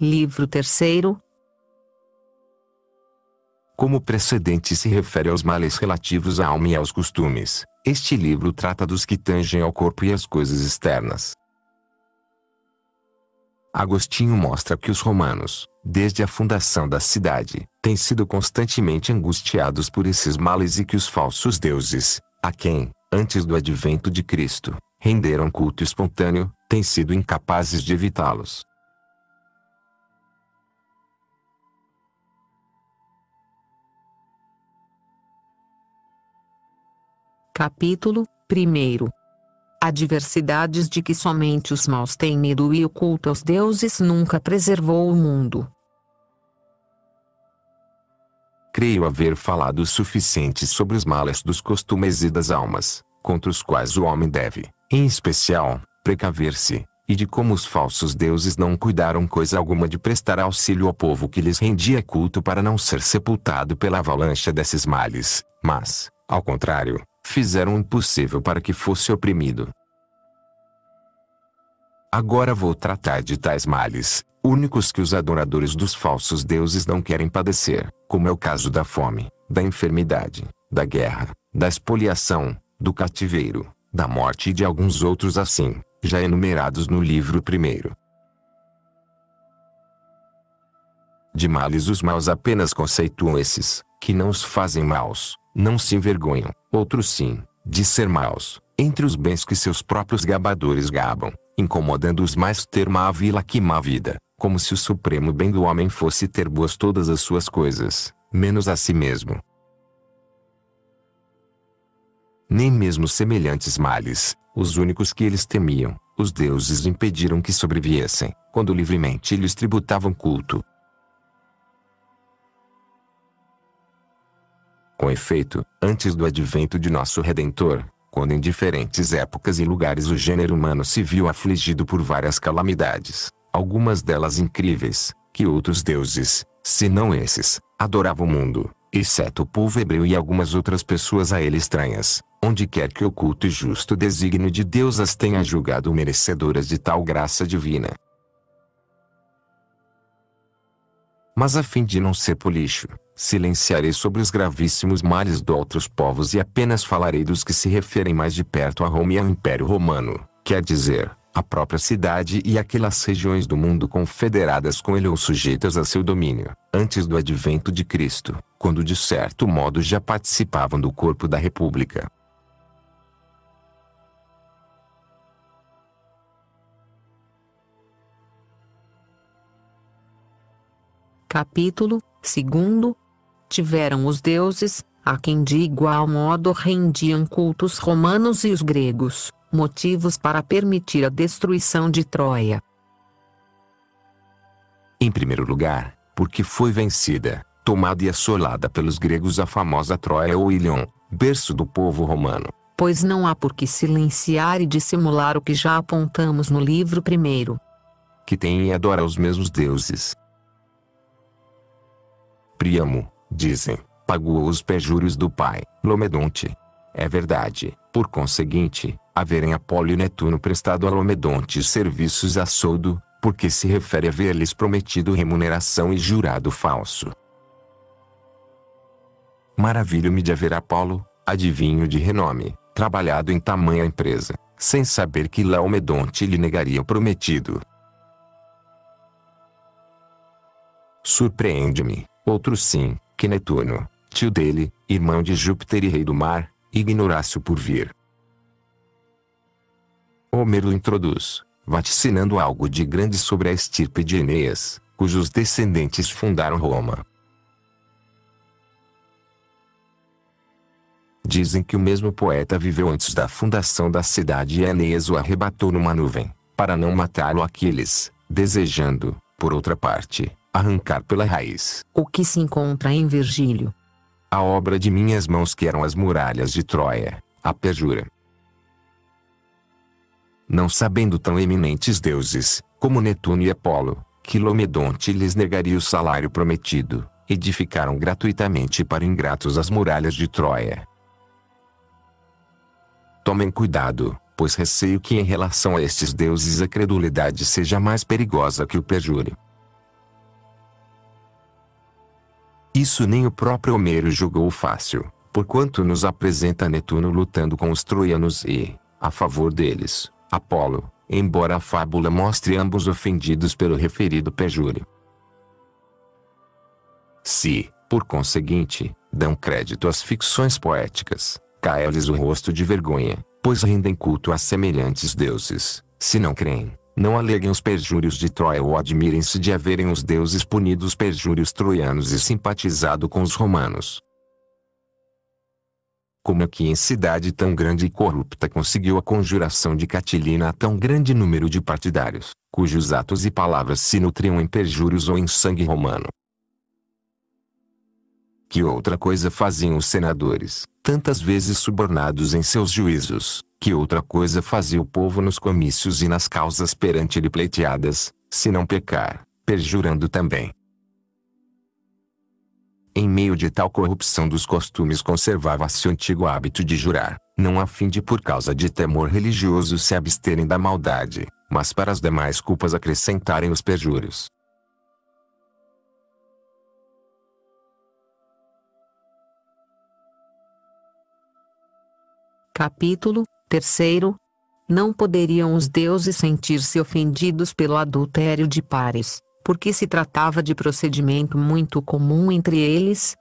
Livro 3º. Como o precedente se refere aos males relativos à alma e aos costumes, este livro trata dos que tangem ao corpo e às coisas externas. Agostinho mostra que os romanos, desde a fundação da cidade, têm sido constantemente angustiados por esses males e que os falsos deuses, a quem, antes do advento de Cristo, renderam culto espontâneo, têm sido incapazes de evitá-los. Capítulo 1. Adversidades de que somente os maus têm medo e o culto aos deuses nunca preservou o mundo. Creio haver falado o suficiente sobre os males dos costumes e das almas, contra os quais o homem deve, em especial, precaver-se, e de como os falsos deuses não cuidaram coisa alguma de prestar auxílio ao povo que lhes rendia culto para não ser sepultado pela avalanche desses males, mas, ao contrário, fizeram o impossível para que fosse oprimido. Agora vou tratar de tais males, únicos que os adoradores dos falsos deuses não querem padecer, como é o caso da fome, da enfermidade, da guerra, da expoliação, do cativeiro, da morte e de alguns outros assim, já enumerados no livro 1. De males os maus apenas conceituam esses, que não os fazem maus, não se envergonham, outros sim, de ser maus, entre os bens que seus próprios gabadores gabam, incomodando-os mais ter má vila que má vida, como se o supremo bem do homem fosse ter boas todas as suas coisas, menos a si mesmo. Nem mesmo semelhantes males, os únicos que eles temiam, os deuses impediram que sobrevivessem, quando livremente lhes tributavam culto. Com efeito, antes do advento de nosso Redentor, quando em diferentes épocas e lugares o gênero humano se viu afligido por várias calamidades, algumas delas incríveis, que outros deuses, se não esses, adoravam o mundo, exceto o povo hebreu e algumas outras pessoas a ele estranhas, onde quer que o culto e justo desígnio de Deus as tenha julgado merecedoras de tal graça divina. Mas a fim de não ser policho, silenciarei sobre os gravíssimos males de outros povos e apenas falarei dos que se referem mais de perto a Roma e ao Império Romano, quer dizer, a própria cidade e aquelas regiões do mundo confederadas com ele ou sujeitas a seu domínio, antes do advento de Cristo, quando de certo modo já participavam do corpo da República. Capítulo 2. Tiveram os deuses, a quem de igual modo rendiam cultos romanos e os gregos, motivos para permitir a destruição de Troia. Em primeiro lugar, porque foi vencida, tomada e assolada pelos gregos a famosa Troia ou Ilion, berço do povo romano. Pois não há por que silenciar e dissimular o que já apontamos no livro 1. Que tem e adora os mesmos deuses. Príamo, dizem, pagou os perjúrios do pai, Lomedonte. É verdade, por conseguinte, haverem Apolo e Netuno prestado a Lomedonte serviços a soldo, porque se refere a haver-lhes prometido remuneração e jurado falso. Maravilho-me de haver Apolo, adivinho de renome, trabalhado em tamanha empresa, sem saber que Laomedonte lhe negaria o prometido. Surpreende-me, outro sim, que Netuno, tio dele, irmão de Júpiter e rei do mar, ignorasse o porvir. Homero introduz, vaticinando algo de grande sobre a estirpe de Eneas, cujos descendentes fundaram Roma. Dizem que o mesmo poeta viveu antes da fundação da cidade e Eneas o arrebatou numa nuvem, para não matá-lo Aquiles, desejando, por outra parte, arrancar pela raiz o que se encontra em Virgílio. A obra de minhas mãos que eram as muralhas de Troia, a perjura. Não sabendo tão eminentes deuses, como Netuno e Apolo, que Lomedonte lhes negaria o salário prometido, edificaram gratuitamente para ingratos as muralhas de Troia. Tomem cuidado, pois receio que em relação a estes deuses a credulidade seja mais perigosa que o perjúrio. Isso nem o próprio Homero julgou fácil, porquanto nos apresenta Netuno lutando com os troianos e, a favor deles, Apolo, embora a fábula mostre ambos ofendidos pelo referido perjúrio. Se, por conseguinte, dão crédito às ficções poéticas, cai-lhes o rosto de vergonha, pois rendem culto a semelhantes deuses. Se não creem, não aleguem os perjúrios de Troia ou admirem-se de haverem os deuses punido os perjúrios troianos e simpatizado com os romanos. Como é que em cidade tão grande e corrupta conseguiu a conjuração de Catilina a tão grande número de partidários, cujos atos e palavras se nutriam em perjúrios ou em sangue romano? Que outra coisa faziam os senadores, tantas vezes subornados em seus juízos? Que outra coisa fazia o povo nos comícios e nas causas perante ele pleiteadas, se não pecar, perjurando também? Em meio de tal corrupção dos costumes conservava-se o antigo hábito de jurar, não a fim de por causa de temor religioso se absterem da maldade, mas para as demais culpas acrescentarem os perjúrios. Capítulo 3. Não poderiam os deuses sentir-se ofendidos pelo adultério de pares, porque se tratava de procedimento muito comum entre eles?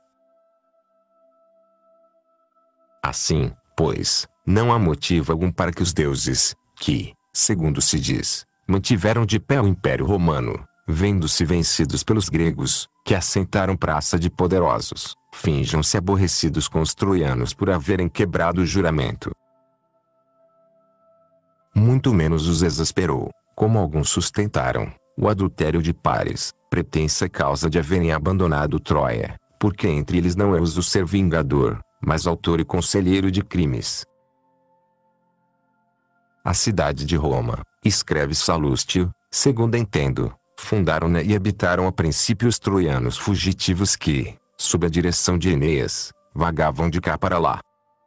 Assim, pois, não há motivo algum para que os deuses, que, segundo se diz, mantiveram de pé o Império Romano, vendo-se vencidos pelos gregos, que assentaram praça de poderosos, finjam-se aborrecidos com os troianos por haverem quebrado o juramento. Muito menos os exasperou, como alguns sustentaram, o adultério de pares, pretensa causa de haverem abandonado Troia, porque entre eles não é uso ser vingador, mas autor e conselheiro de crimes. A cidade de Roma, escreve Salustio, segundo entendo, fundaram-na e habitaram a princípio os troianos fugitivos que, sob a direção de Eneas, vagavam de cá para lá.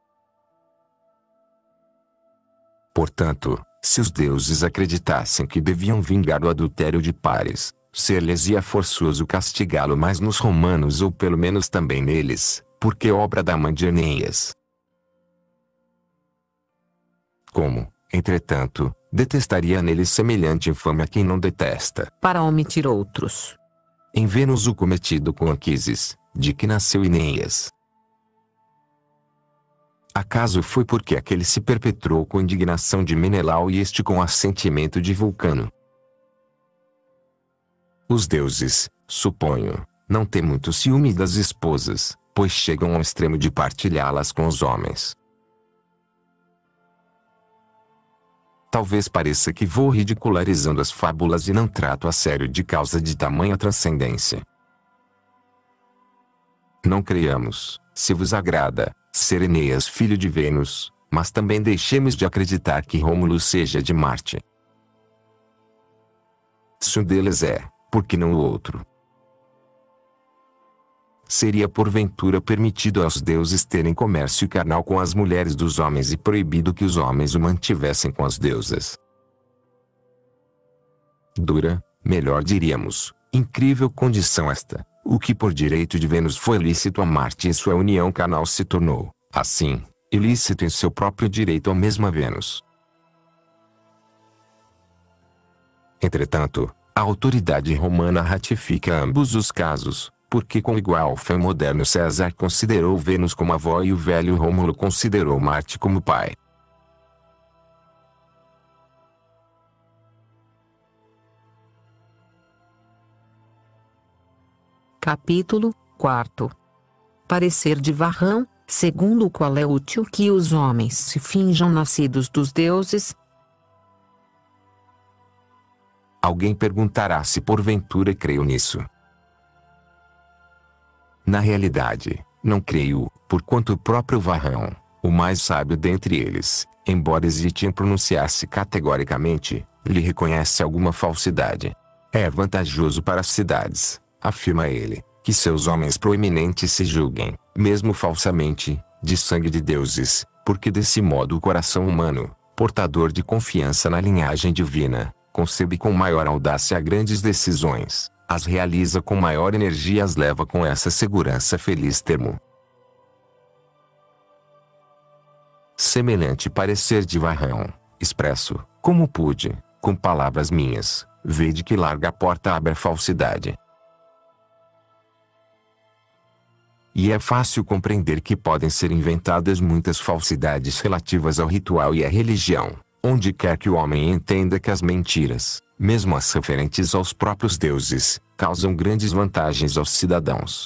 Portanto, se os deuses acreditassem que deviam vingar o adultério de pares, ser-lhes-ia forçoso castigá-lo mais nos romanos ou pelo menos também neles, porque obra da mãe de Eneas. Como, entretanto, detestaria neles semelhante infame a quem não detesta, para omitir outros. Em Vênus o cometido com Anquises, de que nasceu Eneas. Acaso foi porque aquele se perpetrou com indignação de Menelau e este com assentimento de Vulcano? Os deuses, suponho, não têm muito ciúme das esposas, pois chegam ao extremo de partilhá-las com os homens. Talvez pareça que vou ridicularizando as fábulas e não trato a sério de causa de tamanha transcendência. Não creiamos, se vos agrada, ser Eneas filho de Vênus, mas também deixemos de acreditar que Rômulo seja de Marte. Se um deles é, por que não o outro? Seria porventura permitido aos deuses terem comércio carnal com as mulheres dos homens e proibido que os homens o mantivessem com as deusas? Dura, melhor diríamos, incrível condição esta. O que por direito de Vênus foi lícito a Marte em sua união carnal se tornou, assim, ilícito em seu próprio direito ao mesmo a Vênus. Entretanto, a autoridade romana ratifica ambos os casos, porque com igual fé o moderno César considerou Vênus como avó e o velho Rômulo considerou Marte como pai. Capítulo 4. Parecer de Varrão, segundo o qual é útil que os homens se finjam nascidos dos deuses. Alguém perguntará se porventura creio nisso. Na realidade, não creio, porquanto o próprio Varrão, o mais sábio dentre eles, embora hesite em pronunciar-se categoricamente, lhe reconhece alguma falsidade. É vantajoso para as cidades, afirma ele, que seus homens proeminentes se julguem, mesmo falsamente, de sangue de deuses, porque desse modo o coração humano, portador de confiança na linhagem divina, concebe com maior audácia grandes decisões, as realiza com maior energia e as leva com essa segurança feliz termo. Semelhante parecer de Varrão, expresso, como pude, com palavras minhas, vede que larga a porta abre a falsidade. E é fácil compreender que podem ser inventadas muitas falsidades relativas ao ritual e à religião, onde quer que o homem entenda que as mentiras, mesmo as referentes aos próprios deuses, causam grandes vantagens aos cidadãos.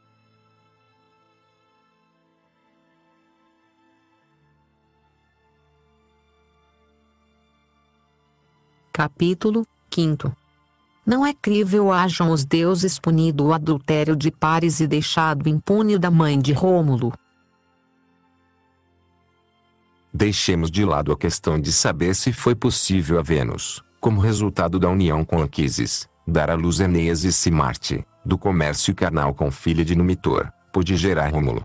Capítulo 5. Não é crível hajam os deuses punido o adultério de Paris e deixado impune o da mãe de Rômulo. Deixemos de lado a questão de saber se foi possível a Vênus, como resultado da união com Anquises, dar à luz Enéas e se Marte, do comércio carnal com filha de Numitor, pôde gerar Rômulo.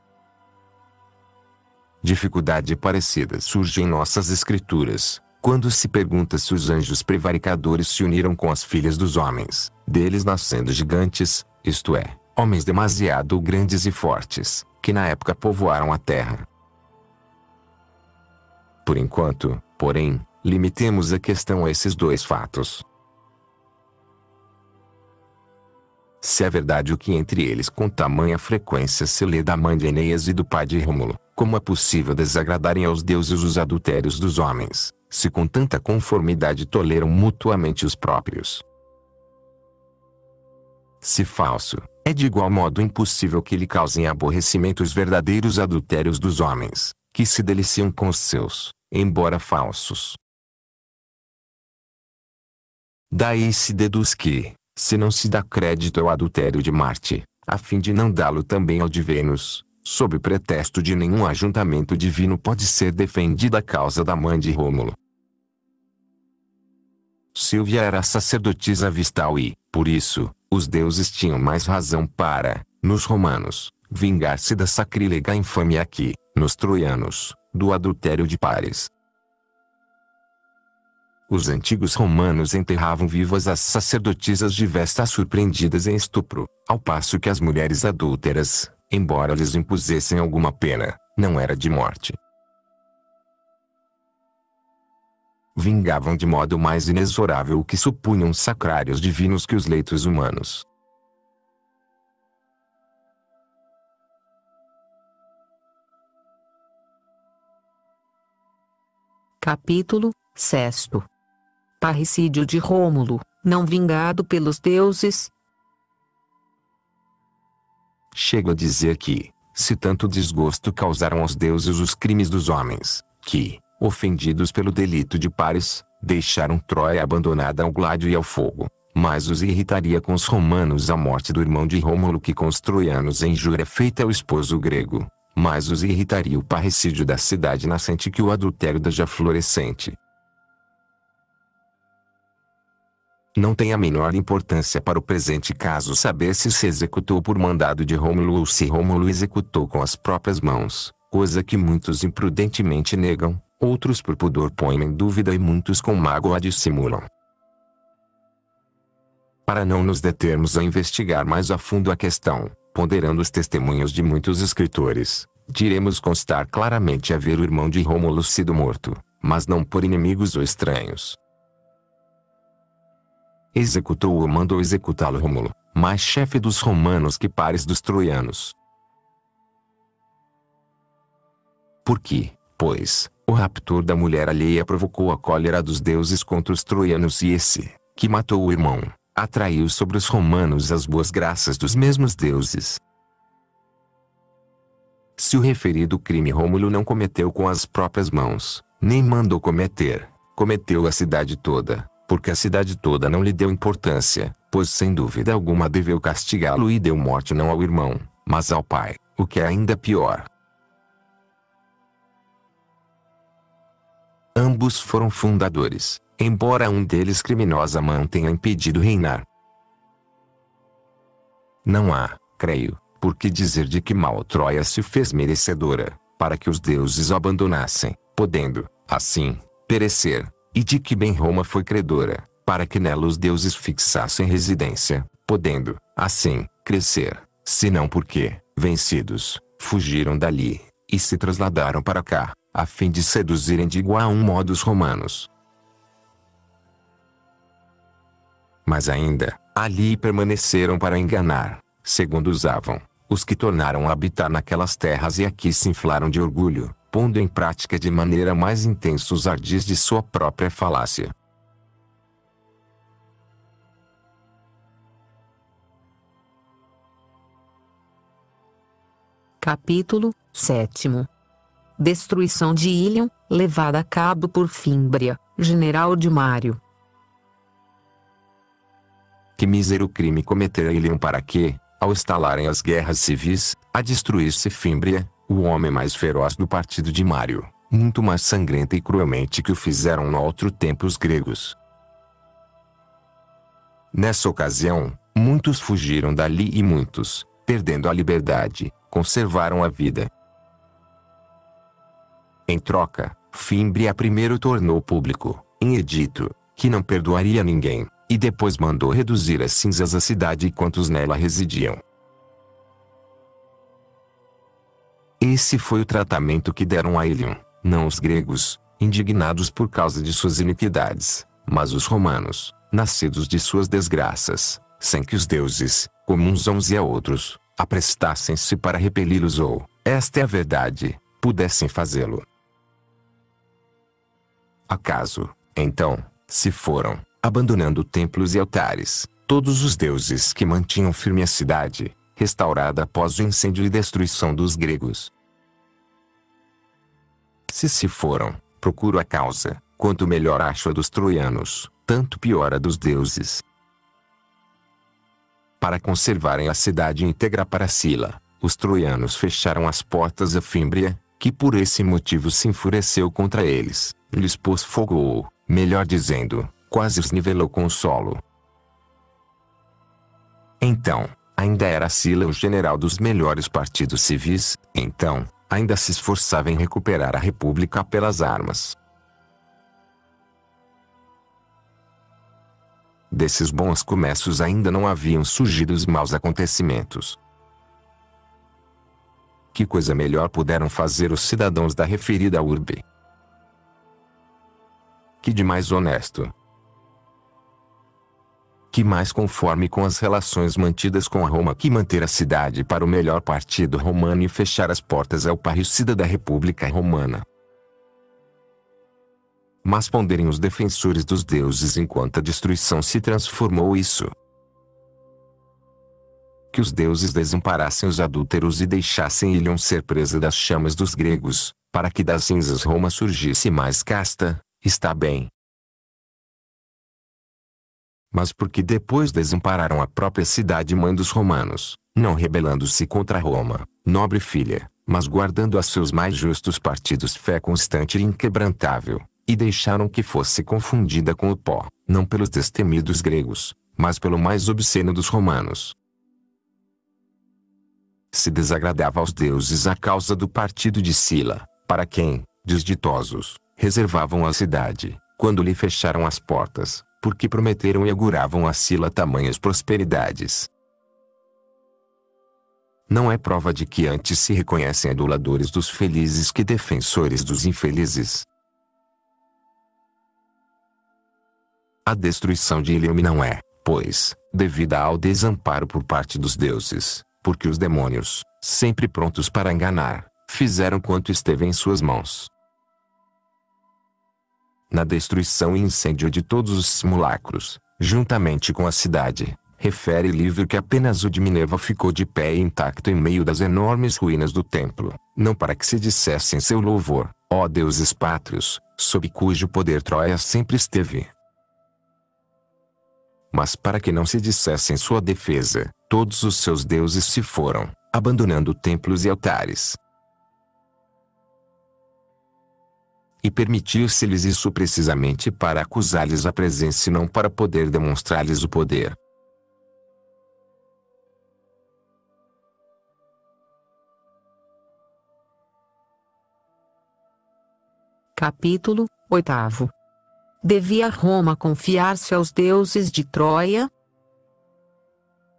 Dificuldade parecida surge em nossas escrituras, quando se pergunta se os anjos prevaricadores se uniram com as filhas dos homens, deles nascendo gigantes, isto é, homens demasiado grandes e fortes, que na época povoaram a terra. Por enquanto, porém, limitemos a questão a esses dois fatos. Se é verdade o que entre eles com tamanha frequência se lê da mãe de Enéas e do pai de Rômulo, como é possível desagradarem aos deuses os adultérios dos homens, se com tanta conformidade toleram mutuamente os próprios? Se falso, é de igual modo impossível que lhe causem aborrecimento os verdadeiros adultérios dos homens, que se deliciam com os seus, embora falsos. Daí se deduz que, se não se dá crédito ao adultério de Marte, a fim de não dá-lo também ao de Vênus, sob pretexto de nenhum ajuntamento divino pode ser defendida a causa da mãe de Rômulo. Sílvia era sacerdotisa vistal e, por isso, os deuses tinham mais razão para, nos romanos, vingar-se da sacrílega infâmia que, nos troianos, do adultério de Paris. Os antigos romanos enterravam vivas as sacerdotisas de Vesta surpreendidas em estupro, ao passo que as mulheres adúlteras, embora lhes impusessem alguma pena, não era de morte. Vingavam de modo mais inexorável o que supunham sacrários divinos que os leitos humanos. Capítulo 6. Parricídio de Rômulo, não vingado pelos deuses. Chego a dizer que, se tanto desgosto causaram aos deuses os crimes dos homens, que, ofendidos pelo delito de Paris, deixaram Troia abandonada ao gládio e ao fogo, mas os irritaria com os romanos a morte do irmão de Rômulo que com os troianos a injúria feita ao esposo grego, mas os irritaria o parricídio da cidade nascente que o adultério da já florescente. Não tem a menor importância para o presente caso saber se executou por mandado de Rômulo ou se Rômulo executou com as próprias mãos, coisa que muitos imprudentemente negam, outros por pudor põem em dúvida e muitos com mágoa dissimulam. Para não nos determos a investigar mais a fundo a questão, ponderando os testemunhos de muitos escritores, diremos constar claramente haver o irmão de Rômulo sido morto, mas não por inimigos ou estranhos. Executou ou mandou executá-lo Rômulo, mais chefe dos romanos que Paris dos troianos. Por que, pois, o raptor da mulher alheia provocou a cólera dos deuses contra os troianos e esse, que matou o irmão, atraiu sobre os romanos as boas graças dos mesmos deuses. Se o referido crime Rômulo não cometeu com as próprias mãos, nem mandou cometer, cometeu a cidade toda, porque a cidade toda não lhe deu importância, pois sem dúvida alguma deveu castigá-lo e deu morte não ao irmão, mas ao pai, o que é ainda pior. Ambos foram fundadores, embora um deles criminosa mão tenha impedido reinar. Não há, creio, por que dizer de que mal Troia se fez merecedora, para que os deuses o abandonassem, podendo, assim, perecer, e de que bem Roma foi credora, para que nela os deuses fixassem residência, podendo, assim, crescer, senão porque, vencidos, fugiram dali, e se trasladaram para cá, a fim de seduzirem de igual modo os romanos. Mas ainda, ali permaneceram para enganar, segundo usavam, os que tornaram a habitar naquelas terras e aqui se inflaram de orgulho, pondo em prática de maneira mais intensa os ardis de sua própria falácia. Capítulo 7. Destruição de Ílion, levada a cabo por Fímbria, general de Mário. Que mísero crime cometera Ílion para que, ao estalarem as guerras civis, a destruir-se Fímbria, o homem mais feroz do partido de Mário, muito mais sangrenta e cruelmente que o fizeram no outro tempo os gregos. Nessa ocasião, muitos fugiram dali e muitos, perdendo a liberdade, conservaram a vida. Em troca, Fímbria primeiro tornou público, em edito, que não perdoaria ninguém, e depois mandou reduzir a cinzas a cidade e quantos nela residiam. Esse foi o tratamento que deram a Ílion, não os gregos, indignados por causa de suas iniquidades, mas os romanos, nascidos de suas desgraças, sem que os deuses, comuns a uns e a outros, aprestassem-se para repeli-los ou, esta é a verdade, pudessem fazê-lo. Acaso, então, se foram, abandonando templos e altares, todos os deuses que mantinham firme a cidade, restaurada após o incêndio e destruição dos gregos? Se foram, procuro a causa, quanto melhor acho a dos troianos, tanto pior a dos deuses. Para conservarem a cidade íntegra para Sila, os troianos fecharam as portas a Fímbria, que por esse motivo se enfureceu contra eles, lhes pôs fogo ou, melhor dizendo, quase os nivelou com o solo. Então, ainda era Sila o general dos melhores partidos civis, então, ainda se esforçava em recuperar a república pelas armas. Desses bons começos ainda não haviam surgido os maus acontecimentos. Que coisa melhor puderam fazer os cidadãos da referida urbe? Que de mais honesto? Que mais conforme com as relações mantidas com a Roma que manter a cidade para o melhor partido romano e fechar as portas ao parricida da República Romana? Mas ponderem os defensores dos deuses enquanto a destruição se transformou isso. Que os deuses desamparassem os adúlteros e deixassem Ílion ser presa das chamas dos gregos, para que das cinzas Roma surgisse mais casta, está bem. Mas porque depois desampararam a própria cidade mãe dos romanos, não rebelando-se contra Roma, nobre filha, mas guardando a seus mais justos partidos fé constante e inquebrantável, e deixaram que fosse confundida com o pó, não pelos destemidos gregos, mas pelo mais obsceno dos romanos. Se desagradava aos deuses a causa do partido de Sila, para quem, desditosos, reservavam a cidade, quando lhe fecharam as portas, porque prometeram e auguravam a Sila tamanhas prosperidades. Não é prova de que antes se reconhecem aduladores dos felizes que defensores dos infelizes. A destruição de Ílion não é, pois, devida ao desamparo por parte dos deuses, porque os demônios, sempre prontos para enganar, fizeram quanto esteve em suas mãos. Na destruição e incêndio de todos os simulacros, juntamente com a cidade, refere livro que apenas o de Minerva ficou de pé e intacto em meio das enormes ruínas do templo, não para que se dissesse em seu louvor, ó deuses pátrios, sob cujo poder Troia sempre esteve, mas para que não se dissesse em sua defesa, todos os seus deuses se foram, abandonando templos e altares. E permitiu-se-lhes isso precisamente para acusar-lhes a presença e não para poder demonstrar-lhes o poder. Capítulo 8. Devia Roma confiar-se aos deuses de Troia?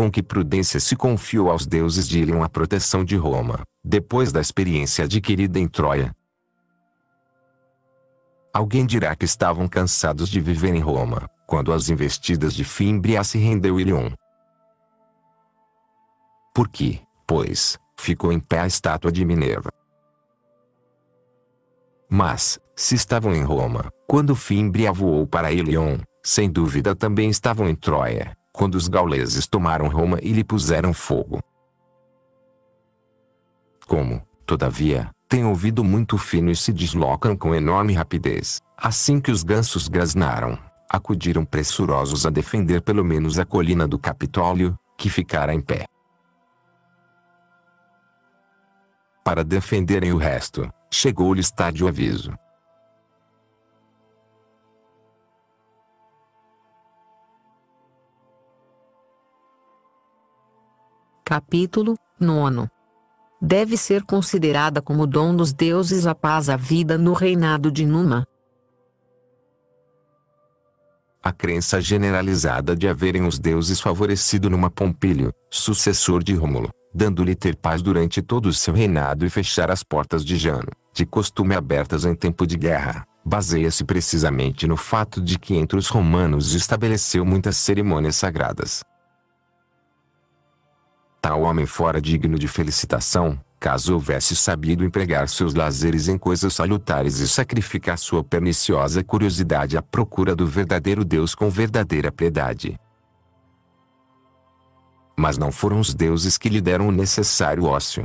Com que prudência se confiou aos deuses de Ilion a proteção de Roma, depois da experiência adquirida em Troia. Alguém dirá que estavam cansados de viver em Roma, quando às investidas de Fímbria se rendeu Ilion. Por que, pois, ficou em pé a estátua de Minerva? Mas, se estavam em Roma, quando Fímbria voou para Ilion, sem dúvida também estavam em Troia, quando os gauleses tomaram Roma e lhe puseram fogo. Como, todavia, têm ouvido muito fino e se deslocam com enorme rapidez, assim que os gansos grasnaram, acudiram pressurosos a defender pelo menos a colina do Capitólio, que ficara em pé. Para defenderem o resto, chegou-lhes tarde o aviso. Capítulo 9. Deve ser considerada como dom dos deuses a paz à vida no reinado de Numa. A crença generalizada de haverem os deuses favorecido Numa Pompílio, sucessor de Rômulo, dando-lhe ter paz durante todo o seu reinado e fechar as portas de Jano, de costume abertas em tempo de guerra, baseia-se precisamente no fato de que entre os romanos estabeleceu muitas cerimônias sagradas. Tal homem fora digno de felicitação, caso houvesse sabido empregar seus lazeres em coisas salutares e sacrificar sua perniciosa curiosidade à procura do verdadeiro Deus com verdadeira piedade. Mas não foram os deuses que lhe deram o necessário ócio.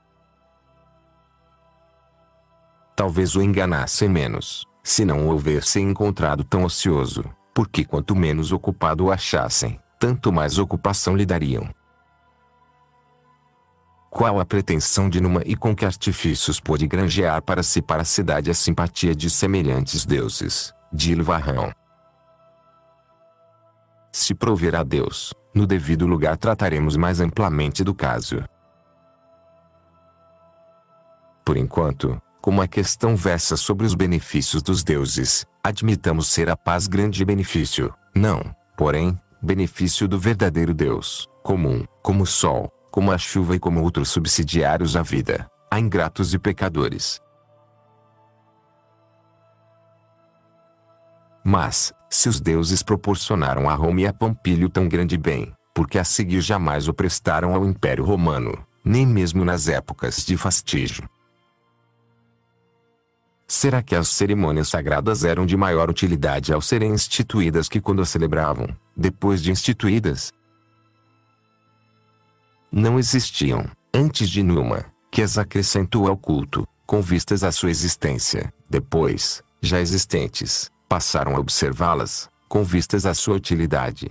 Talvez o enganassem menos, se não o houvessem encontrado tão ocioso, porque quanto menos ocupado o achassem, tanto mais ocupação lhe dariam. Qual a pretensão de Numa e com que artifícios pôde granjear para si para a cidade a simpatia de semelhantes deuses, de Varrão. Se prover a Deus, no devido lugar trataremos mais amplamente do caso. Por enquanto, como a questão versa sobre os benefícios dos deuses, admitamos ser a paz grande benefício, não, porém, benefício do verdadeiro Deus, comum, como o sol, como a chuva e como outros subsidiários à vida, a ingratos e pecadores. Mas, se os deuses proporcionaram a Roma e a Pompílio tão grande bem, porque a seguir jamais o prestaram ao Império Romano, nem mesmo nas épocas de fastígio? Será que as cerimônias sagradas eram de maior utilidade ao serem instituídas que quando as celebravam, depois de instituídas? Não existiam, antes de Numa, que as acrescentou ao culto, com vistas à sua existência, depois, já existentes, passaram a observá-las, com vistas à sua utilidade.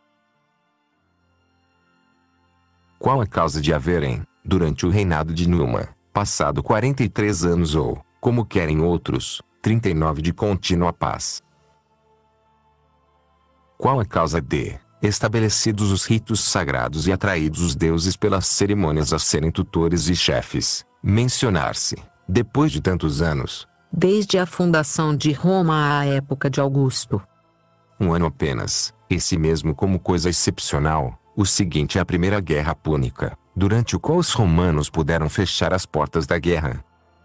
Qual a causa de haverem, durante o reinado de Numa, passado 43 anos ou, como querem outros, 39 de contínua paz? Qual a causa de, estabelecidos os ritos sagrados e atraídos os deuses pelas cerimônias a serem tutores e chefes, mencionar-se, depois de tantos anos, desde a fundação de Roma à época de Augusto, um ano apenas, esse mesmo como coisa excepcional, o seguinte é a Primeira Guerra Púnica, durante o qual os romanos puderam fechar as portas da guerra.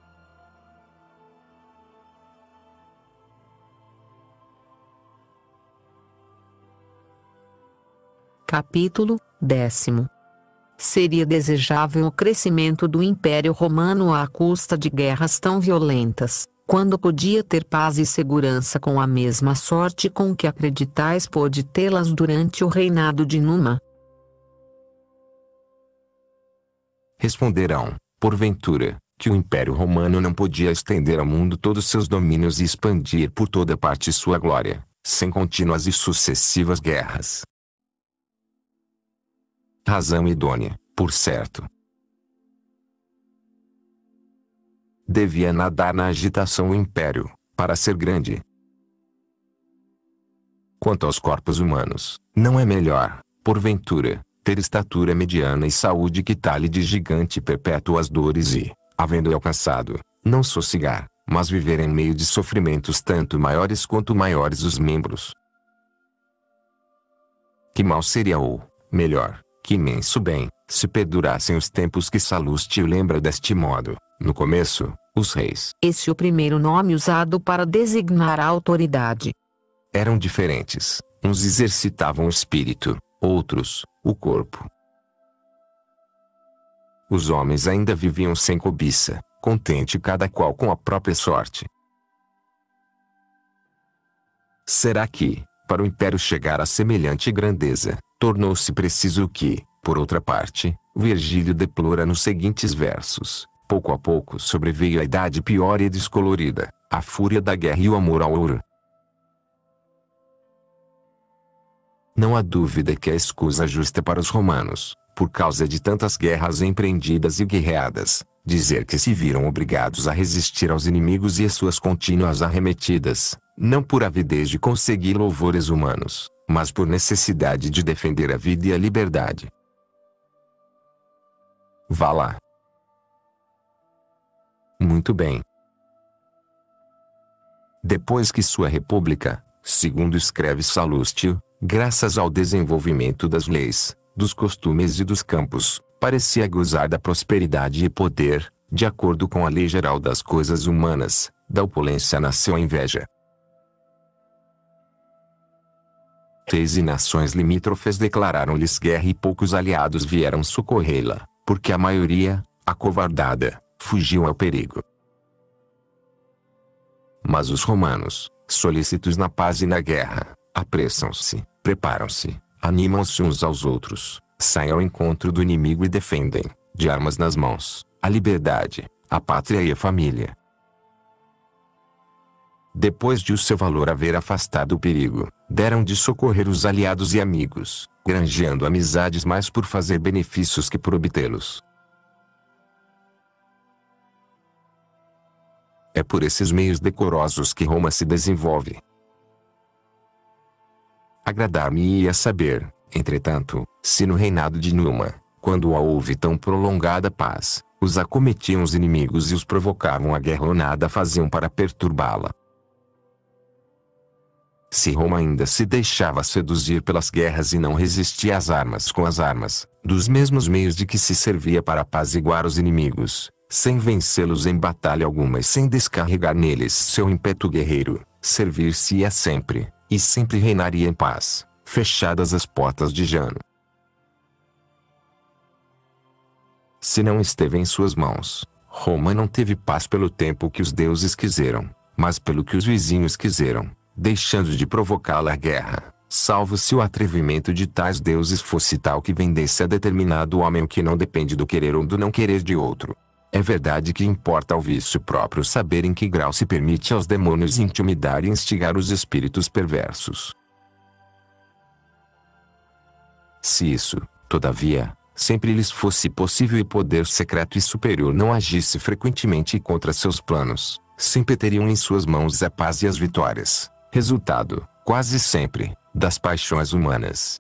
Capítulo 10. Seria desejável o crescimento do Império Romano à custa de guerras tão violentas, quando podia ter paz e segurança com a mesma sorte com que acreditais pôde tê-las durante o reinado de Numa? Responderão, porventura, que o Império Romano não podia estender ao mundo todos seus domínios e expandir por toda parte sua glória, sem contínuas e sucessivas guerras. Razão idônea, por certo. Devia nadar na agitação o império, para ser grande. Quanto aos corpos humanos, não é melhor, porventura, ter estatura mediana e saúde que talhe de gigante perpétuas dores e, havendo alcançado, não sossegar, mas viver em meio de sofrimentos tanto maiores quanto maiores os membros? Que mal seria ou, melhor, que imenso bem, se perdurassem os tempos que Salústio lembra deste modo. No começo, os reis. Esse é o primeiro nome usado para designar a autoridade. Eram diferentes, uns exercitavam o espírito, outros, o corpo. Os homens ainda viviam sem cobiça, contente cada qual com a própria sorte. Será que, para o império chegar a semelhante grandeza, tornou-se preciso que, por outra parte, Virgílio deplora nos seguintes versos: pouco a pouco sobreveio a idade pior e descolorida, a fúria da guerra e o amor ao ouro. Não há dúvida que a escusa justa para os romanos, por causa de tantas guerras empreendidas e guerreadas, dizer que se viram obrigados a resistir aos inimigos e às suas contínuas arremetidas, não por avidez de conseguir louvores humanos, mas por necessidade de defender a vida e a liberdade. Vá lá. Muito bem. Depois que sua república, segundo escreve Salústio, graças ao desenvolvimento das leis, dos costumes e dos campos, parecia gozar da prosperidade e poder, de acordo com a lei geral das coisas humanas, da opulência nasceu a inveja. Reis e nações limítrofes declararam-lhes guerra e poucos aliados vieram socorrê-la, porque a maioria, acovardada, fugiu ao perigo. Mas os romanos, solícitos na paz e na guerra, apressam-se, preparam-se, animam-se uns aos outros, saem ao encontro do inimigo e defendem, de armas nas mãos, a liberdade, a pátria e a família. Depois de o seu valor haver afastado o perigo, deram de socorrer os aliados e amigos, granjeando amizades mais por fazer benefícios que por obtê-los. É por esses meios decorosos que Roma se desenvolve. Agradar-me-ia saber, entretanto, se no reinado de Numa, quando houve tão prolongada paz, os acometiam os inimigos e os provocavam a guerra ou nada faziam para perturbá-la. Se Roma ainda se deixava seduzir pelas guerras e não resistia às armas com as armas, dos mesmos meios de que se servia para apaziguar os inimigos, sem vencê-los em batalha alguma e sem descarregar neles seu ímpeto guerreiro, servir-se-ia sempre, e sempre reinaria em paz, fechadas as portas de Jano. Se não esteve em suas mãos, Roma não teve paz pelo tempo que os deuses quiseram, mas pelo que os vizinhos quiseram, deixando de provocá-la a guerra, salvo se o atrevimento de tais deuses fosse tal que vendesse a determinado homem o que não depende do querer ou do não querer de outro. É verdade que importa ao vício próprio saber em que grau se permite aos demônios intimidar e instigar os espíritos perversos. Se isso, todavia, sempre lhes fosse possível e poder secreto e superior não agisse frequentemente contra seus planos, sempre teriam em suas mãos a paz e as vitórias, resultado, quase sempre, das paixões humanas.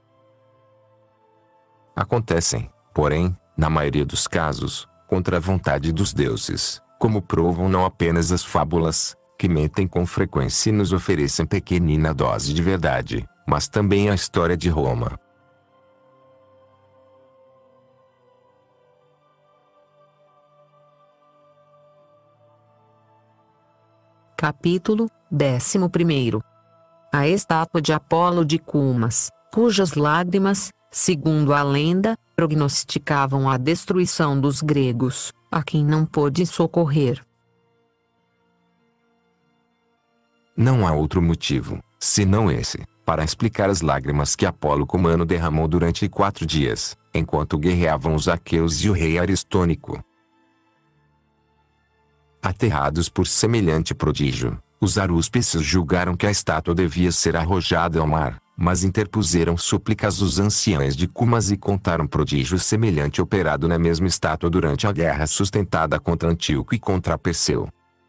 Acontecem, porém, na maioria dos casos, contra a vontade dos deuses, como provam não apenas as fábulas, que mentem com frequência e nos oferecem pequenina dose de verdade, mas também a história de Roma. Capítulo 11. A estátua de Apolo de Cumas, cujas lágrimas, segundo a lenda, prognosticavam a destruição dos gregos, a quem não pôde socorrer. Não há outro motivo, senão esse, para explicar as lágrimas que Apolo Cumano derramou durante 4 dias, enquanto guerreavam os aqueus e o rei Aristônico. Aterrados por semelhante prodígio, os arúspices julgaram que a estátua devia ser arrojada ao mar, mas interpuseram súplicas os anciães de Cumas e contaram prodígio semelhante operado na mesma estátua durante a guerra sustentada contra Antíoco e contra Perseu.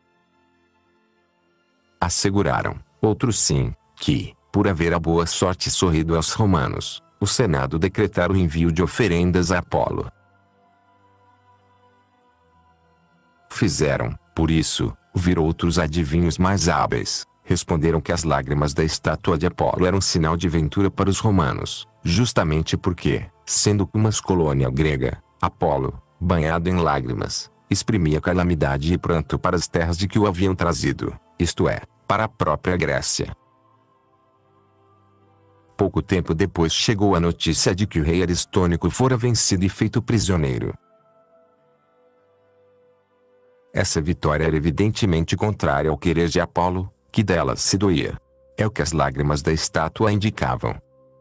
Asseguraram, outros sim, que, por haver a boa sorte sorrido aos romanos, o Senado decretara o envio de oferendas a Apolo. Fizeram, por isso, vir outros adivinhos mais hábeis, responderam que as lágrimas da estátua de Apolo eram sinal de ventura para os romanos, justamente porque, sendo que uma colônia grega, Apolo, banhado em lágrimas, exprimia calamidade e pranto para as terras de que o haviam trazido, isto é, para a própria Grécia. Pouco tempo depois chegou a notícia de que o rei Aristônico fora vencido e feito prisioneiro. Essa vitória era evidentemente contrária ao querer de Apolo, que dela se doía. É o que as lágrimas da estátua indicavam.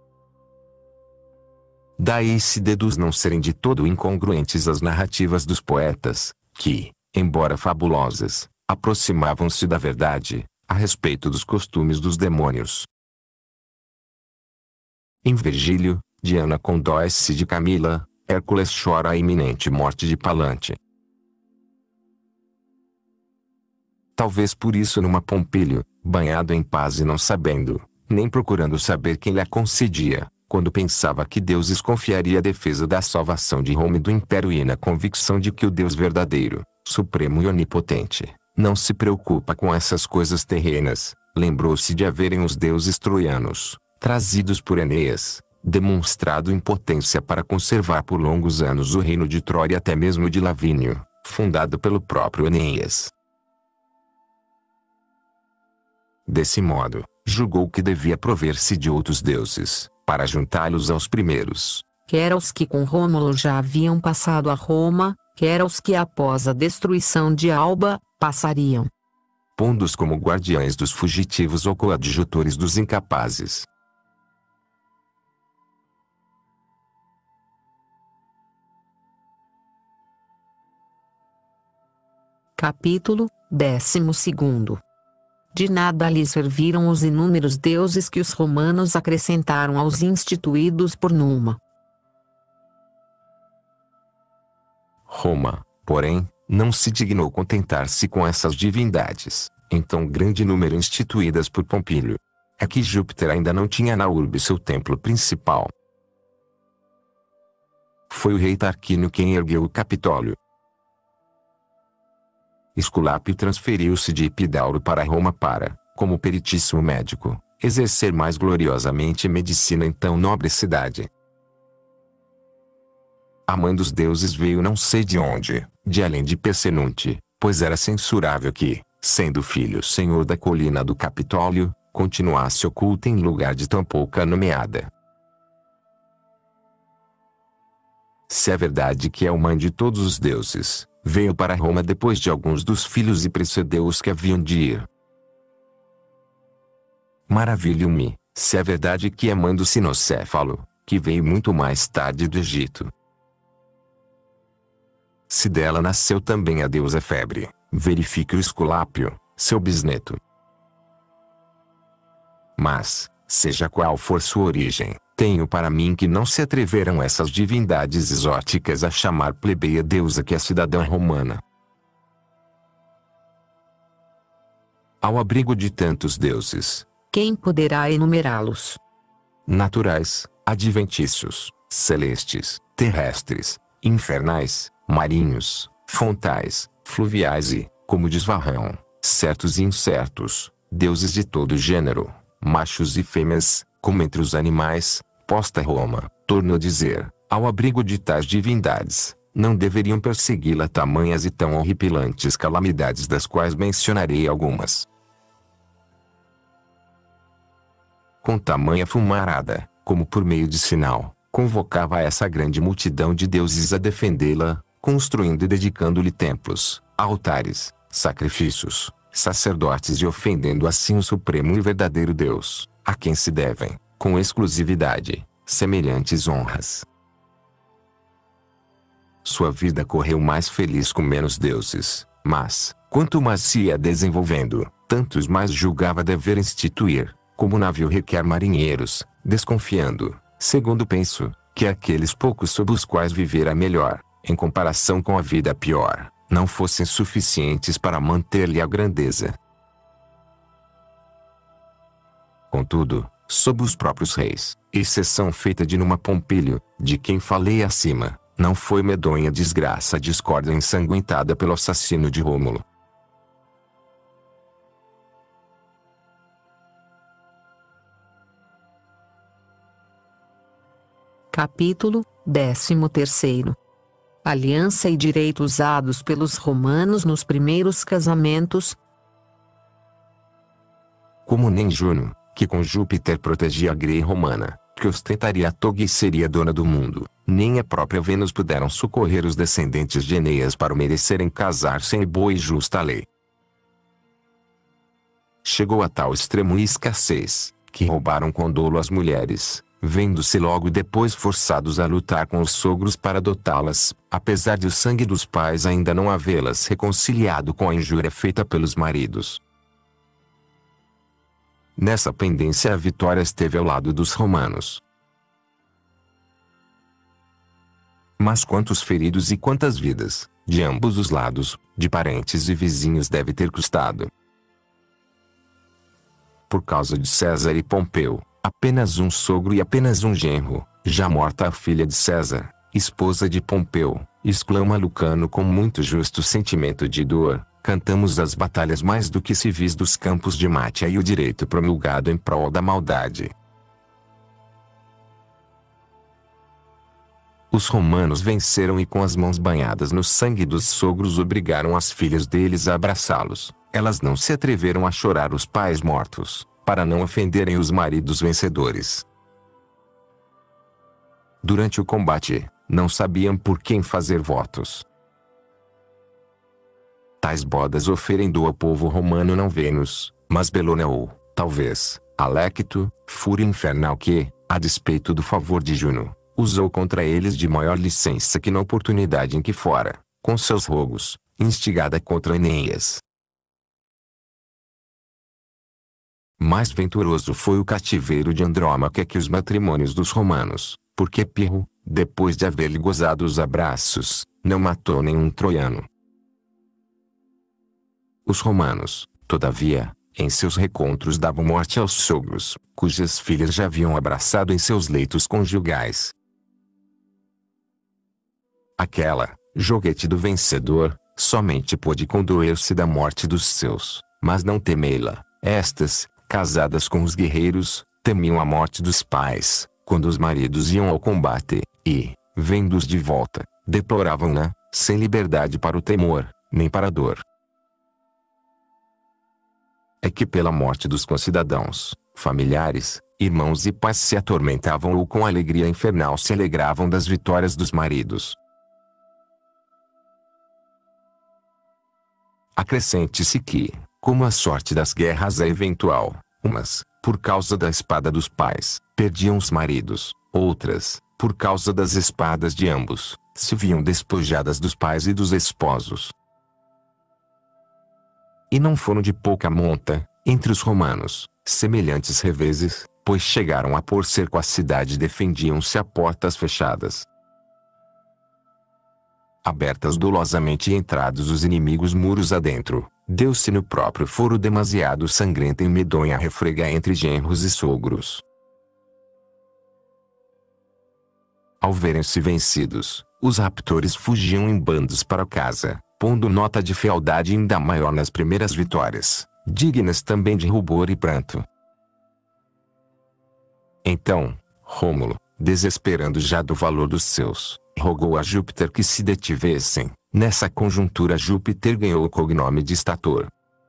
Daí se deduz não serem de todo incongruentes as narrativas dos poetas, que, embora fabulosas, aproximavam-se da verdade, a respeito dos costumes dos demônios. Em Virgílio, Diana condói-se de Camila, Hércules chora a iminente morte de Palante. Talvez por isso numa Pompílio, banhado em paz e não sabendo, nem procurando saber quem lhe a concedia, quando pensava que Deus desconfiaria a defesa da salvação de Roma e do Império e na convicção de que o Deus verdadeiro, supremo e onipotente, não se preocupa com essas coisas terrenas, lembrou-se de haverem os deuses troianos, trazidos por Eneas, demonstrado impotência para conservar por longos anos o reino de Troia e até mesmo de Lavínio, fundado pelo próprio Eneas. Desse modo, julgou que devia prover-se de outros deuses, para juntá-los aos primeiros. Quer aos que com Rômulo já haviam passado a Roma, quer aos que após a destruição de Alba, passariam. Pondo-os como guardiães dos fugitivos ou coadjutores dos incapazes. Capítulo 12. De nada lhe serviram os inúmeros deuses que os romanos acrescentaram aos instituídos por Numa. Roma, porém, não se dignou contentar-se com essas divindades, em tão grande número instituídas por Pompílio. É que Júpiter ainda não tinha na urbe seu templo principal. Foi o rei Tarquínio quem ergueu o Capitólio. Esculápio transferiu-se de Epidauro para Roma para, como peritíssimo médico, exercer mais gloriosamente medicina em tão nobre cidade. A mãe dos deuses veio não sei de onde, de além de Pessenunte, pois era censurável que, sendo filho senhor da colina do Capitólio, continuasse oculta em lugar de tão pouca nomeada. Se é verdade que é a mãe de todos os deuses, veio para Roma depois de alguns dos filhos e precedeu os que haviam de ir. Maravilho-me, se é verdade que é mãe do Sinocéfalo, que veio muito mais tarde do Egito. Se dela nasceu também a deusa Febre, verifique o Esculápio, seu bisneto. Mas, seja qual for sua origem, tenho para mim que não se atreveram essas divindades exóticas a chamar plebeia deusa que é cidadã romana. Ao abrigo de tantos deuses, quem poderá enumerá-los? Naturais, adventícios, celestes, terrestres, infernais, marinhos, fontais, fluviais e, como diz Varrão, certos e incertos, deuses de todo gênero, machos e fêmeas, como entre os animais, posta Roma, torno a dizer, ao abrigo de tais divindades, não deveriam persegui-la tamanhas e tão horripilantes calamidades das quais mencionarei algumas. Com tamanha fumarada, como por meio de sinal, convocava essa grande multidão de deuses a defendê-la, construindo e dedicando-lhe templos, altares, sacrifícios, sacerdotes e ofendendo assim o supremo e verdadeiro Deus, a quem se devem, com exclusividade, semelhantes honras. Sua vida correu mais feliz com menos deuses, mas, quanto mais se ia desenvolvendo, tantos mais julgava dever instituir, como o navio requer marinheiros, desconfiando, segundo penso, que aqueles poucos sob os quais vivera melhor, em comparação com a vida pior, não fossem suficientes para manter-lhe a grandeza. Contudo, sob os próprios reis, exceção feita de Numa Pompílio, de quem falei acima, não foi medonha desgraça a discórdia ensanguentada pelo assassino de Rômulo. Capítulo 13º. Aliança e direito usados pelos romanos nos primeiros casamentos. Como nem Juno, que com Júpiter protegia a grei romana, que ostentaria a toga e seria dona do mundo, nem a própria Vênus puderam socorrer os descendentes de Eneas para o merecerem casar-se em boa e justa lei. Chegou a tal extremo e escassez, que roubaram com dolo as mulheres, vendo-se logo depois forçados a lutar com os sogros para adotá-las, apesar de o sangue dos pais ainda não havê-las reconciliado com a injúria feita pelos maridos. Nessa pendência a vitória esteve ao lado dos romanos. Mas quantos feridos e quantas vidas, de ambos os lados, de parentes e vizinhos deve ter custado? Por causa de César e Pompeu, apenas um sogro e apenas um genro, já morta a filha de César, esposa de Pompeu, exclama Lucano com muito justo sentimento de dor, cantamos as batalhas mais do que civis dos campos de Mátia e o direito promulgado em prol da maldade. Os romanos venceram e com as mãos banhadas no sangue dos sogros obrigaram as filhas deles a abraçá-los. Elas não se atreveram a chorar os pais mortos, para não ofenderem os maridos vencedores. Durante o combate, não sabiam por quem fazer votos. Tais bodas oferendou ao povo romano não Vênus, mas Belona ou, talvez, Alecto, fúria infernal que, a despeito do favor de Juno, usou contra eles de maior licença que na oportunidade em que fora, com seus rogos, instigada contra Enéas. Mais venturoso foi o cativeiro de Andrômaca que os matrimônios dos romanos, porque Pirro, depois de haver-lhe gozado os abraços, não matou nenhum troiano. Os romanos, todavia, em seus recontros davam morte aos sogros, cujas filhas já haviam abraçado em seus leitos conjugais. Aquela, joguete do vencedor, somente pôde condoer-se da morte dos seus, mas não temê-la. Estas, casadas com os guerreiros, temiam a morte dos pais, quando os maridos iam ao combate, e, vendo-os de volta, deploravam-na, sem liberdade para o temor, nem para a dor. É que pela morte dos concidadãos, familiares, irmãos e pais se atormentavam ou com alegria infernal se alegravam das vitórias dos maridos. Acrescente-se que, como a sorte das guerras é eventual, umas, por causa da espada dos pais, perdiam os maridos, outras, por causa das espadas de ambos, se viam despojadas dos pais e dos esposos. E não foram de pouca monta, entre os romanos, semelhantes reveses, pois chegaram a pôr cerco à cidade e defendiam-se a portas fechadas. Abertas dolosamente e entrados os inimigos muros adentro, deu-se no próprio foro demasiado sangrenta e medonha refrega entre genros e sogros. Ao verem-se vencidos, os raptores fugiam em bandos para casa, pondo nota de fealdade ainda maior nas primeiras vitórias, dignas também de rubor e pranto. Então, Rômulo, desesperando já do valor dos seus, rogou a Júpiter que se detivessem. Nessa conjuntura Júpiter ganhou o cognome de Stator.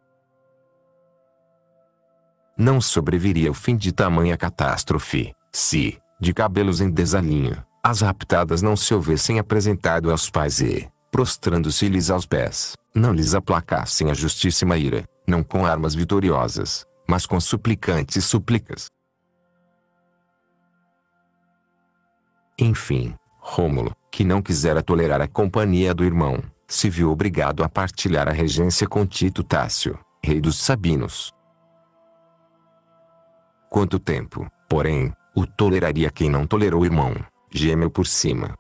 Não sobreviria o fim de tamanha catástrofe, se, de cabelos em desalinho, as raptadas não se houvessem apresentado aos pais e, prostrando-se-lhes aos pés, não lhes aplacassem a justíssima ira, não com armas vitoriosas, mas com suplicantes súplicas. Enfim, Rômulo, que não quisera tolerar a companhia do irmão, se viu obrigado a partilhar a regência com Tito Tácio, rei dos Sabinos. Quanto tempo, porém, o toleraria quem não tolerou o irmão, gemeu por cima.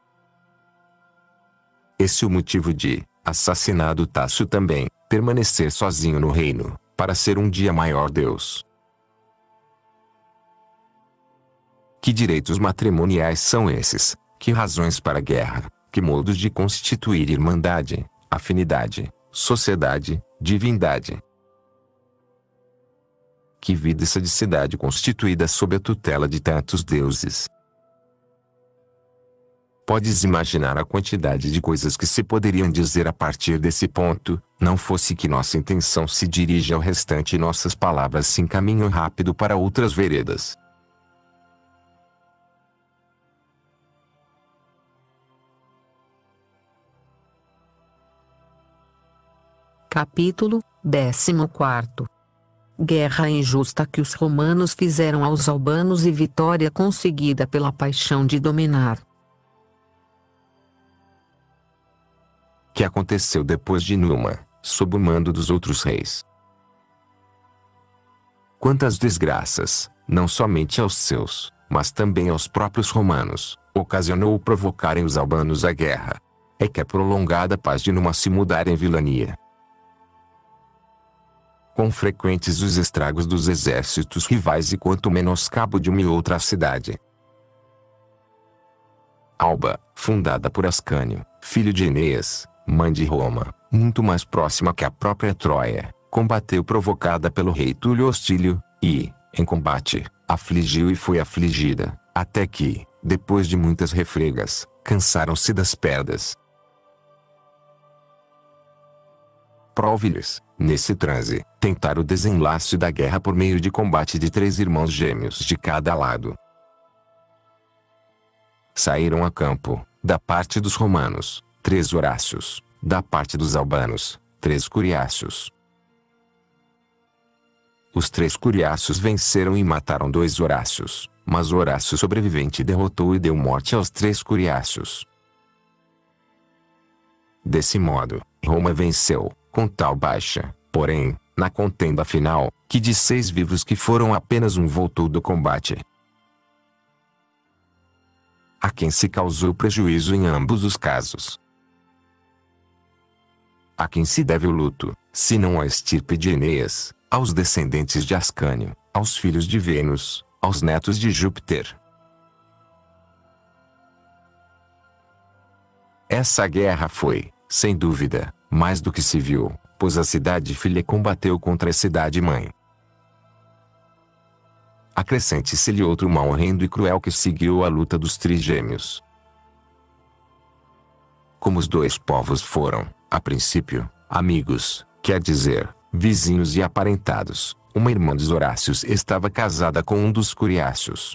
Esse o motivo de, assassinado Tácio também, permanecer sozinho no reino, para ser um dia maior Deus. Que direitos matrimoniais são esses? Que razões para a guerra? Que modos de constituir irmandade, afinidade, sociedade, divindade? Que vida e sadicidade constituída sob a tutela de tantos deuses? Podes imaginar a quantidade de coisas que se poderiam dizer a partir desse ponto, não fosse que nossa intenção se dirige ao restante e nossas palavras se encaminham rápido para outras veredas. Capítulo 14. Guerra injusta que os romanos fizeram aos albanos e vitória conseguida pela paixão de dominar. Que aconteceu depois de Numa, sob o mando dos outros reis. Quantas desgraças, não somente aos seus, mas também aos próprios romanos, ocasionou provocarem os albanos a guerra. É que a prolongada paz de Numa se mudara em vilania. Quão frequentes os estragos dos exércitos rivais e quanto menoscabo de uma e outra cidade. Alba, fundada por Ascânio, filho de Eneas, mãe de Roma, muito mais próxima que a própria Troia, combateu provocada pelo rei Túlio Hostílio, e, em combate, afligiu e foi afligida, até que, depois de muitas refregas, cansaram-se das perdas. Prove-lhes, nesse transe, tentar o desenlace da guerra por meio de combate de 3 irmãos gêmeos de cada lado. Saíram a campo, da parte dos romanos, 3 Horácios, da parte dos albanos, 3 Curiácios. Os 3 Curiácios venceram e mataram 2 Horácios, mas o Horácio sobrevivente derrotou e deu morte aos 3 Curiácios. Desse modo, Roma venceu, com tal baixa, porém, na contenda final, que de 6 vivos que foram apenas um voltou do combate. A quem se causou prejuízo em ambos os casos. A quem se deve o luto, se não à estirpe de Eneas, aos descendentes de Ascânio, aos filhos de Vênus, aos netos de Júpiter. Essa guerra foi, sem dúvida, mais do que civil, pois a cidade filha combateu contra a cidade mãe. Acrescente-se-lhe outro mal horrendo e cruel que seguiu a luta dos trigêmeos. Como os 2 povos foram, a princípio, amigos, quer dizer, vizinhos e aparentados, uma irmã dos Horácios estava casada com um dos Curiácios.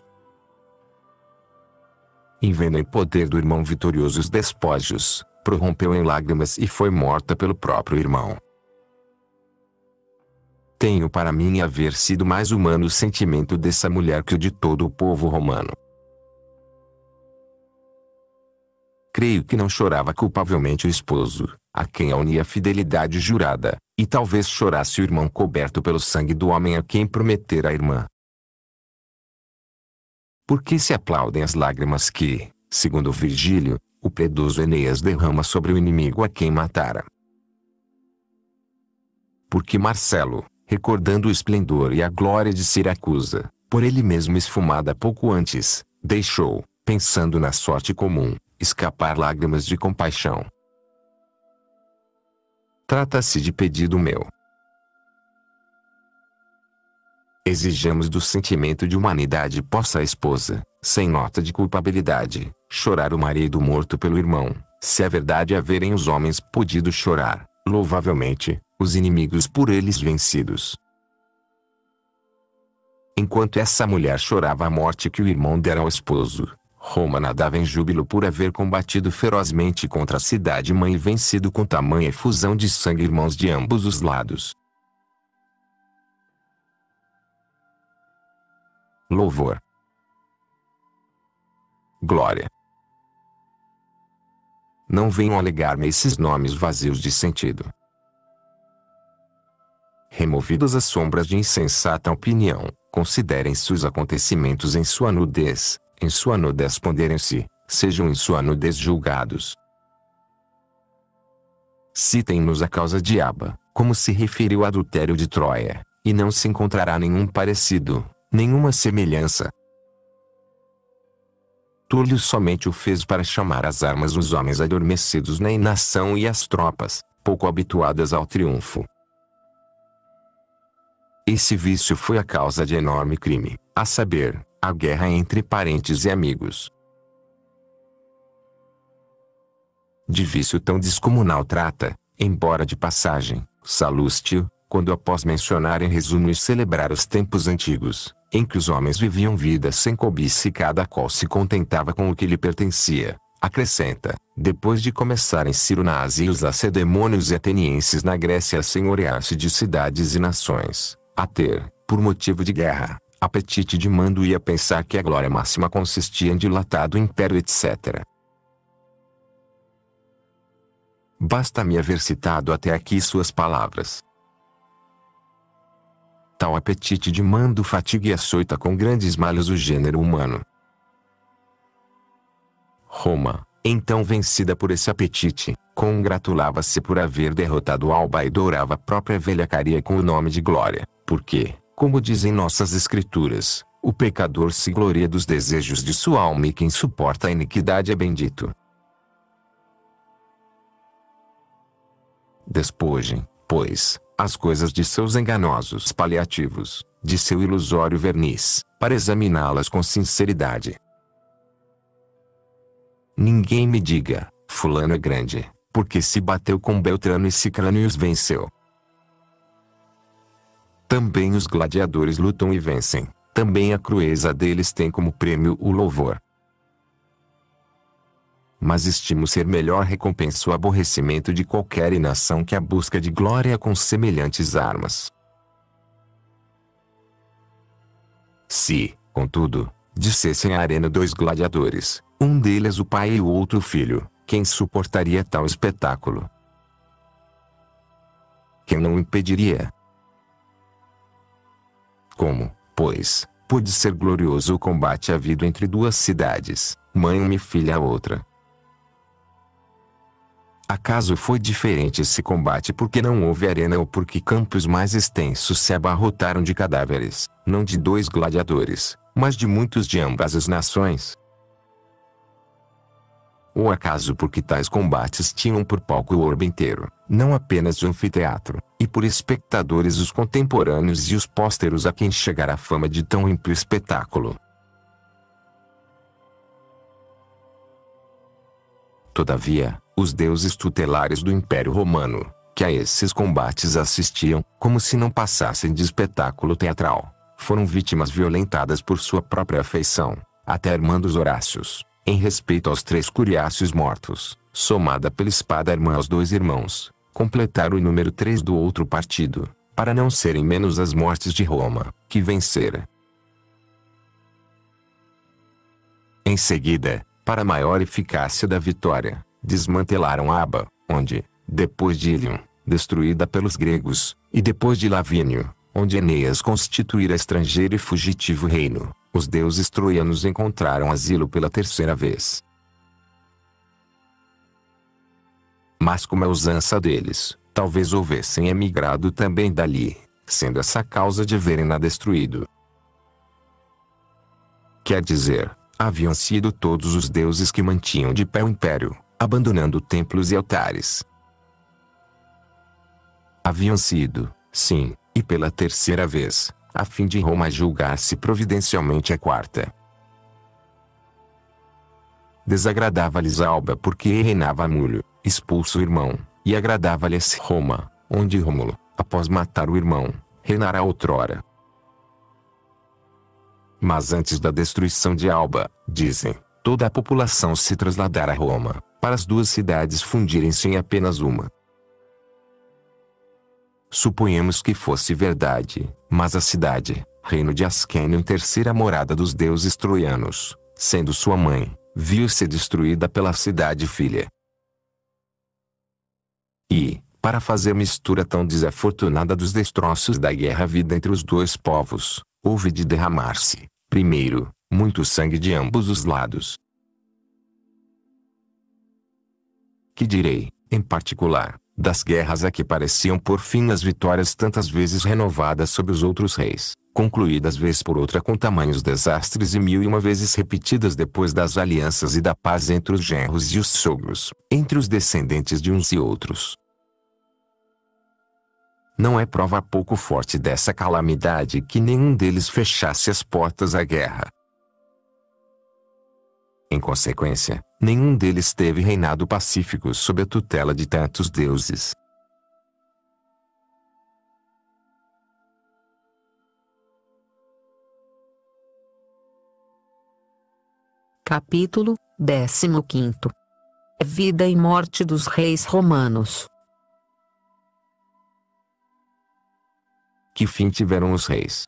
Em vendo em poder do irmão vitorioso os despojos, prorrompeu em lágrimas e foi morta pelo próprio irmão. Tenho para mim haver sido mais humano o sentimento dessa mulher que o de todo o povo romano. Creio que não chorava culpavelmente o esposo, a quem a unia a fidelidade jurada, e talvez chorasse o irmão coberto pelo sangue do homem a quem prometera a irmã. Por que se aplaudem as lágrimas que, segundo Virgílio, o piedoso Eneas derrama sobre o inimigo a quem matara? Porque Marcelo, recordando o esplendor e a glória de Siracusa, por ele mesmo esfumada pouco antes, deixou, pensando na sorte comum, escapar lágrimas de compaixão. Trata-se de pedido meu. Exijamos do sentimento de humanidade possa a esposa, sem nota de culpabilidade, chorar o marido morto pelo irmão, se a verdade haverem os homens podido chorar, louvavelmente, os inimigos por eles vencidos. Enquanto essa mulher chorava a morte que o irmão dera ao esposo, Roma nadava em júbilo por haver combatido ferozmente contra a cidade-mãe e vencido com tamanha efusão de sangue irmãos de ambos os lados. Louvor. Glória. Não venham alegar-me esses nomes vazios de sentido. Removidas as sombras de insensata opinião, considerem-se os acontecimentos em sua nudez ponderem-se, sejam em sua nudez julgados. Citem-nos a causa de Aba, como se referiu ao adultério de Troia, e não se encontrará nenhum parecido, nenhuma semelhança. Túlio somente o fez para chamar às armas os homens adormecidos na inação e as tropas, pouco habituadas ao triunfo. Esse vício foi a causa de enorme crime, a saber, a guerra entre parentes e amigos. de vício tão descomunal trata, embora de passagem, Salustio, quando após mencionar em resumo e celebrar os tempos antigos, em que os homens viviam vida sem cobiça e cada qual se contentava com o que lhe pertencia, acrescenta, depois de começarem Ciro na Ásia e os lacedemônios e atenienses na Grécia a senhorear-se de cidades e nações, a ter, por motivo de guerra, apetite de mando e a pensar que a glória máxima consistia em dilatado império etc. Basta-me haver citado até aqui suas palavras. Tal apetite de mando fatiga e açoita com grandes malhas o gênero humano. Roma, então vencida por esse apetite, congratulava-se por haver derrotado Alba e dourava a própria velhacaria com o nome de glória, porque, como dizem nossas escrituras, o pecador se gloria dos desejos de sua alma e quem suporta a iniquidade é bendito. Despojem, pois, as coisas de seus enganosos paliativos, de seu ilusório verniz, para examiná-las com sinceridade. Ninguém me diga, fulano é grande, porque se bateu com Beltrano e Cicrano e os venceu. Também os gladiadores lutam e vencem, também a crueza deles tem como prêmio o louvor. Mas estimo ser melhor recompensa o aborrecimento de qualquer inação que a busca de glória com semelhantes armas. Se, contudo, dissessem à arena dois gladiadores, um deles o pai e o outro o filho, quem suportaria tal espetáculo? Quem não o impediria? Como, pois, pôde ser glorioso o combate havido entre duas cidades, mãe uma e filha a outra? Acaso foi diferente esse combate porque não houve arena ou porque campos mais extensos se abarrotaram de cadáveres, não de dois gladiadores, mas de muitos de ambas as nações? Ou acaso porque tais combates tinham por palco o orbe inteiro, não apenas o anfiteatro, e por espectadores os contemporâneos e os pósteros a quem chegara a fama de tão ímpio espetáculo? Todavia, os deuses tutelares do Império Romano, que a esses combates assistiam, como se não passassem de espetáculo teatral, foram vítimas violentadas por sua própria afeição, até Armandos Horácios, em respeito aos 3 curiáceos mortos, somada pela espada irmã aos 2 irmãos, completaram o número 3 do outro partido, para não serem menos as mortes de Roma, que vencera. Em seguida, para maior eficácia da vitória, desmantelaram Aba, onde, depois de Ilion, destruída pelos gregos, e depois de Lavínio, onde Eneas constituíra estrangeiro e fugitivo reino, os deuses troianos encontraram asilo pela 3ª vez. Mas como é usança deles, talvez houvessem emigrado também dali, sendo essa a causa de verem-na destruído. Quer dizer, haviam sido todos os deuses que mantinham de pé o império, abandonando templos e altares. Haviam sido, sim, e pela 3ª vez, a fim de Roma julgar-se providencialmente a 4ª. Desagradava-lhes Alba porque reinava Múlio, expulso o irmão, e agradava-lhes Roma, onde Rômulo, após matar o irmão, reinara outrora. Mas antes da destruição de Alba, dizem, toda a população se trasladara a Roma, para as 2 cidades fundirem-se em apenas uma. Suponhamos que fosse verdade, mas a cidade, reino de Ascênio, 3ª morada dos deuses troianos, sendo sua mãe, viu-se destruída pela cidade filha. E, para fazer mistura tão desafortunada dos destroços da guerra havida entre os 2 povos, houve de derramar-se, primeiro, muito sangue de ambos os lados. Que direi, em particular, das guerras a que pareciam por fim as vitórias tantas vezes renovadas sobre os outros reis, concluídas vez por outra com tamanhos desastres e 1001 vezes repetidas depois das alianças e da paz entre os genros e os sogros, entre os descendentes de uns e outros. Não é prova pouco forte dessa calamidade que nenhum deles fechasse as portas à guerra. Em consequência, nenhum deles teve reinado pacífico sob a tutela de tantos deuses. Capítulo 15. Vida e morte dos reis romanos. Que fim tiveram os reis?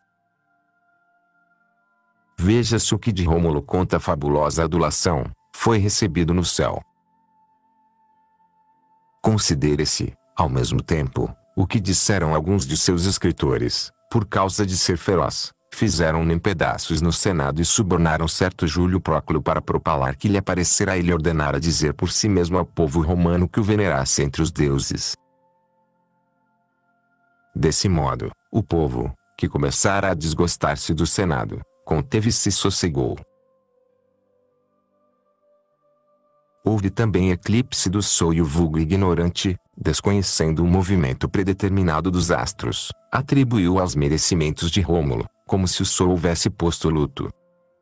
Veja-se o que de Rômulo conta a fabulosa adulação, foi recebido no céu. Considere-se, ao mesmo tempo, o que disseram alguns de seus escritores, por causa de ser feroz. Fizeram-no em pedaços no Senado e subornaram certo Júlio Próculo para propalar que lhe aparecerá e lhe ordenara dizer por si mesmo ao povo romano que o venerasse entre os deuses. Desse modo, o povo, que começara a desgostar-se do Senado, conteve-se e sossegou. Houve também eclipse do Sol e o vulgo ignorante, desconhecendo o movimento predeterminado dos astros, atribuiu aos merecimentos de Rômulo, como se o Sol houvesse posto luto.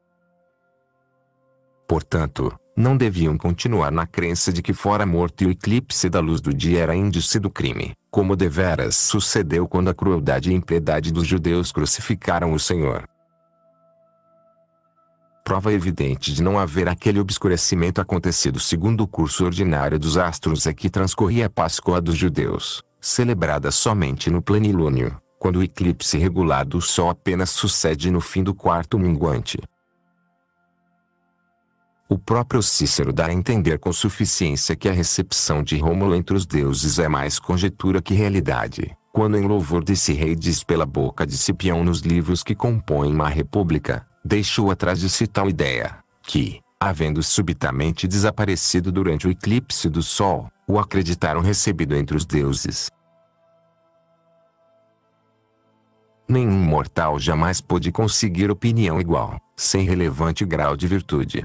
Portanto, não deviam continuar na crença de que fora morto e o eclipse da luz do dia era índice do crime, como deveras sucedeu quando a crueldade e impiedade dos judeus crucificaram o Senhor. Prova evidente de não haver aquele obscurecimento acontecido segundo o curso ordinário dos astros é que transcorria a Páscoa dos judeus, celebrada somente no plenilúnio, quando o eclipse regular do Sol apenas sucede no fim do quarto minguante. O próprio Cícero dá a entender com suficiência que a recepção de Rômulo entre os deuses é mais conjetura que realidade, quando em louvor desse rei diz pela boca de Cipião nos livros que compõem a República, deixou atrás de si tal ideia, que, havendo subitamente desaparecido durante o eclipse do Sol, o acreditaram recebido entre os deuses. Nenhum mortal jamais pôde conseguir opinião igual, sem relevante grau de virtude.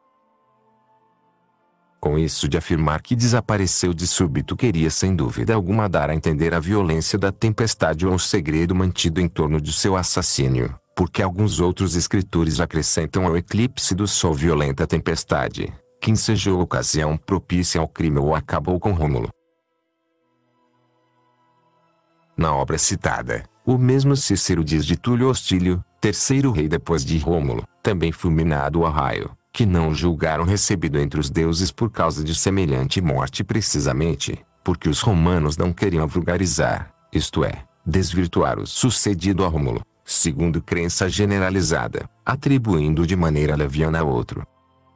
Com isso de afirmar que desapareceu de súbito queria sem dúvida alguma dar a entender a violência da tempestade ou o segredo mantido em torno de seu assassínio, porque alguns outros escritores acrescentam ao eclipse do Sol violenta tempestade, que ensejou ocasião propícia ao crime ou acabou com Rômulo. Na obra citada, o mesmo Cícero diz de Túlio Hostílio, terceiro rei depois de Rômulo, também fulminado a raio, que não julgaram recebido entre os deuses por causa de semelhante morte precisamente, porque os romanos não queriam vulgarizar, isto é, desvirtuar o sucedido a Rômulo, segundo crença generalizada, atribuindo de maneira leviana a outro.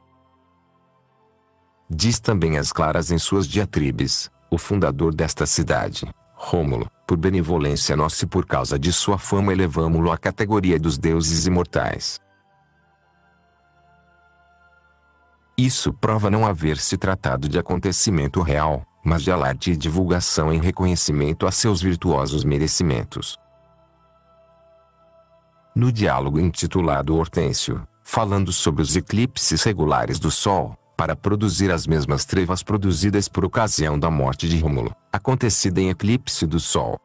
Diz também às claras em suas diatribes, o fundador desta cidade, Rômulo, por benevolência nossa e por causa de sua fama elevamo-lo à categoria dos deuses imortais. Isso prova não haver se tratado de acontecimento real, mas de alarde e divulgação em reconhecimento a seus virtuosos merecimentos. No diálogo intitulado Hortêncio, falando sobre os eclipses regulares do Sol, para produzir as mesmas trevas produzidas por ocasião da morte de Rômulo, acontecida em eclipse do Sol.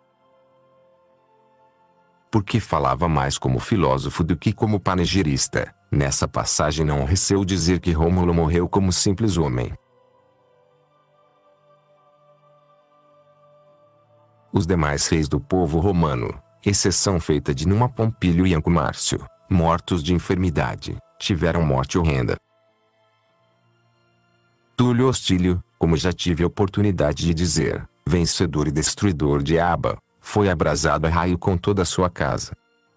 Porque falava mais como filósofo do que como panegirista, nessa passagem não receou dizer que Rômulo morreu como simples homem. Os demais reis do povo romano, exceção feita de Numa Pompílio e Anco Márcio, mortos de enfermidade, tiveram morte horrenda. Túlio Hostílio, como já tive a oportunidade de dizer, vencedor e destruidor de Aba, foi abrasado a raio com toda a sua casa.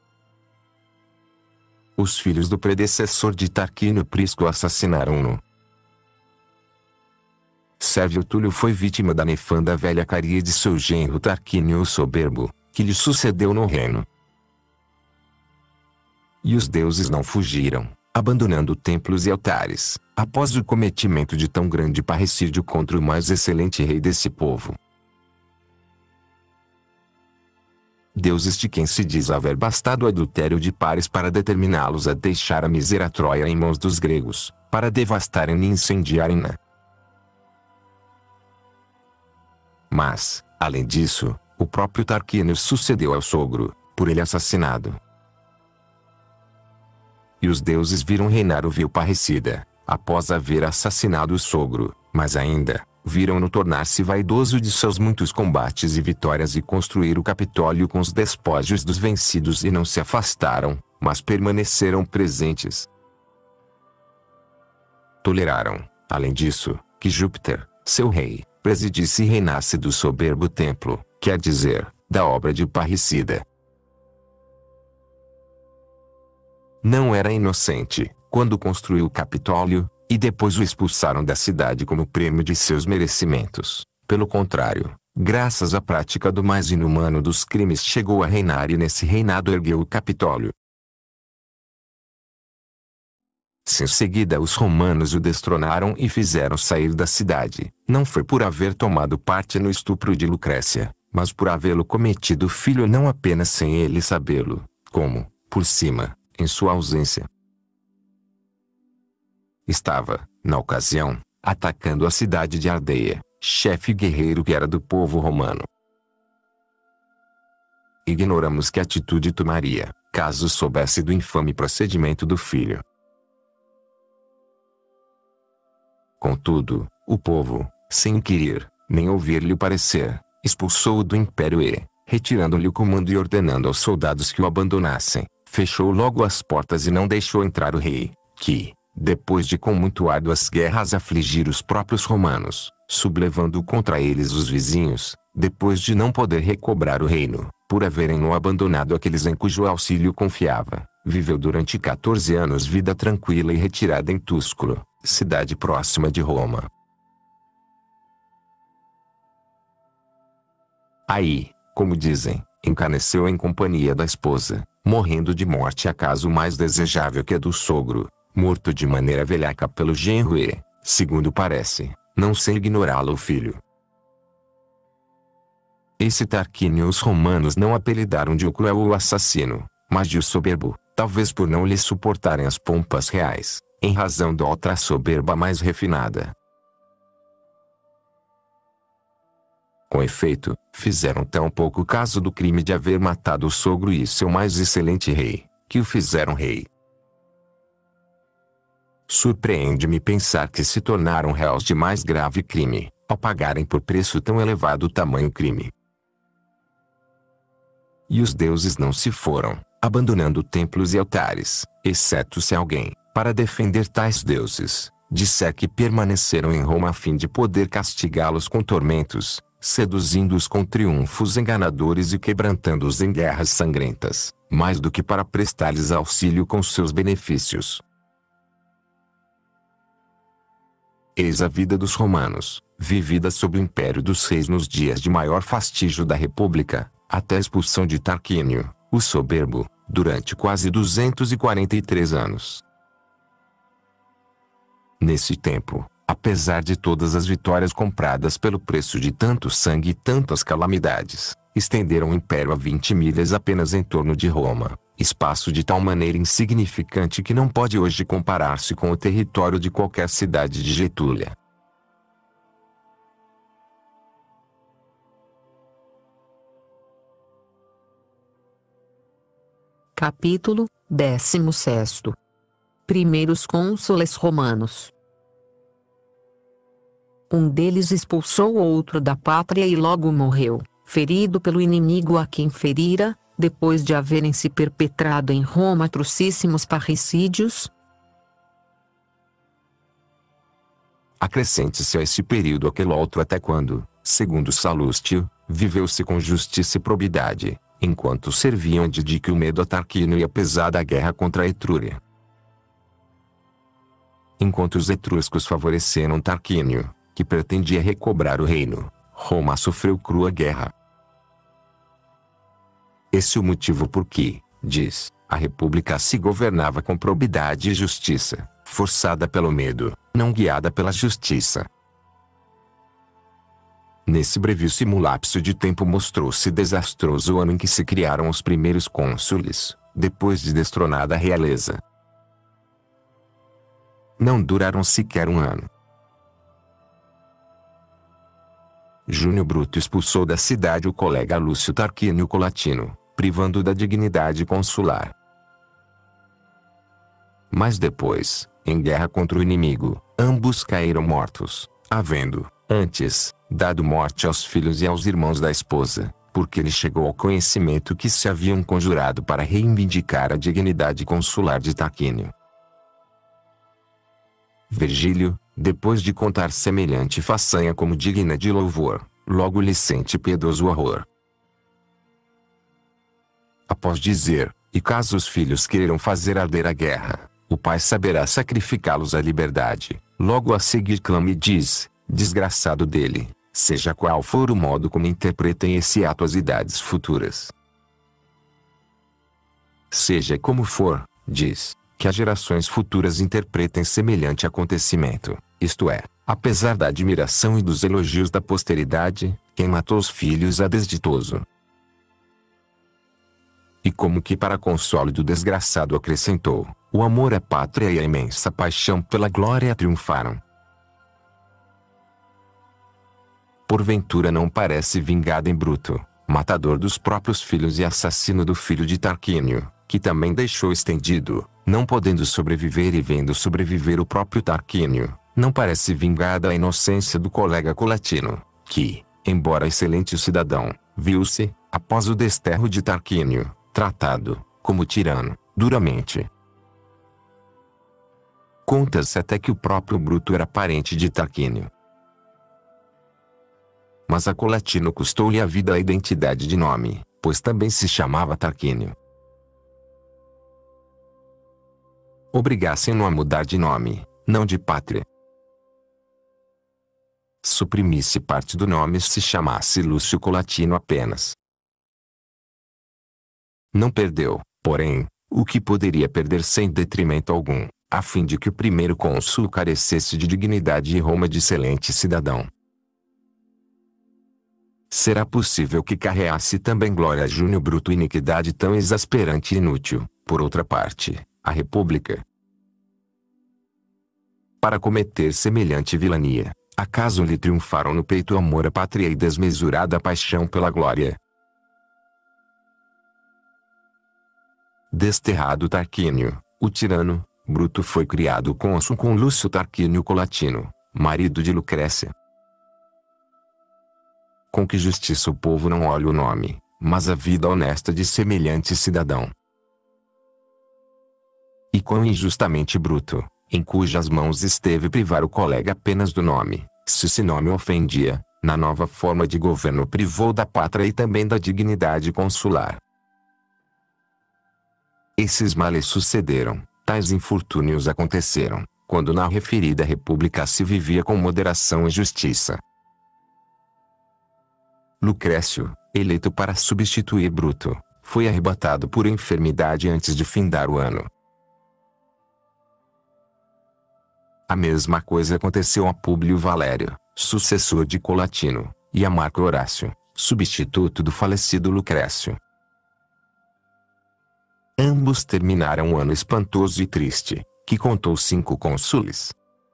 Os filhos do predecessor de Tarquínio Prisco assassinaram-no. Sérvio Túlio foi vítima da nefanda velhacaria de seu genro Tarquínio o Soberbo, que lhe sucedeu no reino. E os deuses não fugiram, abandonando templos e altares, após o cometimento de tão grande parricídio contra o mais excelente rei desse povo. Deuses de quem se diz haver bastado o adultério de pares para determiná-los a deixar a mísera Troia em mãos dos gregos, para devastarem e incendiarem-na. Mas, além disso, o próprio Tarquínio sucedeu ao sogro, por ele assassinado. E os deuses viram reinar o vil parricida, após haver assassinado o sogro, mas ainda, viram-no tornar-se vaidoso de seus muitos combates e vitórias e construir o Capitólio com os despojos dos vencidos e não se afastaram, mas permaneceram presentes. Toleraram, além disso, que Júpiter, seu rei, presidisse e reinasse do soberbo templo, quer dizer, da obra de parricida. Não era inocente, quando construiu o Capitólio, e depois o expulsaram da cidade como prêmio de seus merecimentos. Pelo contrário, graças à prática do mais inumano dos crimes chegou a reinar e nesse reinado ergueu o Capitólio. Se em seguida os romanos o destronaram e fizeram sair da cidade, não foi por haver tomado parte no estupro de Lucrécia, mas por havê-lo cometido filho não apenas sem ele sabê-lo, como, por cima, em sua ausência. Estava, na ocasião, atacando a cidade de Ardeia, chefe guerreiro que era do povo romano. Ignoramos que atitude tomaria, caso soubesse do infame procedimento do filho. Contudo, o povo, sem inquirir, nem ouvir-lhe o parecer, expulsou-o do império e, retirando-lhe o comando e ordenando aos soldados que o abandonassem, fechou logo as portas e não deixou entrar o rei, que, depois de com muito árduas guerras afligir os próprios romanos, sublevando contra eles os vizinhos, depois de não poder recobrar o reino, por haverem-no abandonado aqueles em cujo auxílio confiava, viveu durante 14 anos vida tranquila e retirada em Túsculo, cidade próxima de Roma. Aí, como dizem, encaneceu em companhia da esposa, morrendo de morte acaso mais desejável que a do sogro, morto de maneira velhaca pelo genro e, segundo parece, não sem ignorá-lo o filho. Esse Tarquínio os romanos não apelidaram de o cruel ou assassino, mas de o soberbo, talvez por não lhe suportarem as pompas reais, em razão da outra soberba mais refinada. Com efeito, fizeram tão pouco caso do crime de haver matado o sogro e seu mais excelente rei, que o fizeram rei. Surpreende-me pensar que se tornaram réus de mais grave crime, ao pagarem por preço tão elevado tamanho crime. E os deuses não se foram, abandonando templos e altares, exceto se alguém, para defender tais deuses, disser que permaneceram em Roma a fim de poder castigá-los com tormentos, seduzindo-os com triunfos enganadores e quebrantando-os em guerras sangrentas, mais do que para prestar-lhes auxílio com seus benefícios. Eis a vida dos romanos, vivida sob o império dos reis nos dias de maior fastígio da república, até a expulsão de Tarquínio, o soberbo, durante quase 243 anos. Nesse tempo, apesar de todas as vitórias compradas pelo preço de tanto sangue e tantas calamidades, estenderam o império a 20 milhas apenas em torno de Roma, espaço de tal maneira insignificante que não pode hoje comparar-se com o território de qualquer cidade de Getúlia. Capítulo 16. Primeiros cônsules romanos. Um deles expulsou outro da pátria e logo morreu, ferido pelo inimigo a quem ferira, depois de haverem se perpetrado em Roma atrocíssimos parricídios. Acrescente-se a esse período aquele outro até quando, segundo Salustio, viveu-se com justiça e probidade, enquanto serviam de dique o medo a Tarquínio e a pesada guerra contra a Etrúria. Enquanto os etruscos favoreceram Tarquínio, que pretendia recobrar o reino, Roma sofreu crua guerra. Esse é o motivo por que, diz, a república se governava com probidade e justiça, forçada pelo medo, não guiada pela justiça. Nesse brevíssimo lapso de tempo mostrou-se desastroso o ano em que se criaram os primeiros cônsules, depois de destronada a realeza. Não duraram sequer um ano. Júnio Bruto expulsou da cidade o colega Lúcio Tarquínio Colatino, privando da dignidade consular. Mas depois, em guerra contra o inimigo, ambos caíram mortos, havendo, antes, dado morte aos filhos e aos irmãos da esposa, porque ele chegou ao conhecimento que se haviam conjurado para reivindicar a dignidade consular de Tarquínio. Virgílio, depois de contar semelhante façanha como digna de louvor, logo lhe sente piedoso horror. Após dizer, e caso os filhos queiram fazer arder a guerra, o pai saberá sacrificá-los à liberdade, logo a seguir clama e diz, desgraçado dele, seja qual for o modo como interpretem esse ato as idades futuras. Seja como for, diz, que as gerações futuras interpretem semelhante acontecimento, isto é, apesar da admiração e dos elogios da posteridade, quem matou os filhos é desditoso. E como que para consolo do desgraçado acrescentou, o amor à pátria e a imensa paixão pela glória triunfaram. Porventura não parece vingado em Bruto, matador dos próprios filhos e assassino do filho de Tarquínio, que também deixou estendido, não podendo sobreviver e vendo sobreviver o próprio Tarquínio, não parece vingada a inocência do colega colatino, que, embora excelente cidadão, viu-se, após o desterro de Tarquínio, tratado, como tirano, duramente. Conta-se até que o próprio Bruto era parente de Tarquínio. Mas a Colatino custou-lhe a vida a identidade de nome, pois também se chamava Tarquínio. Obrigassem-no a mudar de nome, não de pátria. Suprimisse parte do nome e se chamasse Lúcio Colatino apenas. Não perdeu, porém, o que poderia perder sem detrimento algum, a fim de que o primeiro cônsul carecesse de dignidade e Roma de excelente cidadão. Será possível que carreasse também glória a Júnior Bruto iniquidade tão exasperante e inútil, por outra parte, a República? Para cometer semelhante vilania, acaso lhe triunfaram no peito o amor à pátria e desmesurada paixão pela glória? Desterrado Tarquínio, o tirano, Bruto foi criado cônsul com Lúcio Tarquínio Colatino, marido de Lucrécia. Com que justiça o povo não olha o nome, mas a vida honesta de semelhante cidadão. E quão injustamente Bruto, em cujas mãos esteve privar o colega apenas do nome, se esse nome ofendia, na nova forma de governo privou da pátria e também da dignidade consular. Esses males sucederam, tais infortúnios aconteceram, quando na referida república se vivia com moderação e justiça. Lucrécio, eleito para substituir Bruto, foi arrebatado por enfermidade antes de findar o ano. A mesma coisa aconteceu a Públio Valério, sucessor de Colatino, e a Marco Horácio, substituto do falecido Lucrécio. Ambos terminaram um ano espantoso e triste, que contou 5 cônsules.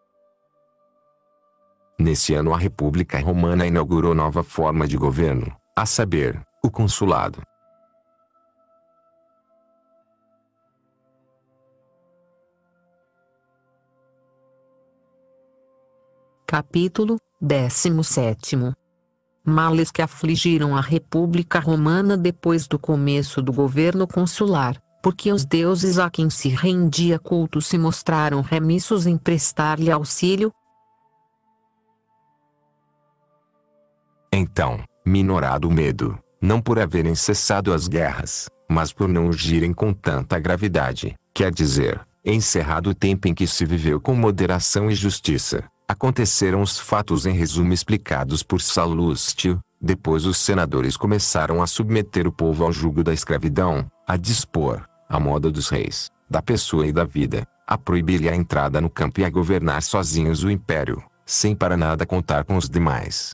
Nesse ano a República Romana inaugurou nova forma de governo, a saber, o consulado. Capítulo 17. Males que afligiram a República Romana depois do começo do governo consular, porque os deuses a quem se rendia culto se mostraram remissos em prestar-lhe auxílio. Então, minorado o medo, não por haverem cessado as guerras, mas por não urgirem com tanta gravidade, quer dizer, encerrado o tempo em que se viveu com moderação e justiça, aconteceram os fatos em resumo explicados por Salustio. Depois os senadores começaram a submeter o povo ao jugo da escravidão, a dispor, à moda dos reis, da pessoa e da vida, a proibir-lhe a entrada no campo e a governar sozinhos o império, sem para nada contar com os demais.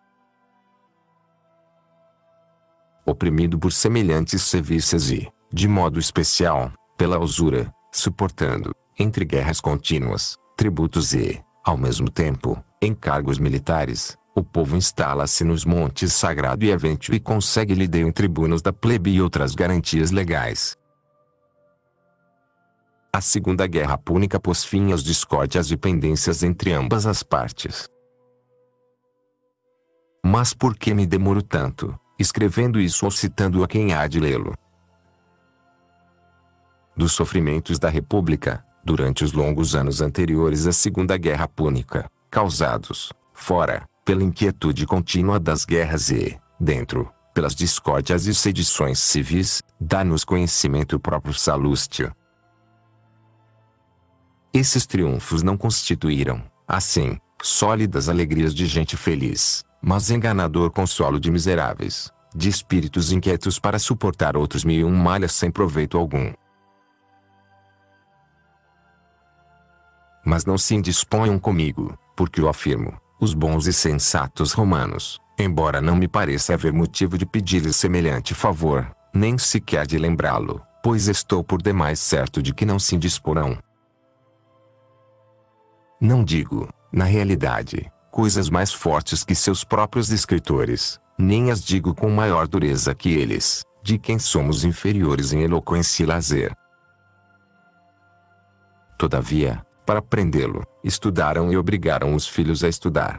Oprimido por semelhantes sevices e, de modo especial, pela usura, suportando, entre guerras contínuas, tributos e, ao mesmo tempo, encargos militares, o povo instala-se nos montes Sagrado e Aventio e consegue-lhe tribunos da plebe e outras garantias legais. A Segunda Guerra Púnica pôs fim às discórdias e pendências entre ambas as partes. Mas por que me demoro tanto, escrevendo isso ou citando a quem há de lê-lo? Dos sofrimentos da República, durante os longos anos anteriores à Segunda Guerra Púnica, causados, fora, pela inquietude contínua das guerras e, dentro, pelas discórdias e sedições civis, dá-nos conhecimento o próprio Salustio. Esses triunfos não constituíram, assim, sólidas alegrias de gente feliz, mas enganador consolo de miseráveis, de espíritos inquietos para suportar outros 1001 malhas sem proveito algum. Mas não se indisponham comigo, porque o afirmo, os bons e sensatos romanos, embora não me pareça haver motivo de pedir-lhes semelhante favor, nem sequer de lembrá-lo, pois estou por demais certo de que não se indisporão. Não digo, na realidade, coisas mais fortes que seus próprios escritores, nem as digo com maior dureza que eles, de quem somos inferiores em eloquência e lazer. Todavia, para aprendê-lo, estudaram e obrigaram os filhos a estudar.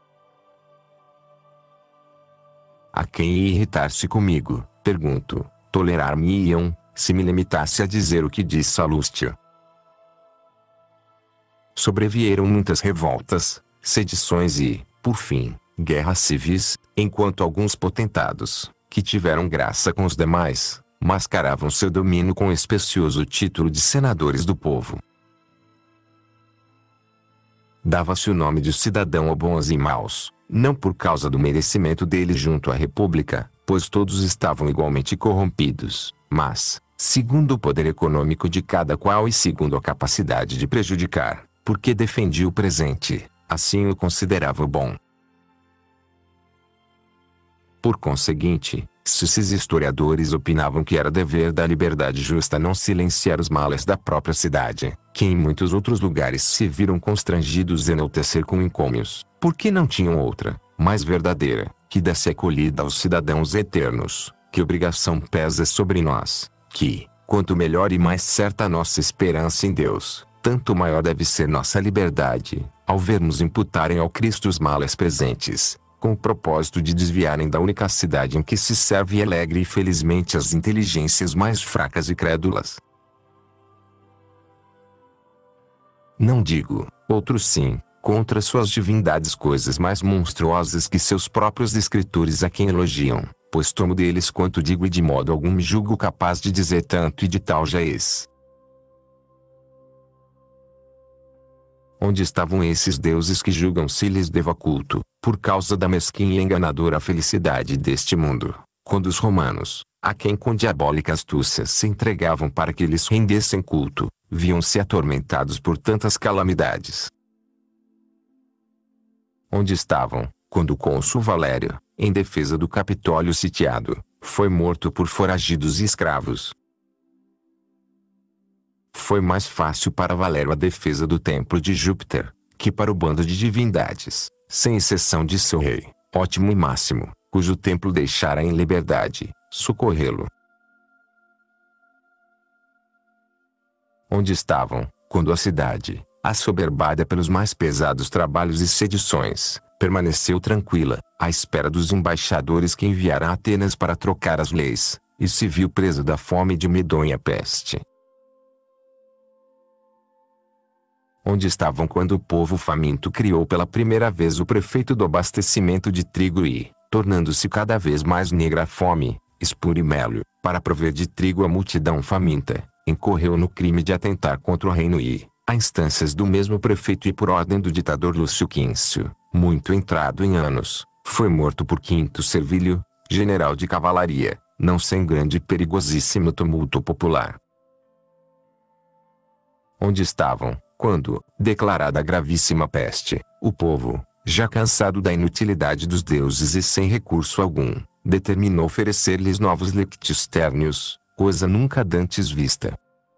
A quem ia irritar-se comigo, pergunto, tolerar-me-iam, se me limitasse a dizer o que diz Salustio. Sobrevieram muitas revoltas, sedições e, por fim, guerras civis, enquanto alguns potentados, que tiveram graça com os demais, mascaravam seu domínio com o especioso título de senadores do povo. Dava-se o nome de cidadão a bons e maus, não por causa do merecimento deles junto à República, pois todos estavam igualmente corrompidos, mas, segundo o poder econômico de cada qual e segundo a capacidade de prejudicar, porque defendia o presente, assim o considerava bom. Por conseguinte, se esses historiadores opinavam que era dever da liberdade justa não silenciar os males da própria cidade, que em muitos outros lugares se viram constrangidos a enaltecer com encômios, porque não tinham outra, mais verdadeira, que desse acolhida aos cidadãos eternos, que obrigação pesa sobre nós, que, quanto melhor e mais certa a nossa esperança em Deus, tanto maior deve ser nossa liberdade, ao ver-nos imputarem ao Cristo os males presentes, com o propósito de desviarem da única cidade em que se serve alegre e felizmente as inteligências mais fracas e crédulas. Não digo, outros sim, contra suas divindades coisas mais monstruosas que seus próprios escritores a quem elogiam, pois tomo deles quanto digo e de modo algum me julgo capaz de dizer tanto e de tal jaez. Onde estavam esses deuses que julgam se lhes deva culto, por causa da mesquinha e enganadora felicidade deste mundo, quando os romanos, a quem com diabólica astúcia se entregavam para que lhes rendessem culto, viam-se atormentados por tantas calamidades? Onde estavam, quando o cônsul Valério, em defesa do Capitólio sitiado, foi morto por foragidos e escravos? Foi mais fácil para Valério a defesa do templo de Júpiter, que para o bando de divindades, sem exceção de seu rei, Ótimo e Máximo, cujo templo deixara em liberdade, socorrê-lo. Onde estavam, quando a cidade, assoberbada pelos mais pesados trabalhos e sedições, permaneceu tranquila, à espera dos embaixadores que enviara a Atenas para trocar as leis, e se viu presa da fome e de medonha peste? Onde estavam quando o povo faminto criou pela primeira vez o prefeito do abastecimento de trigo e, tornando-se cada vez mais negra a fome, Espurimélio, para prover de trigo a multidão faminta, incorreu no crime de atentar contra o reino e, a instâncias do mesmo prefeito e por ordem do ditador Lúcio Quíncio, muito entrado em anos, foi morto por Quinto Servilio, general de cavalaria, não sem grande e perigosíssimo tumulto popular. Onde estavam, quando, declarada a gravíssima peste, o povo, já cansado da inutilidade dos deuses e sem recurso algum, determinou oferecer-lhes novos lictícios térneos, coisa nunca dantes vista.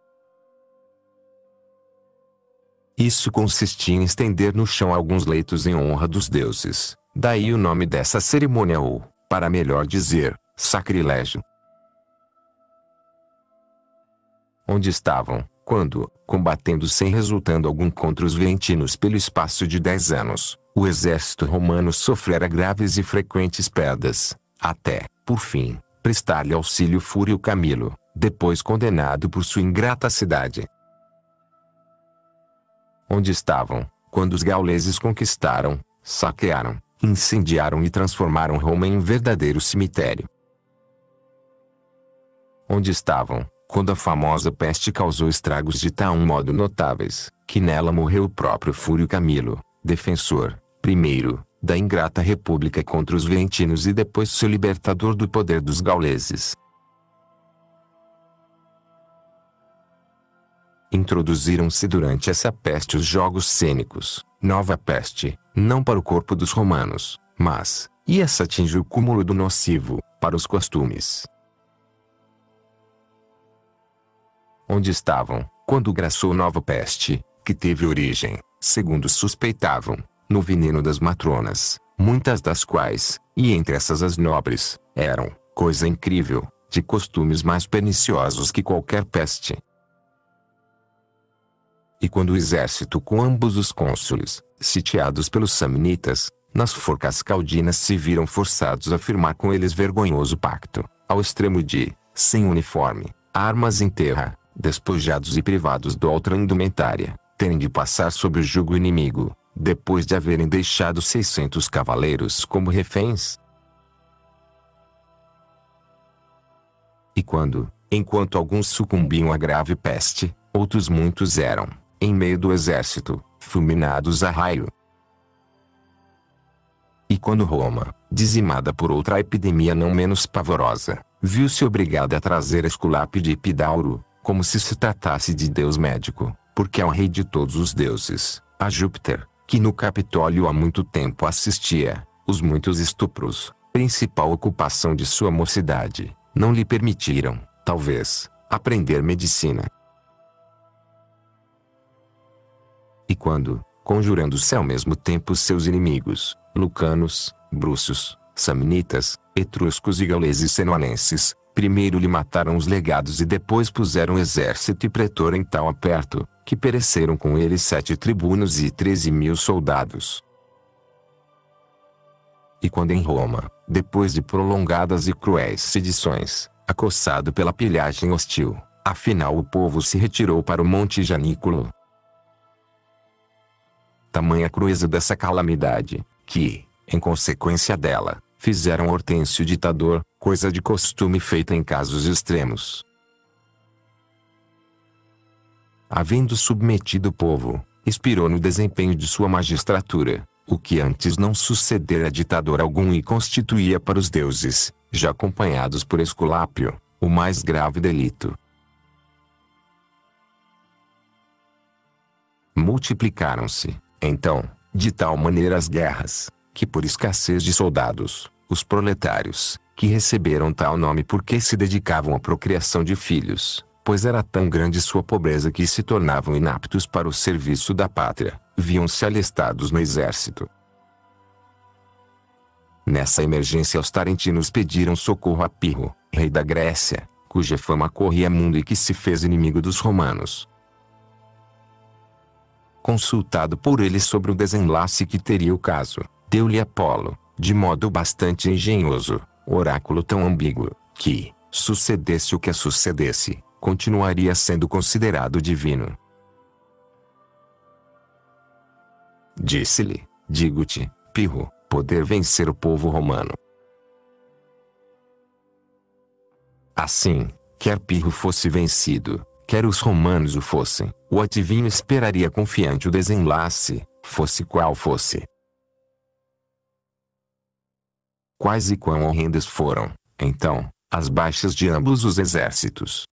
Isso consistia em estender no chão alguns leitos em honra dos deuses, daí o nome dessa cerimônia ou, para melhor dizer, sacrilégio. Onde estavam, Quando, combatendo sem resultando algum contra os Ventinos pelo espaço de 10 anos, o exército romano sofrera graves e frequentes perdas, até, por fim, prestar-lhe auxílio Fúrio Camilo, depois condenado por sua ingrata cidade. Onde estavam, quando os gauleses conquistaram, saquearam, incendiaram e transformaram Roma em verdadeiro cemitério? Onde estavam, quando a famosa peste causou estragos de tal modo notáveis, que nela morreu o próprio Fúrio Camilo, defensor, primeiro, da ingrata república contra os Ventinos e depois seu libertador do poder dos gauleses? Introduziram-se durante essa peste os jogos cênicos, nova peste, não para o corpo dos romanos, mas, e essa atinge o cúmulo do nocivo, para os costumes. Onde estavam, quando graçou nova peste, que teve origem, segundo suspeitavam, no veneno das matronas, muitas das quais, e entre essas as nobres, eram, coisa incrível, de costumes mais perniciosos que qualquer peste? E quando o exército com ambos os cônsules, sitiados pelos samnitas, nas forcas caudinas se viram forçados a firmar com eles vergonhoso pacto, ao extremo de, sem uniforme, armas em terra, despojados e privados da outra indumentária, terem de passar sob o jugo inimigo, depois de haverem deixado 600 cavaleiros como reféns? E quando, enquanto alguns sucumbiam à grave peste, outros muitos eram, em meio do exército, fulminados a raio? E quando Roma, dizimada por outra epidemia não menos pavorosa, viu-se obrigada a trazer Esculápio de Epidauro, como se tratasse de deus médico, porque é o rei de todos os deuses, a Júpiter, que no Capitólio há muito tempo assistia, os muitos estupros, principal ocupação de sua mocidade, não lhe permitiram, talvez, aprender medicina. E quando, conjurando-se ao mesmo tempo seus inimigos, lucanos, brúcios, samnitas, etruscos e gauleses senoalenses, primeiro lhe mataram os legados e depois puseram exército e pretor em tal aperto, que pereceram com ele 7 tribunos e 13.000 soldados. E quando em Roma, depois de prolongadas e cruéis sedições, acossado pela pilhagem hostil, afinal o povo se retirou para o Monte Janículo. Tamanha crueza dessa calamidade, que, em consequência dela, fizeram Hortêncio ditador, coisa de costume feita em casos extremos. Havendo submetido o povo, inspirou no desempenho de sua magistratura, o que antes não sucedera a ditador algum e constituía para os deuses, já acompanhados por Esculápio, o mais grave delito. Multiplicaram-se, então, de tal maneira as guerras, que por escassez de soldados, os proletários, que receberam tal nome porque se dedicavam à procriação de filhos, pois era tão grande sua pobreza que se tornavam inaptos para o serviço da pátria, viam-se alistados no exército. Nessa emergência os tarentinos pediram socorro a Pirro, rei da Grécia, cuja fama corria mundo e que se fez inimigo dos romanos. Consultado por ele sobre o desenlace que teria o caso, deu-lhe Apolo, de modo bastante engenhoso, oráculo tão ambíguo, que, sucedesse o que sucedesse, continuaria sendo considerado divino. Disse-lhe, digo-te, Pirro, poder vencer o povo romano. Assim, quer Pirro fosse vencido, quer os romanos o fossem, o adivinho esperaria confiante o desenlace, fosse qual fosse. Quais e quão horrendas foram, então, as baixas de ambos os exércitos.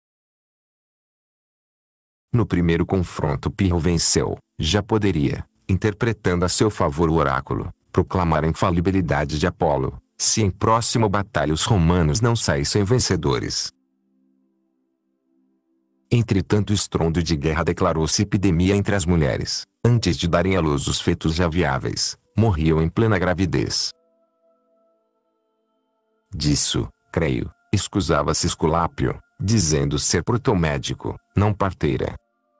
No primeiro confronto Pirro venceu, já poderia, interpretando a seu favor o oráculo, proclamar a infalibilidade de Apolo, se em próxima batalha os romanos não saíssem vencedores. Entre tanto estrondo de guerra declarou-se epidemia entre as mulheres, antes de darem à luz os fetos já viáveis, morriam em plena gravidez. Disso, creio, escusava-se Esculápio, dizendo ser protomédico, não parteira.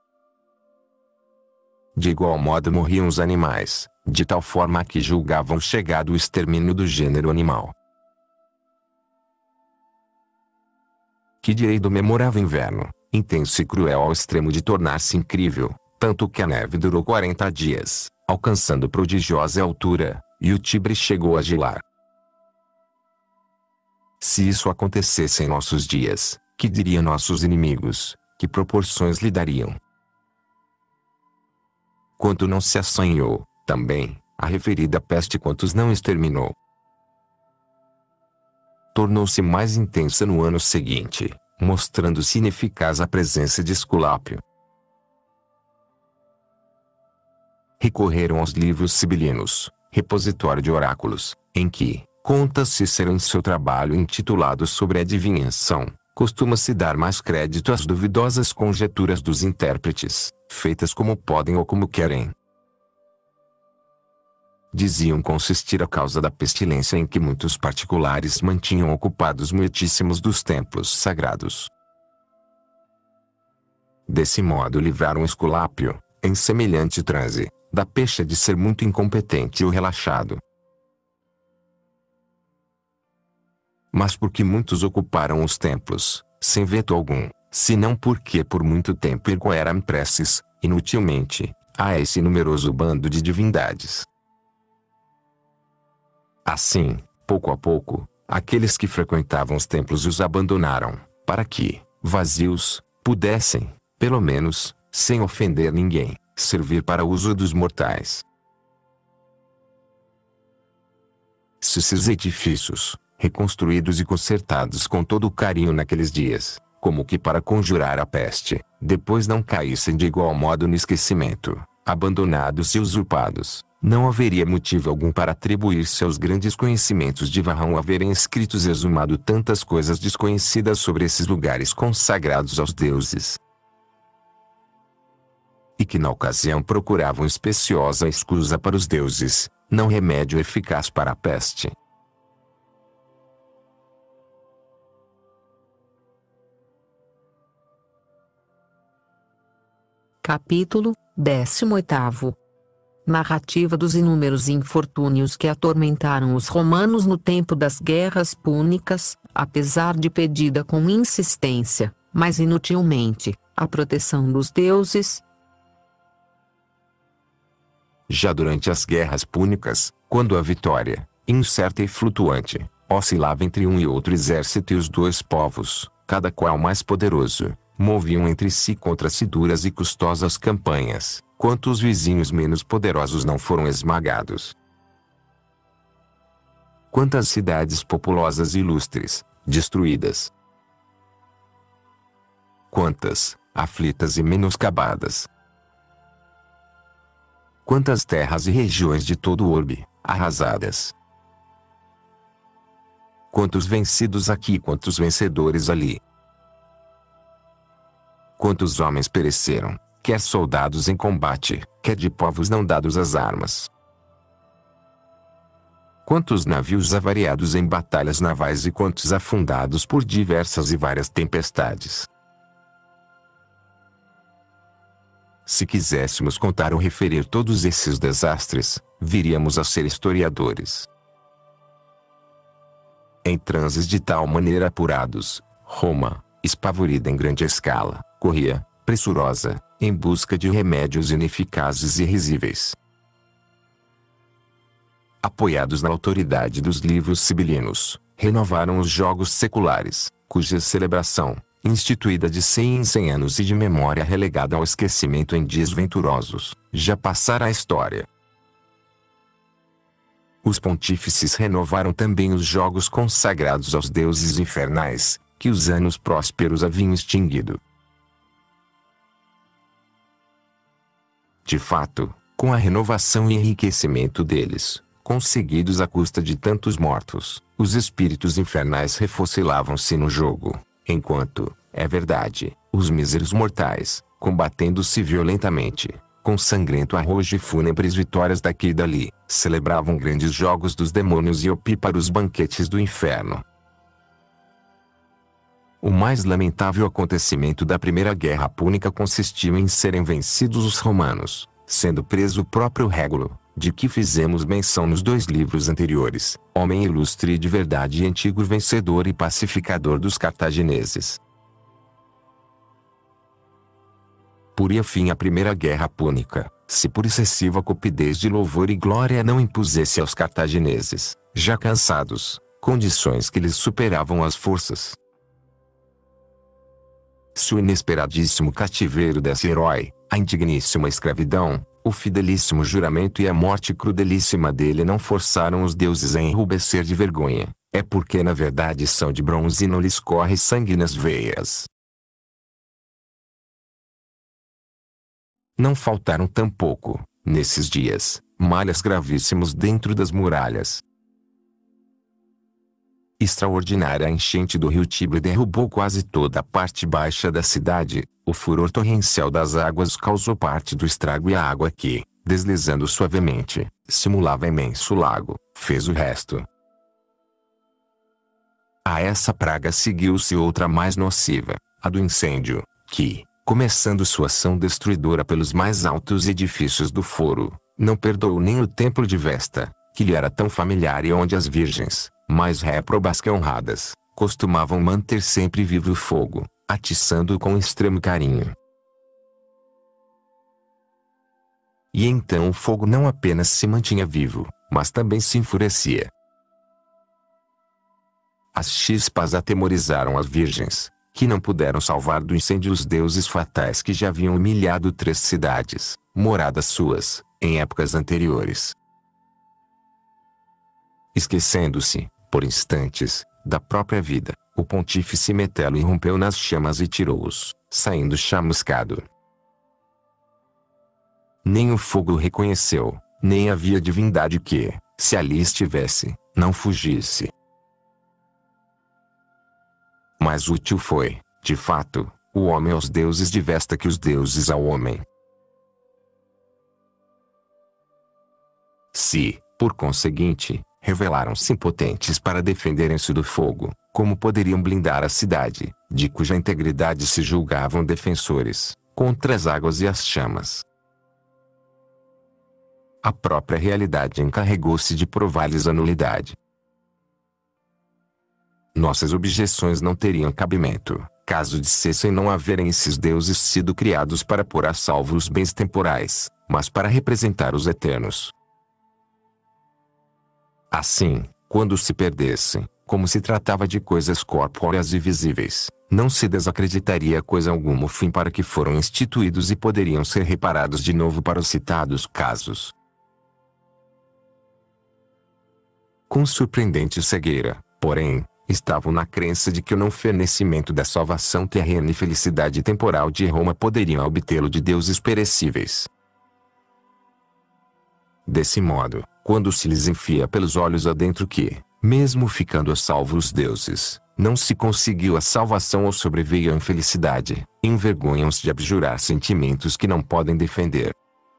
De igual modo morriam os animais, de tal forma que julgavam chegado o extermínio do gênero animal. Que direi do memorável inverno, intenso e cruel ao extremo de tornar-se incrível, tanto que a neve durou 40 dias, alcançando prodigiosa altura, e o Tibre chegou a gelar. Se isso acontecesse em nossos dias, que diriam nossos inimigos, que proporções lhe dariam? Quanto não se assanhou, também, a referida peste quantos não exterminou. Tornou-se mais intensa no ano seguinte, mostrando-se ineficaz a presença de Esculápio. Recorreram aos livros sibilinos, repositório de oráculos, em que, conta Cícero em seu trabalho intitulado sobre a adivinhação, costuma-se dar mais crédito às duvidosas conjecturas dos intérpretes, feitas como podem ou como querem. Diziam consistir a causa da pestilência em que muitos particulares mantinham ocupados muitíssimos dos templos sagrados. Desse modo livraram Esculápio, em semelhante transe, da pecha de ser muito incompetente ou relaxado. Mas porque muitos ocuparam os templos, sem veto algum, senão porque por muito tempo ergueram preces, inutilmente, a esse numeroso bando de divindades. Assim, pouco a pouco, aqueles que frequentavam os templos os abandonaram, para que, vazios, pudessem, pelo menos, sem ofender ninguém, servir para uso dos mortais. Se esses edifícios, reconstruídos e consertados com todo o carinho naqueles dias, como que para conjurar a peste, depois não caíssem de igual modo no esquecimento, abandonados e usurpados, não haveria motivo algum para atribuir seus grandes conhecimentos de Varrão haverem escritos e exumado tantas coisas desconhecidas sobre esses lugares consagrados aos deuses. E que na ocasião procuravam especiosa escusa para os deuses, não remédio eficaz para a peste. Capítulo 18. Narrativa dos inúmeros infortúnios que atormentaram os romanos no tempo das guerras púnicas, apesar de pedida com insistência, mas inutilmente, a proteção dos deuses. Já durante as guerras púnicas, quando a vitória, incerta e flutuante, oscilava entre um e outro exército e os dois povos, cada qual mais poderoso, moviam entre si contra-se duras e custosas campanhas, quanto os vizinhos menos poderosos não foram esmagados. Quantas cidades populosas e ilustres, destruídas. Quantas, aflitas e menoscabadas. Quantas terras e regiões de todo o orbe, arrasadas. Quantos vencidos aqui e quantos vencedores ali. Quantos homens pereceram, quer soldados em combate, quer de povos não dados às armas. Quantos navios avariados em batalhas navais e quantos afundados por diversas e várias tempestades. Se quiséssemos contar ou referir todos esses desastres, viríamos a ser historiadores. Em transes de tal maneira apurados, Roma, espavorida em grande escala, corria, pressurosa, em busca de remédios ineficazes e risíveis. Apoiados na autoridade dos livros sibilinos, renovaram os jogos seculares, cuja celebração, instituída de 100 em 100 anos e de memória relegada ao esquecimento em dias venturosos, já passara à história. Os pontífices renovaram também os jogos consagrados aos deuses infernais, que os anos prósperos haviam extinguido. De fato, com a renovação e enriquecimento deles, conseguidos à custa de tantos mortos, os espíritos infernais refocilavam-se no jogo, enquanto, é verdade, os míseros mortais, combatendo-se violentamente, com sangrento arrojo e fúnebres vitórias daqui e dali, celebravam grandes jogos dos demônios e opíparos banquetes do inferno. O mais lamentável acontecimento da Primeira Guerra Púnica consistiu em serem vencidos os romanos, sendo preso o próprio Régulo, de que fizemos menção nos 2 livros anteriores, homem ilustre de verdade e antigo vencedor e pacificador dos cartagineses. Poria fim à primeira guerra púnica, se por excessiva cupidez de louvor e glória não impusesse aos cartagineses, já cansados, condições que lhes superavam as forças. Se o inesperadíssimo cativeiro desse herói, a indigníssima escravidão, o fidelíssimo juramento e a morte crudelíssima dele não forçaram os deuses a enrubescer de vergonha, é porque na verdade são de bronze e não lhes corre sangue nas veias. Não faltaram tampouco, nesses dias, males gravíssimos dentro das muralhas. Extraordinária enchente do rio Tibre derrubou quase toda a parte baixa da cidade, o furor torrencial das águas causou parte do estrago e a água que, deslizando suavemente, simulava imenso lago, fez o resto. A essa praga seguiu-se outra mais nociva, a do incêndio, que, começando sua ação destruidora pelos mais altos edifícios do foro, não perdoou nem o templo de Vesta, que lhe era tão familiar e onde as virgens, mais réprobas que honradas, costumavam manter sempre vivo o fogo, atiçando-o com extremo carinho. E então o fogo não apenas se mantinha vivo, mas também se enfurecia. As chispas atemorizaram as virgens, que não puderam salvar do incêndio os deuses fatais que já haviam humilhado 3 cidades, moradas suas, em épocas anteriores. Esquecendo-se, por instantes, da própria vida, o pontífice Metelo irrompeu nas chamas e tirou-os, saindo chamuscado. Nem o fogo o reconheceu, nem havia divindade que, se ali estivesse, não fugisse. Mais útil foi, de fato, o homem aos deuses de Vesta que os deuses ao homem. Se, por conseguinte, revelaram-se impotentes para defenderem-se do fogo, como poderiam blindar a cidade, de cuja integridade se julgavam defensores, contra as águas e as chamas? A própria realidade encarregou-se de provar-lhes a nulidade. Nossas objeções não teriam cabimento, caso dissessem não haverem esses deuses sido criados para pôr a salvo os bens temporais, mas para representar os eternos. Assim, quando se perdessem, como se tratava de coisas corpóreas e visíveis, não se desacreditaria coisa alguma o fim para que foram instituídos e poderiam ser reparados de novo para os citados casos. Com surpreendente cegueira, porém, estavam na crença de que o não fornecimento da salvação terrena e felicidade temporal de Roma poderiam obtê-lo de deuses perecíveis. Desse modo, quando se lhes enfia pelos olhos adentro que, mesmo ficando a salvo os deuses, não se conseguiu a salvação ou sobreveio a infelicidade, envergonham-se de abjurar sentimentos que não podem defender.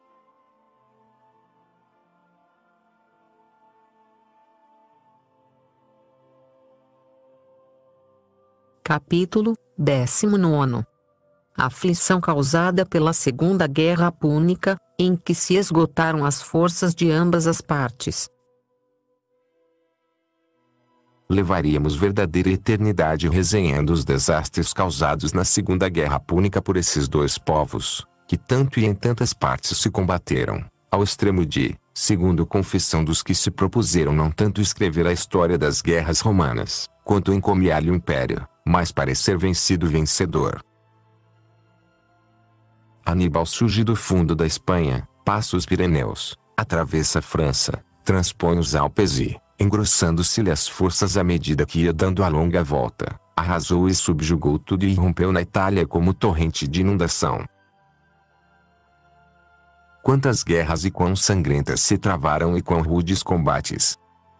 Capítulo 19. A aflição causada pela Segunda Guerra Púnica, em que se esgotaram as forças de ambas as partes. Levaríamos verdadeira eternidade resenhando os desastres causados na Segunda Guerra Púnica por esses 2 povos, que tanto e em tantas partes se combateram, ao extremo de, segundo confissão dos que se propuseram não tanto escrever a história das guerras romanas, quanto encomiar-lhe o império, mas parecer vencido vencedor. Aníbal surge do fundo da Espanha, passa os Pirineus, atravessa a França, transpõe os Alpes e, engrossando-se-lhe as forças à medida que ia dando a longa volta, arrasou e subjugou tudo e irrompeu na Itália como torrente de inundação. Quantas guerras e quão sangrentas se travaram e quão rudes combates!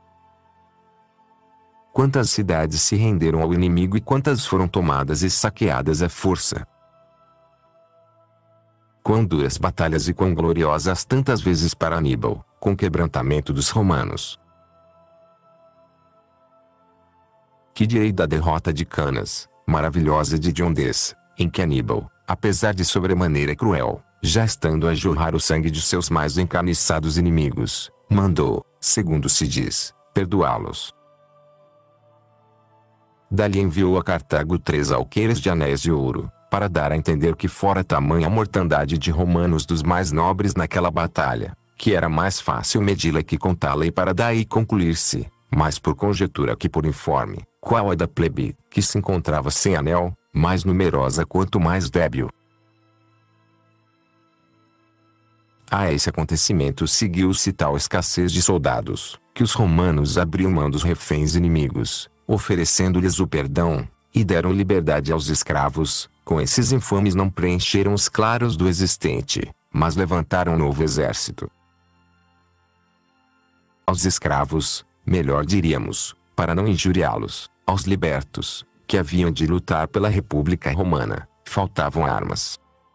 Quantas cidades se renderam ao inimigo e quantas foram tomadas e saqueadas à força! Quão duras batalhas e quão gloriosas tantas vezes para Aníbal, com quebrantamento dos romanos! Que direi da derrota de Canas, maravilhosa de Diondez, em que Aníbal, apesar de sobremaneira cruel, já estando a jorrar o sangue de seus mais encarniçados inimigos, mandou, segundo se diz, perdoá-los. Dali enviou a Cartago 3 alqueires de anéis de ouro, para dar a entender que fora tamanha a mortandade de romanos dos mais nobres naquela batalha, que era mais fácil medi-la que contá-la e para daí concluir-se, mais por conjetura que por informe, qual a da plebe, que se encontrava sem anel, mais numerosa quanto mais débil. A esse acontecimento seguiu-se tal escassez de soldados, que os romanos abriam mão dos reféns inimigos, oferecendo-lhes o perdão, e deram liberdade aos escravos. Com esses infames não preencheram os claros do existente, mas levantaram um novo exército. Aos escravos, melhor diríamos, para não injuriá-los, aos libertos, que haviam de lutar pela República Romana, faltavam armas.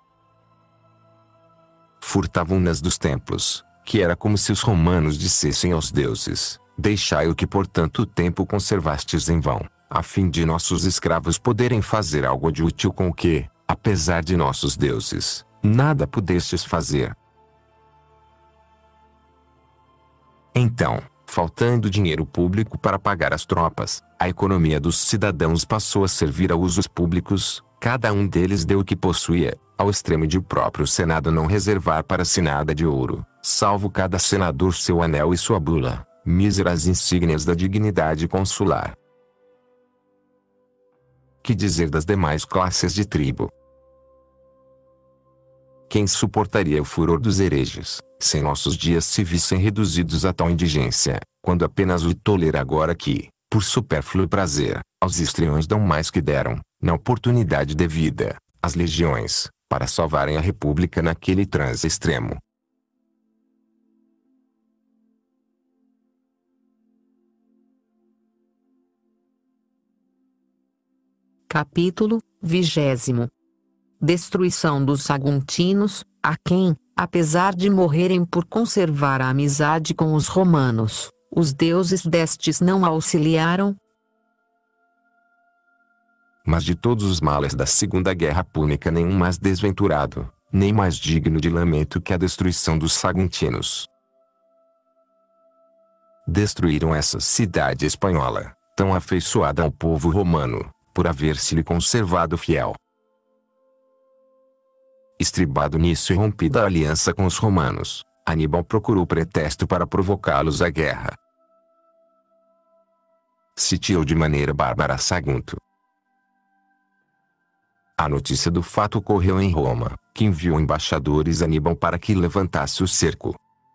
Furtavam-nas dos templos, que era como se os romanos dissessem aos deuses: deixai o que por tanto tempo conservastes em vão, a fim de nossos escravos poderem fazer algo de útil com o que, apesar de nossos deuses, nada pudestes fazer. Então, faltando dinheiro público para pagar as tropas, a economia dos cidadãos passou a servir a usos públicos, cada um deles deu o que possuía, ao extremo de o próprio Senado não reservar para si nada de ouro, salvo cada senador seu anel e sua bula, míseras insígnias da dignidade consular. Que dizer das demais classes de tribo? Quem suportaria o furor dos hereges, se em nossos dias se vissem reduzidos a tal indigência, quando apenas o tolera agora que, por supérfluo prazer, aos histriões dão mais que deram, na oportunidade devida, as legiões, para salvarem a república naquele transe extremo. Capítulo 20. Destruição dos saguntinos, a quem, apesar de morrerem por conservar a amizade com os romanos, os deuses destes não auxiliaram. Mas de todos os males da Segunda Guerra Púnica nenhum mais desventurado, nem mais digno de lamento que a destruição dos saguntinos. Destruíram essa cidade espanhola, tão afeiçoada ao povo romano, por haver-se-lhe conservado fiel. Estribado nisso e rompida a aliança com os romanos, Aníbal procurou pretexto para provocá-los à guerra. Sitiou de maneira bárbara Sagunto. A notícia do fato correu em Roma, que enviou embaixadores a Aníbal para que levantasse o cerco.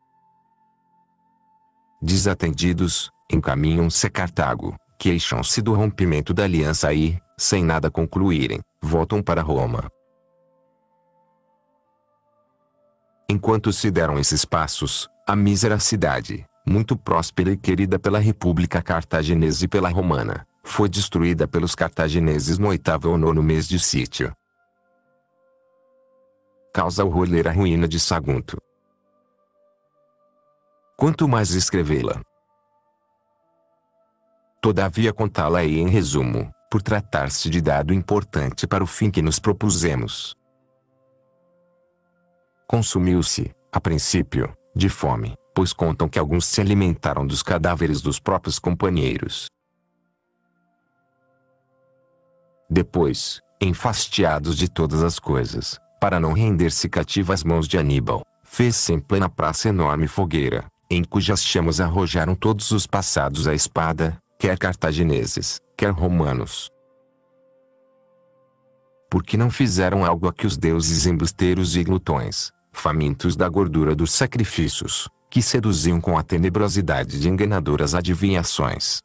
Desatendidos, encaminham-se a Cartago, queixam-se do rompimento da aliança e, sem nada concluírem, voltam para Roma. Enquanto se deram esses passos, a mísera cidade, muito próspera e querida pela República Cartaginesa e pela Romana, foi destruída pelos cartagineses no 8º ou 9º mês de sítio. Causa horror a ruína de Sagunto. Quanto mais escrevê-la, todavia contá-la-ei em resumo, por tratar-se de dado importante para o fim que nos propusemos. Consumiu-se, a princípio, de fome, pois contam que alguns se alimentaram dos cadáveres dos próprios companheiros. Depois, enfastiados de todas as coisas, para não render-se cativo às mãos de Aníbal, fez-se em plena praça enorme fogueira, em cujas chamas arrojaram todos os passados à espada, quer cartagineses, quer romanos. Porque não fizeram algo a que os deuses embusteiros e glutões, famintos da gordura dos sacrifícios, que seduziam com a tenebrosidade de enganadoras adivinhações,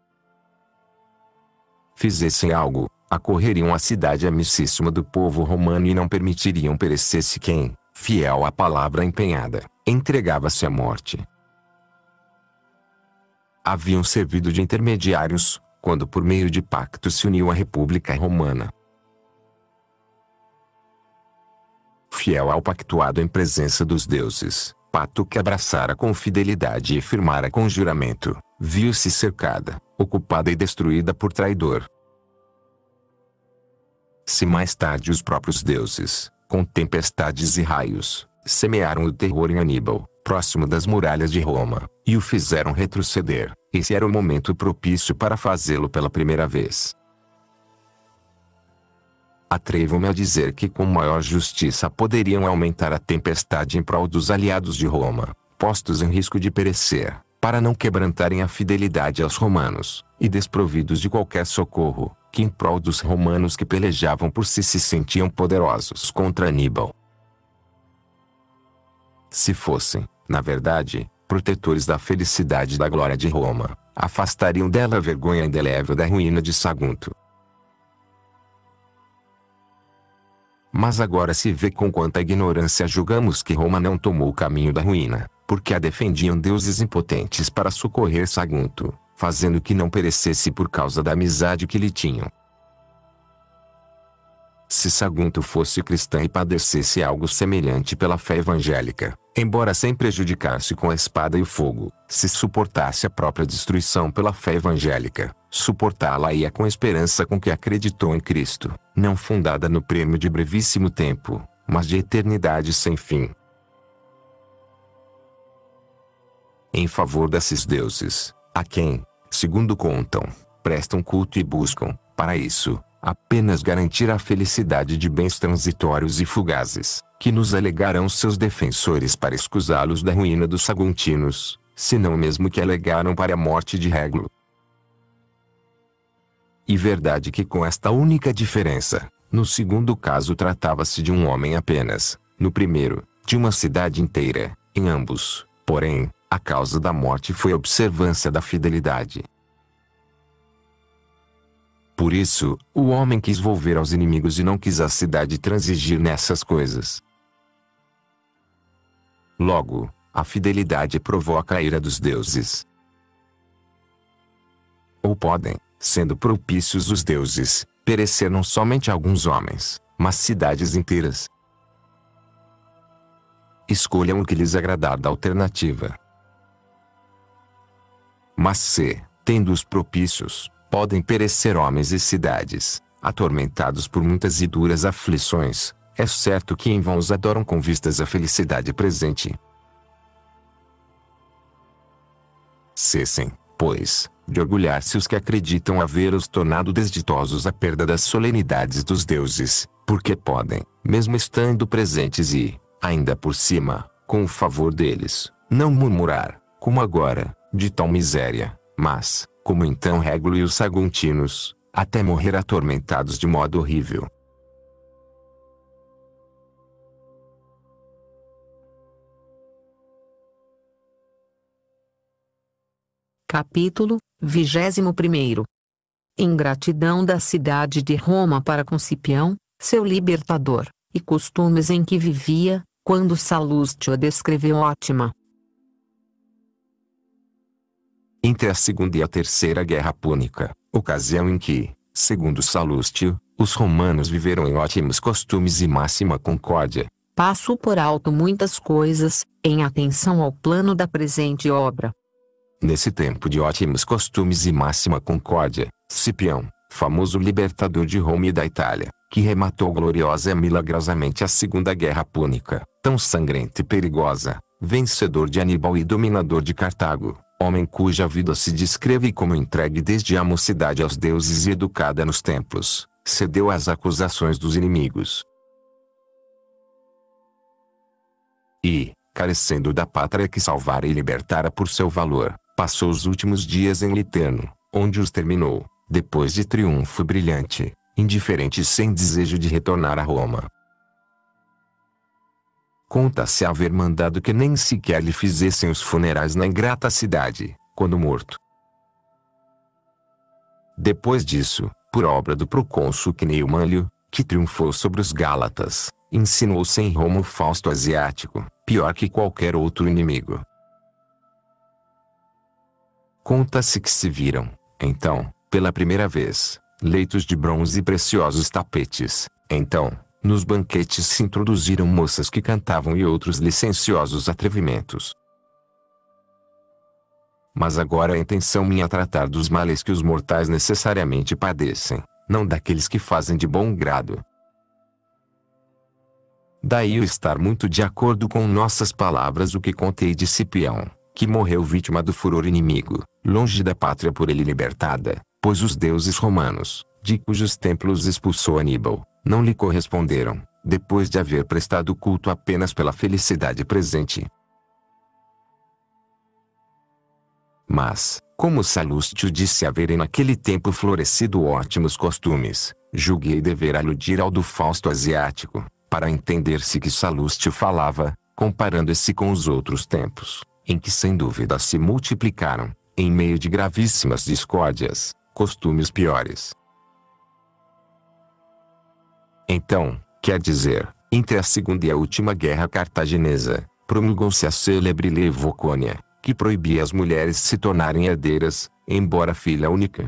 fizessem algo, acorreriam à cidade amicíssima do povo romano e não permitiriam perecesse quem, fiel à palavra empenhada, entregava-se à morte. Haviam servido de intermediários, quando por meio de pacto se uniu a República Romana. Fiel ao pactuado em presença dos deuses, pacto que abraçara com fidelidade e firmara com juramento, viu-se cercada, ocupada e destruída por traidor. Se mais tarde os próprios deuses, com tempestades e raios, semearam o terror em Aníbal, próximo das muralhas de Roma, e o fizeram retroceder. Esse era o momento propício para fazê-lo pela primeira vez. Atrevo-me a dizer que com maior justiça poderiam aumentar a tempestade em prol dos aliados de Roma, postos em risco de perecer, para não quebrantarem a fidelidade aos romanos, e desprovidos de qualquer socorro, que em prol dos romanos que pelejavam por si se sentiam poderosos contra Aníbal. Se fossem, na verdade, protetores da felicidade e da glória de Roma, afastariam dela a vergonha indelével da ruína de Sagunto. Mas agora se vê com quanta ignorância julgamos que Roma não tomou o caminho da ruína, porque a defendiam deuses impotentes para socorrer Sagunto, fazendo que não perecesse por causa da amizade que lhe tinham. Se Sagunto fosse cristã e padecesse algo semelhante pela fé evangélica, embora sem prejudicar-se com a espada e o fogo, se suportasse a própria destruição pela fé evangélica, suportá-la-ia com a esperança com que acreditou em Cristo, não fundada no prêmio de brevíssimo tempo, mas de eternidade sem fim. Em favor desses deuses, a quem, segundo contam, prestam culto e buscam, para isso, apenas garantir a felicidade de bens transitórios e fugazes, que nos alegarão seus defensores para escusá-los da ruína dos saguntinos, senão o mesmo que alegaram para a morte de Régulo. E verdade que com esta única diferença, no segundo caso tratava-se de um homem apenas, no primeiro, de uma cidade inteira, em ambos, porém, a causa da morte foi a observância da fidelidade. Por isso, o homem quis volver aos inimigos e não quis a cidade transigir nessas coisas. Logo, a fidelidade provoca a ira dos deuses. Ou podem, sendo propícios os deuses, perecer não somente alguns homens, mas cidades inteiras. Escolham o que lhes agradar da alternativa. Mas se, tendo os propícios, podem perecer homens e cidades, atormentados por muitas e duras aflições, é certo que em vão os adoram com vistas à felicidade presente. Cessem, pois, de orgulhar-se os que acreditam haver-os tornado desditosos à perda das solenidades dos deuses, porque podem, mesmo estando presentes e, ainda por cima, com o favor deles, não murmurar, como agora, de tal miséria, mas, como então Régulo e os saguntinos, até morrer atormentados de modo horrível. Capítulo 21. Ingratidão da cidade de Roma para com Cipião, seu libertador, e costumes em que vivia, quando Salustio a descreveu ótima. Entre a Segunda e a Terceira Guerra Púnica, ocasião em que, segundo Salustio, os romanos viveram em ótimos costumes e máxima concórdia. Passo por alto muitas coisas, em atenção ao plano da presente obra. Nesse tempo de ótimos costumes e máxima concórdia, Cipião, famoso libertador de Roma e da Itália, que rematou gloriosa e milagrosamente a Segunda Guerra Púnica, tão sangrenta e perigosa, vencedor de Aníbal e dominador de Cartago, homem cuja vida se descreve como entregue desde a mocidade aos deuses e educada nos templos, cedeu às acusações dos inimigos. E, carecendo da pátria que salvara e libertara por seu valor, passou os últimos dias em Literno, onde os terminou, depois de triunfo brilhante, indiferente e sem desejo de retornar a Roma. Conta-se haver mandado que nem sequer lhe fizessem os funerais na ingrata cidade, quando morto. Depois disso, por obra do procônsul Cneo Mânlio, que triunfou sobre os Gálatas, insinuou-se em Roma o Fausto asiático, pior que qualquer outro inimigo. Conta-se que se viram, então, pela primeira vez, leitos de bronze e preciosos tapetes. Então, nos banquetes se introduziram moças que cantavam e outros licenciosos atrevimentos. Mas agora é intenção minha tratar dos males que os mortais necessariamente padecem, não daqueles que fazem de bom grado. Daí o estar muito de acordo com nossas palavras o que contei de Cipião, que morreu vítima do furor inimigo, longe da pátria por ele libertada, pois os deuses romanos, de cujos templos expulsou Aníbal, não lhe corresponderam, depois de haver prestado culto apenas pela felicidade presente. Mas, como Salustio disse haverem naquele tempo florescido ótimos costumes, julguei dever aludir ao do Fausto asiático, para entender-se que Salustio falava, comparando-se com os outros tempos, em que sem dúvida se multiplicaram, em meio de gravíssimas discórdias, costumes piores. Então, quer dizer, entre a segunda e a última guerra cartaginesa, promulgou-se a célebre Lei Vocônia, que proibia as mulheres se tornarem herdeiras, embora filha única.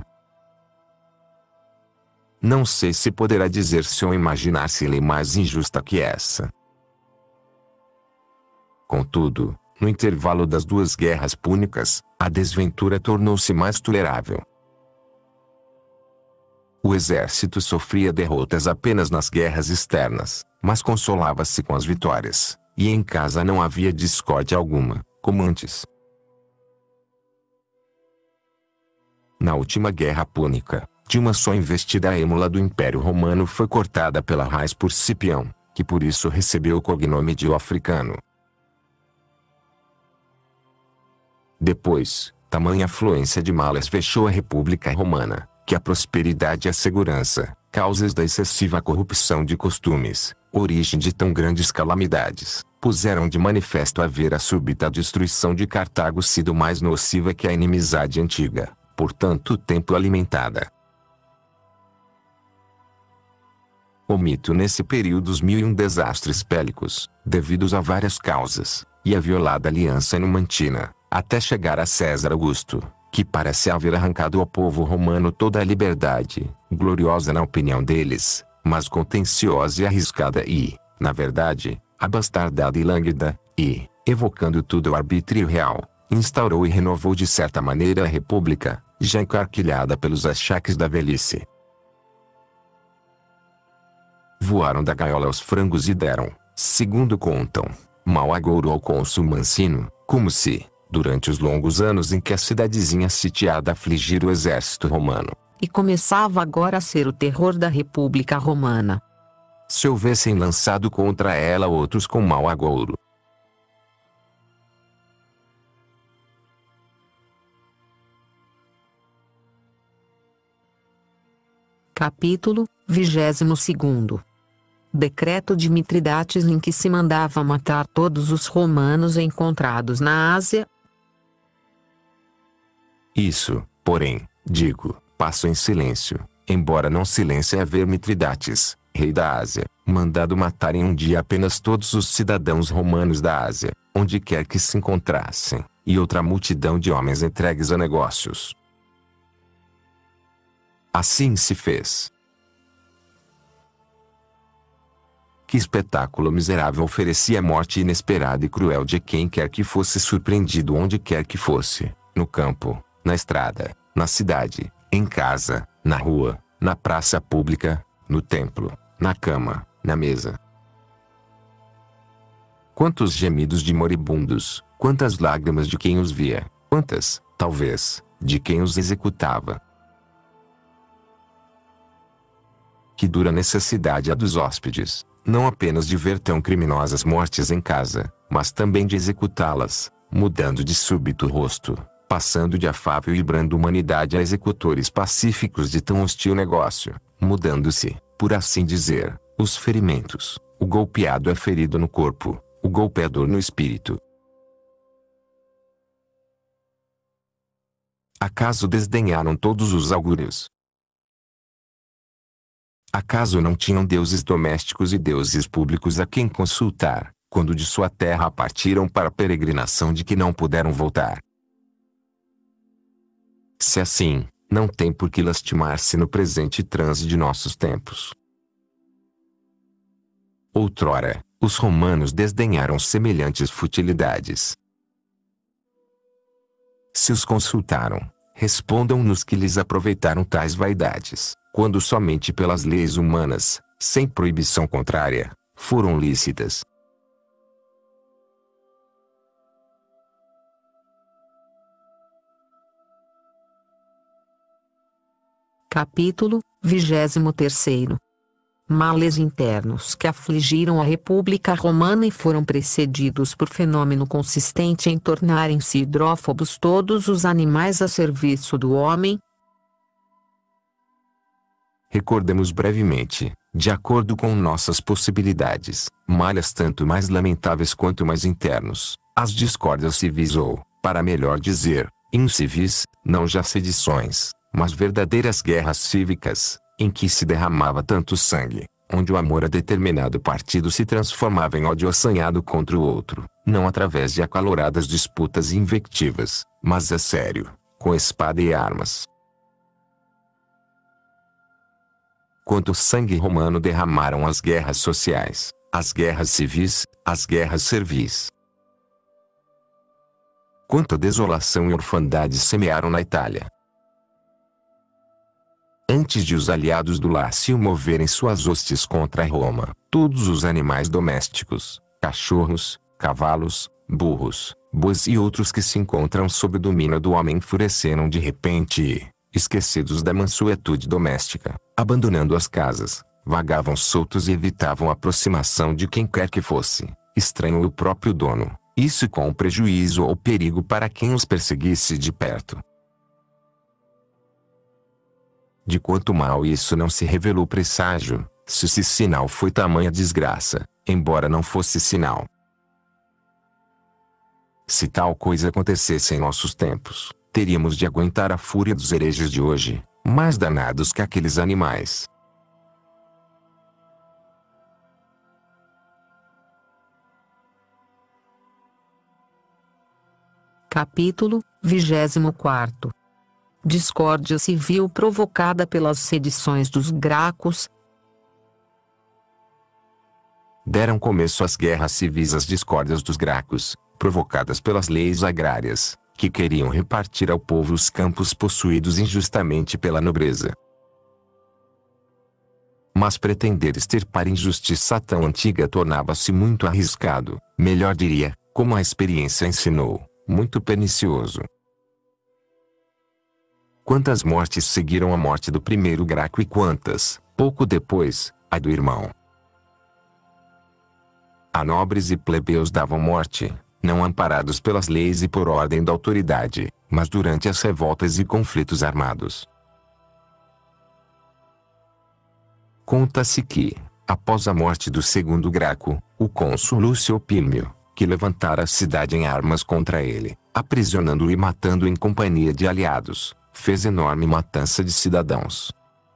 Não sei se poderá dizer-se ou imaginar-se lei mais injusta que essa. Contudo, no intervalo das duas guerras púnicas, a desventura tornou-se mais tolerável. O exército sofria derrotas apenas nas guerras externas, mas consolava-se com as vitórias, e em casa não havia discórdia alguma, como antes. Na última guerra púnica, de uma só investida a êmula do Império Romano foi cortada pela raiz por Cipião, que por isso recebeu o cognome de O Africano. Depois, tamanha afluência de malas fechou a República Romana, que a prosperidade e a segurança, causas da excessiva corrupção de costumes, origem de tão grandes calamidades, puseram de manifesto haver a súbita destruição de Cartago sido mais nociva que a inimizade antiga, por tanto tempo alimentada. Omito nesse período os 1001 desastres bélicos, devidos a várias causas, e a violada aliança numantina, até chegar a César Augusto, que parece haver arrancado ao povo romano toda a liberdade, gloriosa na opinião deles, mas contenciosa e arriscada e, na verdade, abastardada e lânguida, e, evocando tudo o arbítrio real, instaurou e renovou de certa maneira a república, já encarquilhada pelos achaques da velhice. Voaram da gaiola os frangos e deram, segundo contam, mau agouro ao cônsul Mancino, como se, durante os longos anos em que a cidadezinha sitiada afligira o exército romano, e começava agora a ser o terror da República Romana, se houvessem lançado contra ela outros com mau agouro. Capítulo 22. Decreto de Mitridates em que se mandava matar todos os romanos encontrados na Ásia. Isso, porém, digo, passo em silêncio, embora não silêncio haver Mitridates, rei da Ásia, mandado matar em um dia apenas todos os cidadãos romanos da Ásia, onde quer que se encontrassem, e outra multidão de homens entregues a negócios. Assim se fez. Que espetáculo miserável oferecia a morte inesperada e cruel de quem quer que fosse surpreendido onde quer que fosse, no campo, na estrada, na cidade, em casa, na rua, na praça pública, no templo, na cama, na mesa. Quantos gemidos de moribundos, quantas lágrimas de quem os via, quantas, talvez, de quem os executava. Que dura necessidade a dos hóspedes, não apenas de ver tão criminosas mortes em casa, mas também de executá-las, mudando de súbito o rosto, passando de afável e branda humanidade a executores pacíficos de tão hostil negócio, mudando-se, por assim dizer, os ferimentos, o golpeado é ferido no corpo, o golpeador no espírito. Acaso desdenharam todos os augúrios? Acaso não tinham deuses domésticos e deuses públicos a quem consultar, quando de sua terra partiram para a peregrinação de que não puderam voltar? Se assim, não tem por que lastimar-se no presente transe de nossos tempos. Outrora, os romanos desdenharam semelhantes futilidades. Se os consultaram, respondam-nos que lhes aproveitaram tais vaidades, quando somente pelas leis humanas, sem proibição contrária, foram lícitas. Capítulo 23. Males internos que afligiram a República Romana e foram precedidos por fenômeno consistente em tornarem-se hidrófobos todos os animais a serviço do homem. Recordemos brevemente, de acordo com nossas possibilidades, males tanto mais lamentáveis quanto mais internos, as discórdias civis ou, para melhor dizer, incivis, não já sedições, mas verdadeiras guerras cívicas, em que se derramava tanto sangue, onde o amor a determinado partido se transformava em ódio assanhado contra o outro, não através de acaloradas disputas e invectivas, mas a sério, com espada e armas. Quanto sangue romano derramaram as guerras sociais, as guerras civis, as guerras servis. Quanta desolação e orfandade semearam na Itália. Antes de os aliados do Lácio moverem suas hostes contra Roma, todos os animais domésticos, cachorros, cavalos, burros, bois e outros que se encontram sob o domínio do homem enfureceram de repente e, esquecidos da mansuetude doméstica, abandonando as casas, vagavam soltos e evitavam a aproximação de quem quer que fosse, estranho o próprio dono, isso com prejuízo ou perigo para quem os perseguisse de perto. De quanto mal isso não se revelou presságio, se esse sinal foi tamanha desgraça, embora não fosse sinal. Se tal coisa acontecesse em nossos tempos, teríamos de aguentar a fúria dos hereges de hoje, mais danados que aqueles animais. Capítulo 24. Discórdia civil provocada pelas sedições dos Gracos. Deram começo às guerras civis as discórdias dos Gracos, provocadas pelas leis agrárias, que queriam repartir ao povo os campos possuídos injustamente pela nobreza. Mas pretender extirpar injustiça tão antiga tornava-se muito arriscado, melhor diria, como a experiência ensinou, muito pernicioso. Quantas mortes seguiram a morte do primeiro Graco e quantas, pouco depois, a do irmão. A nobres e plebeus davam morte, não amparados pelas leis e por ordem da autoridade, mas durante as revoltas e conflitos armados. Conta-se que, após a morte do segundo Graco, o cônsul Lúcio Pílmio, que levantara a cidade em armas contra ele, aprisionando-o e matando-o em companhia de aliados, fez enorme matança de cidadãos.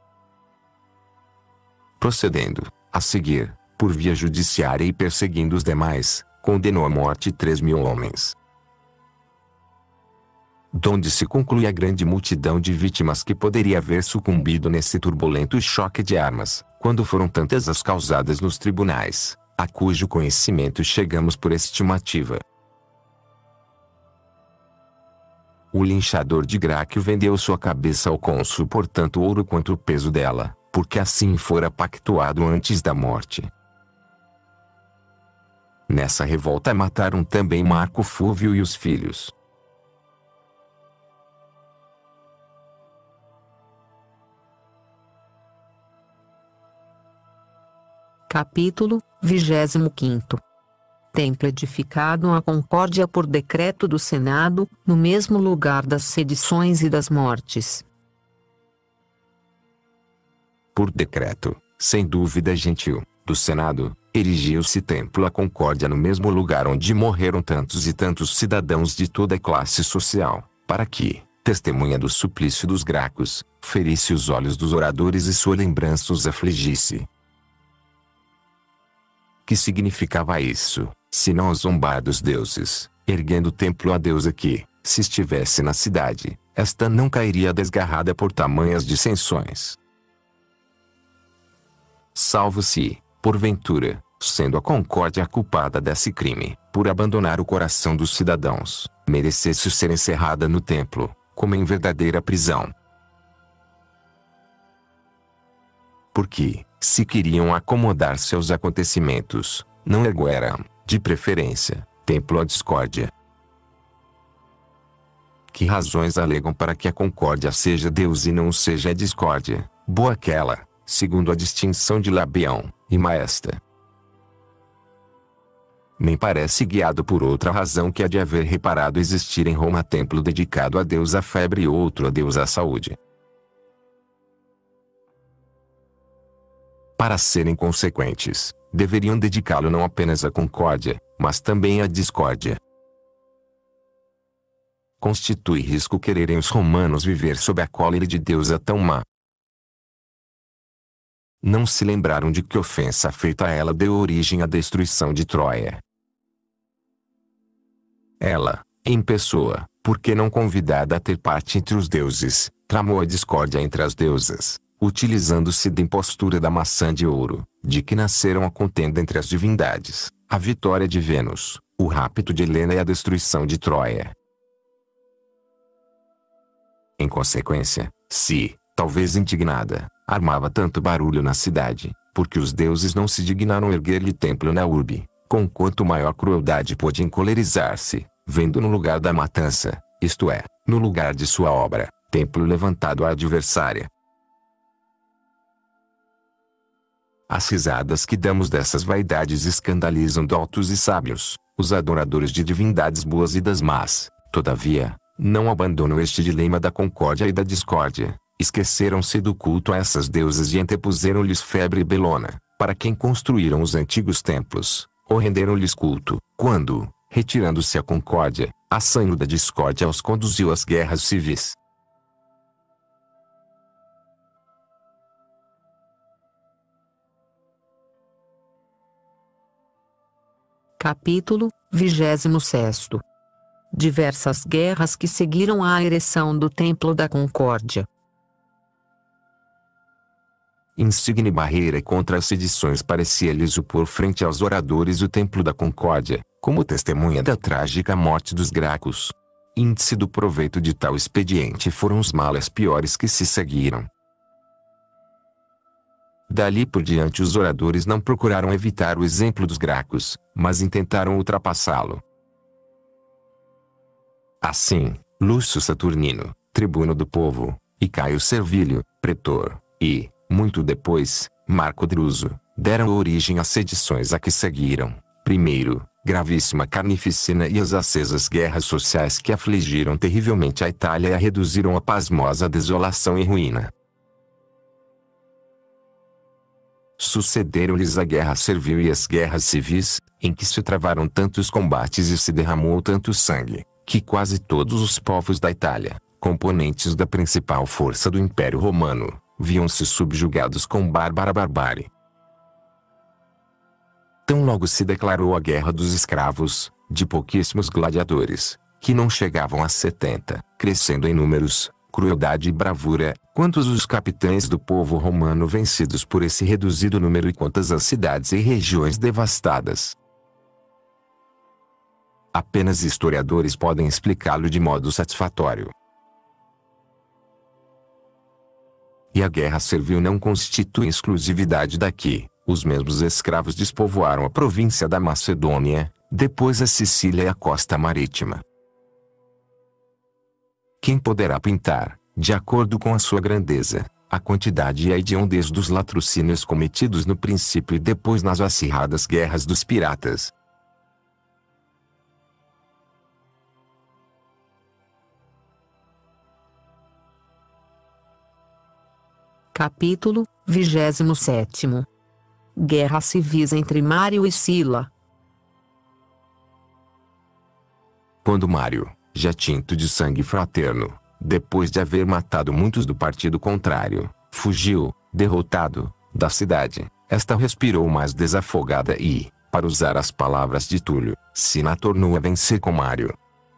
Procedendo, a seguir, por via judiciária e perseguindo os demais, condenou à morte 3.000 homens. Donde se conclui a grande multidão de vítimas que poderia haver sucumbido nesse turbulento choque de armas, quando foram tantas as causadas nos tribunais, a cujo conhecimento chegamos por estimativa. O linchador de Gráquio vendeu sua cabeça ao cônsul por tanto ouro quanto o peso dela, porque assim fora pactuado antes da morte. Nessa revolta mataram também Marco Fúvio e os filhos. Capítulo 25. Templo edificado à Concórdia por decreto do Senado, no mesmo lugar das sedições e das mortes. Por decreto, sem dúvida gentil, do Senado, erigiu-se templo à Concórdia no mesmo lugar onde morreram tantos e tantos cidadãos de toda a classe social, para que, testemunha do suplício dos Gracos, ferisse os olhos dos oradores e sua lembrança os afligisse. Que significava isso, senão zombar dos deuses, erguendo o templo à deusa que, se estivesse na cidade, esta não cairia desgarrada por tamanhas dissensões. Salvo se, porventura, sendo a Concórdia culpada desse crime, por abandonar o coração dos cidadãos, merecesse ser encerrada no templo, como em verdadeira prisão. Porque, se queriam acomodar-se aos acontecimentos, não ergueram, de preferência, templo à discórdia. Que razões alegam para que a concórdia seja Deus e não seja a discórdia, boa aquela, segundo a distinção de Labião e Maesta? Nem parece guiado por outra razão que a de haver reparado existir em Roma templo dedicado a Deus à febre e outro a Deus à saúde. Para serem consequentes, deveriam dedicá-lo não apenas à concórdia, mas também à discórdia. Constitui risco quererem os romanos viver sob a cólera de Deus tão má. Não se lembraram de que ofensa feita a ela deu origem à destruição de Troia. Ela, em pessoa, porque não convidada a ter parte entre os deuses, tramou a discórdia entre as deusas, utilizando-se da impostura da maçã de ouro, de que nasceram a contenda entre as divindades, a vitória de Vênus, o rapto de Helena e a destruição de Troia. Em consequência, se, talvez indignada, armava tanto barulho na cidade, porque os deuses não se dignaram erguer-lhe templo na urbe, com quanto maior crueldade pôde encolerizar-se, vendo no lugar da matança, isto é, no lugar de sua obra, templo levantado à adversária. As risadas que damos dessas vaidades escandalizam doutos e sábios, os adoradores de divindades boas e das más. Todavia, não abandonam este dilema da concórdia e da discórdia. Esqueceram-se do culto a essas deusas e antepuseram-lhes febre e Belona, para quem construíram os antigos templos, ou renderam-lhes culto, quando, retirando-se a concórdia, a sangue da discórdia os conduziu às guerras civis. Capítulo 26. Diversas guerras que seguiram à ereção do Templo da Concórdia. Insigne barreira contra as sedições parecia-lhes opor frente aos oradores o Templo da Concórdia, como testemunha da trágica morte dos Gracos. Índice do proveito de tal expediente foram os males piores que se seguiram. Dali por diante os oradores não procuraram evitar o exemplo dos Gracos, mas intentaram ultrapassá-lo. Assim, Lúcio Saturnino, tribuno do povo, e Caio Servilio, pretor, e, muito depois, Marco Druso, deram origem às sedições a que seguiram. Primeiro, gravíssima carnificina e as acesas guerras sociais que afligiram terrivelmente a Itália e a reduziram a pasmosa desolação e ruína. Sucederam-lhes a guerra servil e as guerras civis, em que se travaram tantos combates e se derramou tanto sangue, que quase todos os povos da Itália, componentes da principal força do Império Romano, viam-se subjugados com bárbara barbárie. Tão logo se declarou a guerra dos escravos, de pouquíssimos gladiadores, que não chegavam a 70, crescendo em números, crueldade e bravura, quantos os capitães do povo romano vencidos por esse reduzido número e quantas as cidades e regiões devastadas. Apenas historiadores podem explicá-lo de modo satisfatório. E a guerra servil não constitui exclusividade daqui. Os mesmos escravos despovoaram a província da Macedônia, depois a Sicília e a costa marítima. Quem poderá pintar, de acordo com a sua grandeza, a quantidade e a hediondez dos latrocínios cometidos no princípio e depois nas acirradas guerras dos piratas? Capítulo 27. Guerra civis entre Mário e Sila. Quando Mário, já tinto de sangue fraterno, depois de haver matado muitos do partido contrário, fugiu, derrotado, da cidade, esta respirou mais desafogada e, para usar as palavras de Túlio, Sila tornou a vencer com Mário.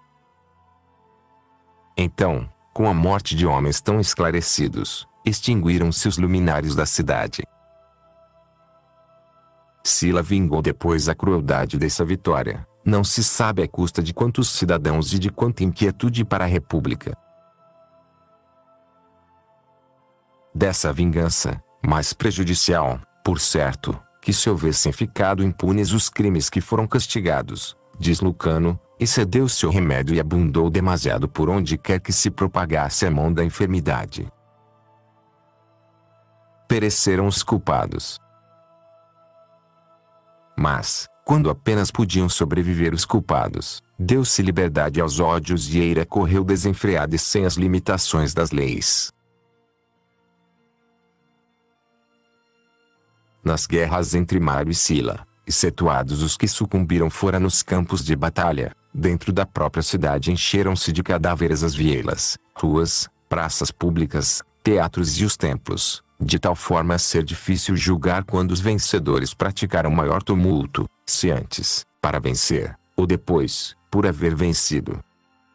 Então, com a morte de homens tão esclarecidos, extinguiram-se os luminares da cidade. Sila vingou depois a crueldade dessa vitória, não se sabe à custa de quantos cidadãos e de quanta inquietude para a república. Dessa vingança, mais prejudicial, Por certo, que se houvessem ficado impunes os crimes que foram castigados, diz Lucano, excedeu-se o remédio e abundou demasiado por onde quer que se propagasse a mão da enfermidade. Pereceram os culpados. Mas, quando apenas podiam sobreviver os culpados, deu-se liberdade aos ódios e a ira correu desenfreada e sem as limitações das leis. Nas guerras entre Mário e Sila, excetuados os que sucumbiram fora nos campos de batalha, dentro da própria cidade encheram-se de cadáveres as vielas, ruas, praças públicas, teatros e os templos, de tal forma a ser difícil julgar quando os vencedores praticaram maior tumulto, se antes, para vencer, ou depois, por haver vencido.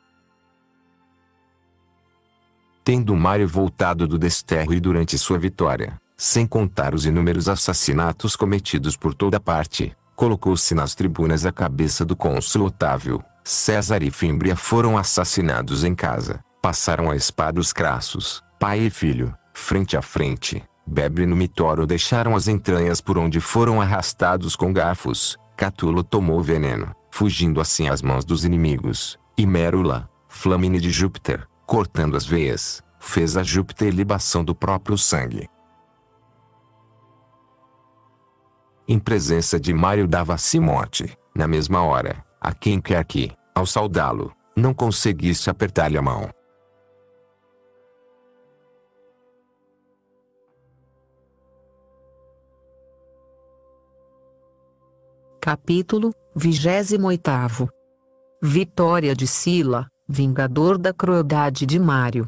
Tendo Mário voltado do desterro e durante sua vitória, sem contar os inúmeros assassinatos cometidos por toda parte, colocou-se nas tribunas à cabeça do cônsul Otávio. César e Fímbria foram assassinados em casa, passaram a espada os Crassus, pai e filho, frente a frente. Bebre no Mitoro deixaram as entranhas por onde foram arrastados com garfos. Catulo tomou veneno, fugindo assim às mãos dos inimigos, e Mérula, Flâmine de Júpiter, cortando as veias, fez a Júpiter libação do próprio sangue. Em presença de Mário dava-se morte, na mesma hora, a quem quer que, ao saudá-lo, não conseguisse apertar-lhe a mão. Capítulo 28. Vitória de Sila, vingador da crueldade de Mário.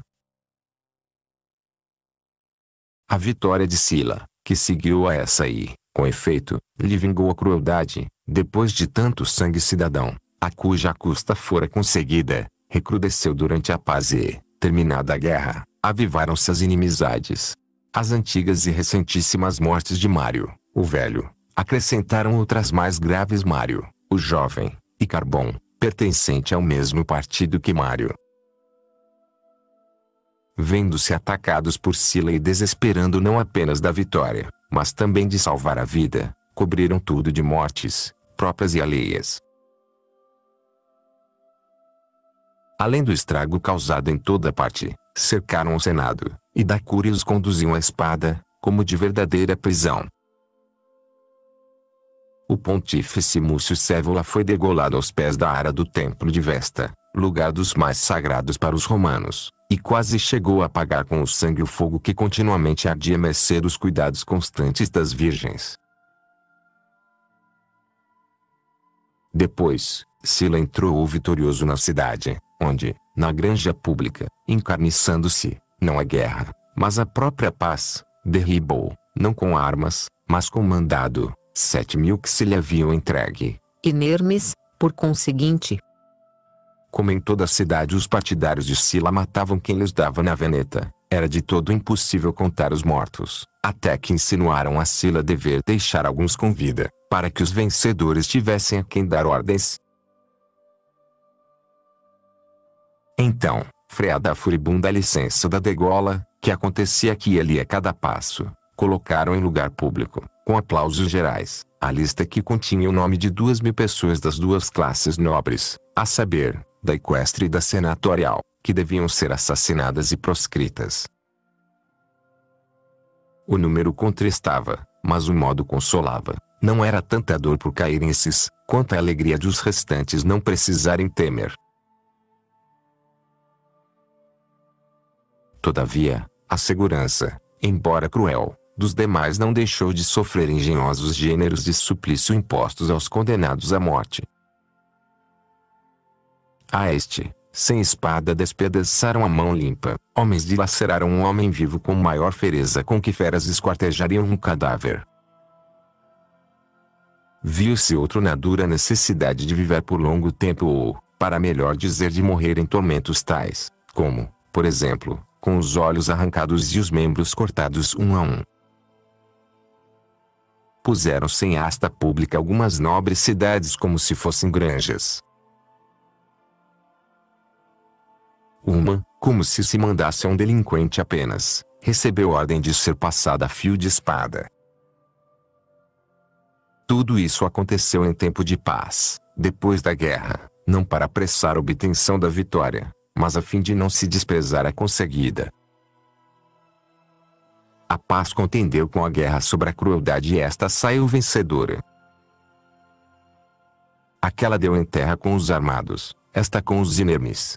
A vitória de Sila, que seguiu a essa e, com efeito, lhe vingou a crueldade, depois de tanto sangue cidadão, a cuja custa fora conseguida, recrudesceu durante a paz e, terminada a guerra, avivaram-se as inimizades. As antigas e recentíssimas mortes de Mário, o velho, acrescentaram outras mais graves. Mário, o jovem, e Carbon, pertencente ao mesmo partido que Mário. Vendo-se atacados por Sila e desesperando não apenas da vitória, mas também de salvar a vida, cobriram tudo de mortes, próprias e alheias. Além do estrago causado em toda parte, cercaram o Senado, e da Cúria os conduziam à espada, como de verdadeira prisão. O pontífice Múcio Scaevola foi degolado aos pés da ara do templo de Vesta, lugar dos mais sagrados para os romanos, e quase chegou a apagar com o sangue o fogo que continuamente ardia à mercê dos cuidados constantes das virgens. Depois, Sila entrou vitorioso na cidade, onde, na granja pública, encarniçando-se, não a guerra, mas a própria paz, derribou, não com armas, mas com mandado, 7.000 que se lhe haviam entregue. Inermes, por conseguinte. Como em toda a cidade os partidários de Sila matavam quem lhes dava na veneta, era de todo impossível contar os mortos, até que insinuaram a Sila dever deixar alguns com vida, para que os vencedores tivessem a quem dar ordens. Então, freada a furibunda licença da degola, que acontecia aqui e ali a cada passo, colocaram em lugar público, com aplausos gerais, a lista que continha o nome de 2.000 pessoas das duas classes nobres, a saber, da equestre e da senatorial, que deviam ser assassinadas e proscritas. O número contristava, mas o modo consolava. Não era tanta dor por caírem esses, quanto a alegria de os restantes não precisarem temer. Todavia, a segurança, embora cruel, dos demais não deixou de sofrer engenhosos gêneros de suplício impostos aos condenados à morte. A este, sem espada despedaçaram a mão limpa, homens dilaceraram um homem vivo com maior fereza com que feras esquartejariam um cadáver. Viu-se outro na dura necessidade de viver por longo tempo ou, para melhor dizer, de morrer em tormentos tais, como, por exemplo, com os olhos arrancados e os membros cortados um a um. Puseram-se em asta pública algumas nobres cidades como se fossem granjas. Uma, como se mandasse a um delinquente apenas, recebeu ordem de ser passada a fio de espada. Tudo isso aconteceu em tempo de paz, depois da guerra, não para apressar a obtenção da vitória, mas a fim de não se desprezar a conseguida. A paz contendeu com a guerra sobre a crueldade e esta saiu vencedora. Aquela deu em terra com os armados, esta com os inermes.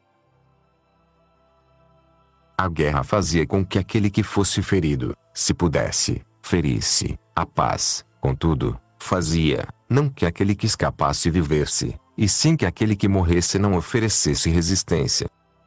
A guerra fazia com que aquele que fosse ferido, se pudesse, ferisse. A paz, contudo, fazia, não que aquele que escapasse vivesse, e sim que aquele que morresse não oferecesse resistência.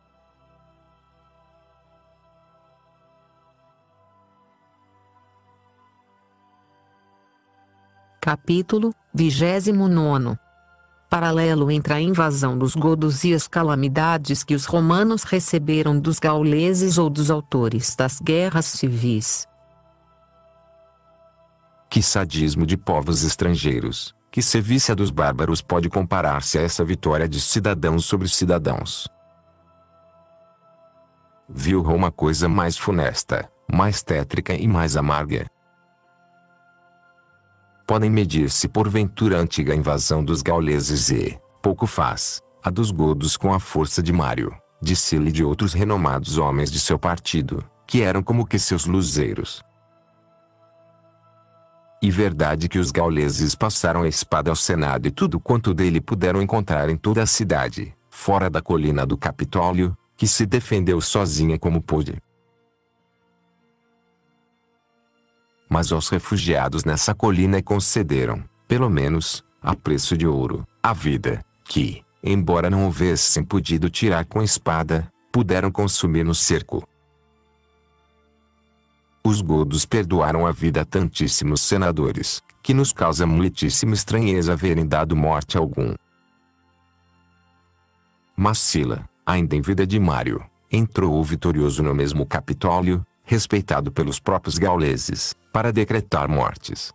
Capítulo 29. Paralelo entre a invasão dos godos e as calamidades que os romanos receberam dos gauleses ou dos autores das guerras civis. Que sadismo de povos estrangeiros, que sevícia dos bárbaros pode comparar-se a essa vitória de cidadãos sobre cidadãos? Viu Roma coisa mais funesta, mais tétrica e mais amarga? Podem medir-se porventura a antiga invasão dos gauleses e, pouco faz, a dos godos com a força de Mário, de Sila e de outros renomados homens de seu partido, que eram como que seus luzeiros. E verdade que os gauleses passaram a espada ao Senado e tudo quanto dele puderam encontrar em toda a cidade, fora da colina do Capitólio, que se defendeu sozinha como pôde. Mas aos refugiados nessa colina concederam, pelo menos, a preço de ouro, a vida, que, embora não houvessem podido tirar com a espada, puderam consumir no cerco. Os godos perdoaram a vida a tantíssimos senadores, que nos causa muitíssima estranheza haverem dado morte a algum. Mas Sila, ainda em vida de Mário, entrou vitorioso no mesmo Capitólio, respeitado pelos próprios gauleses, para decretar mortes.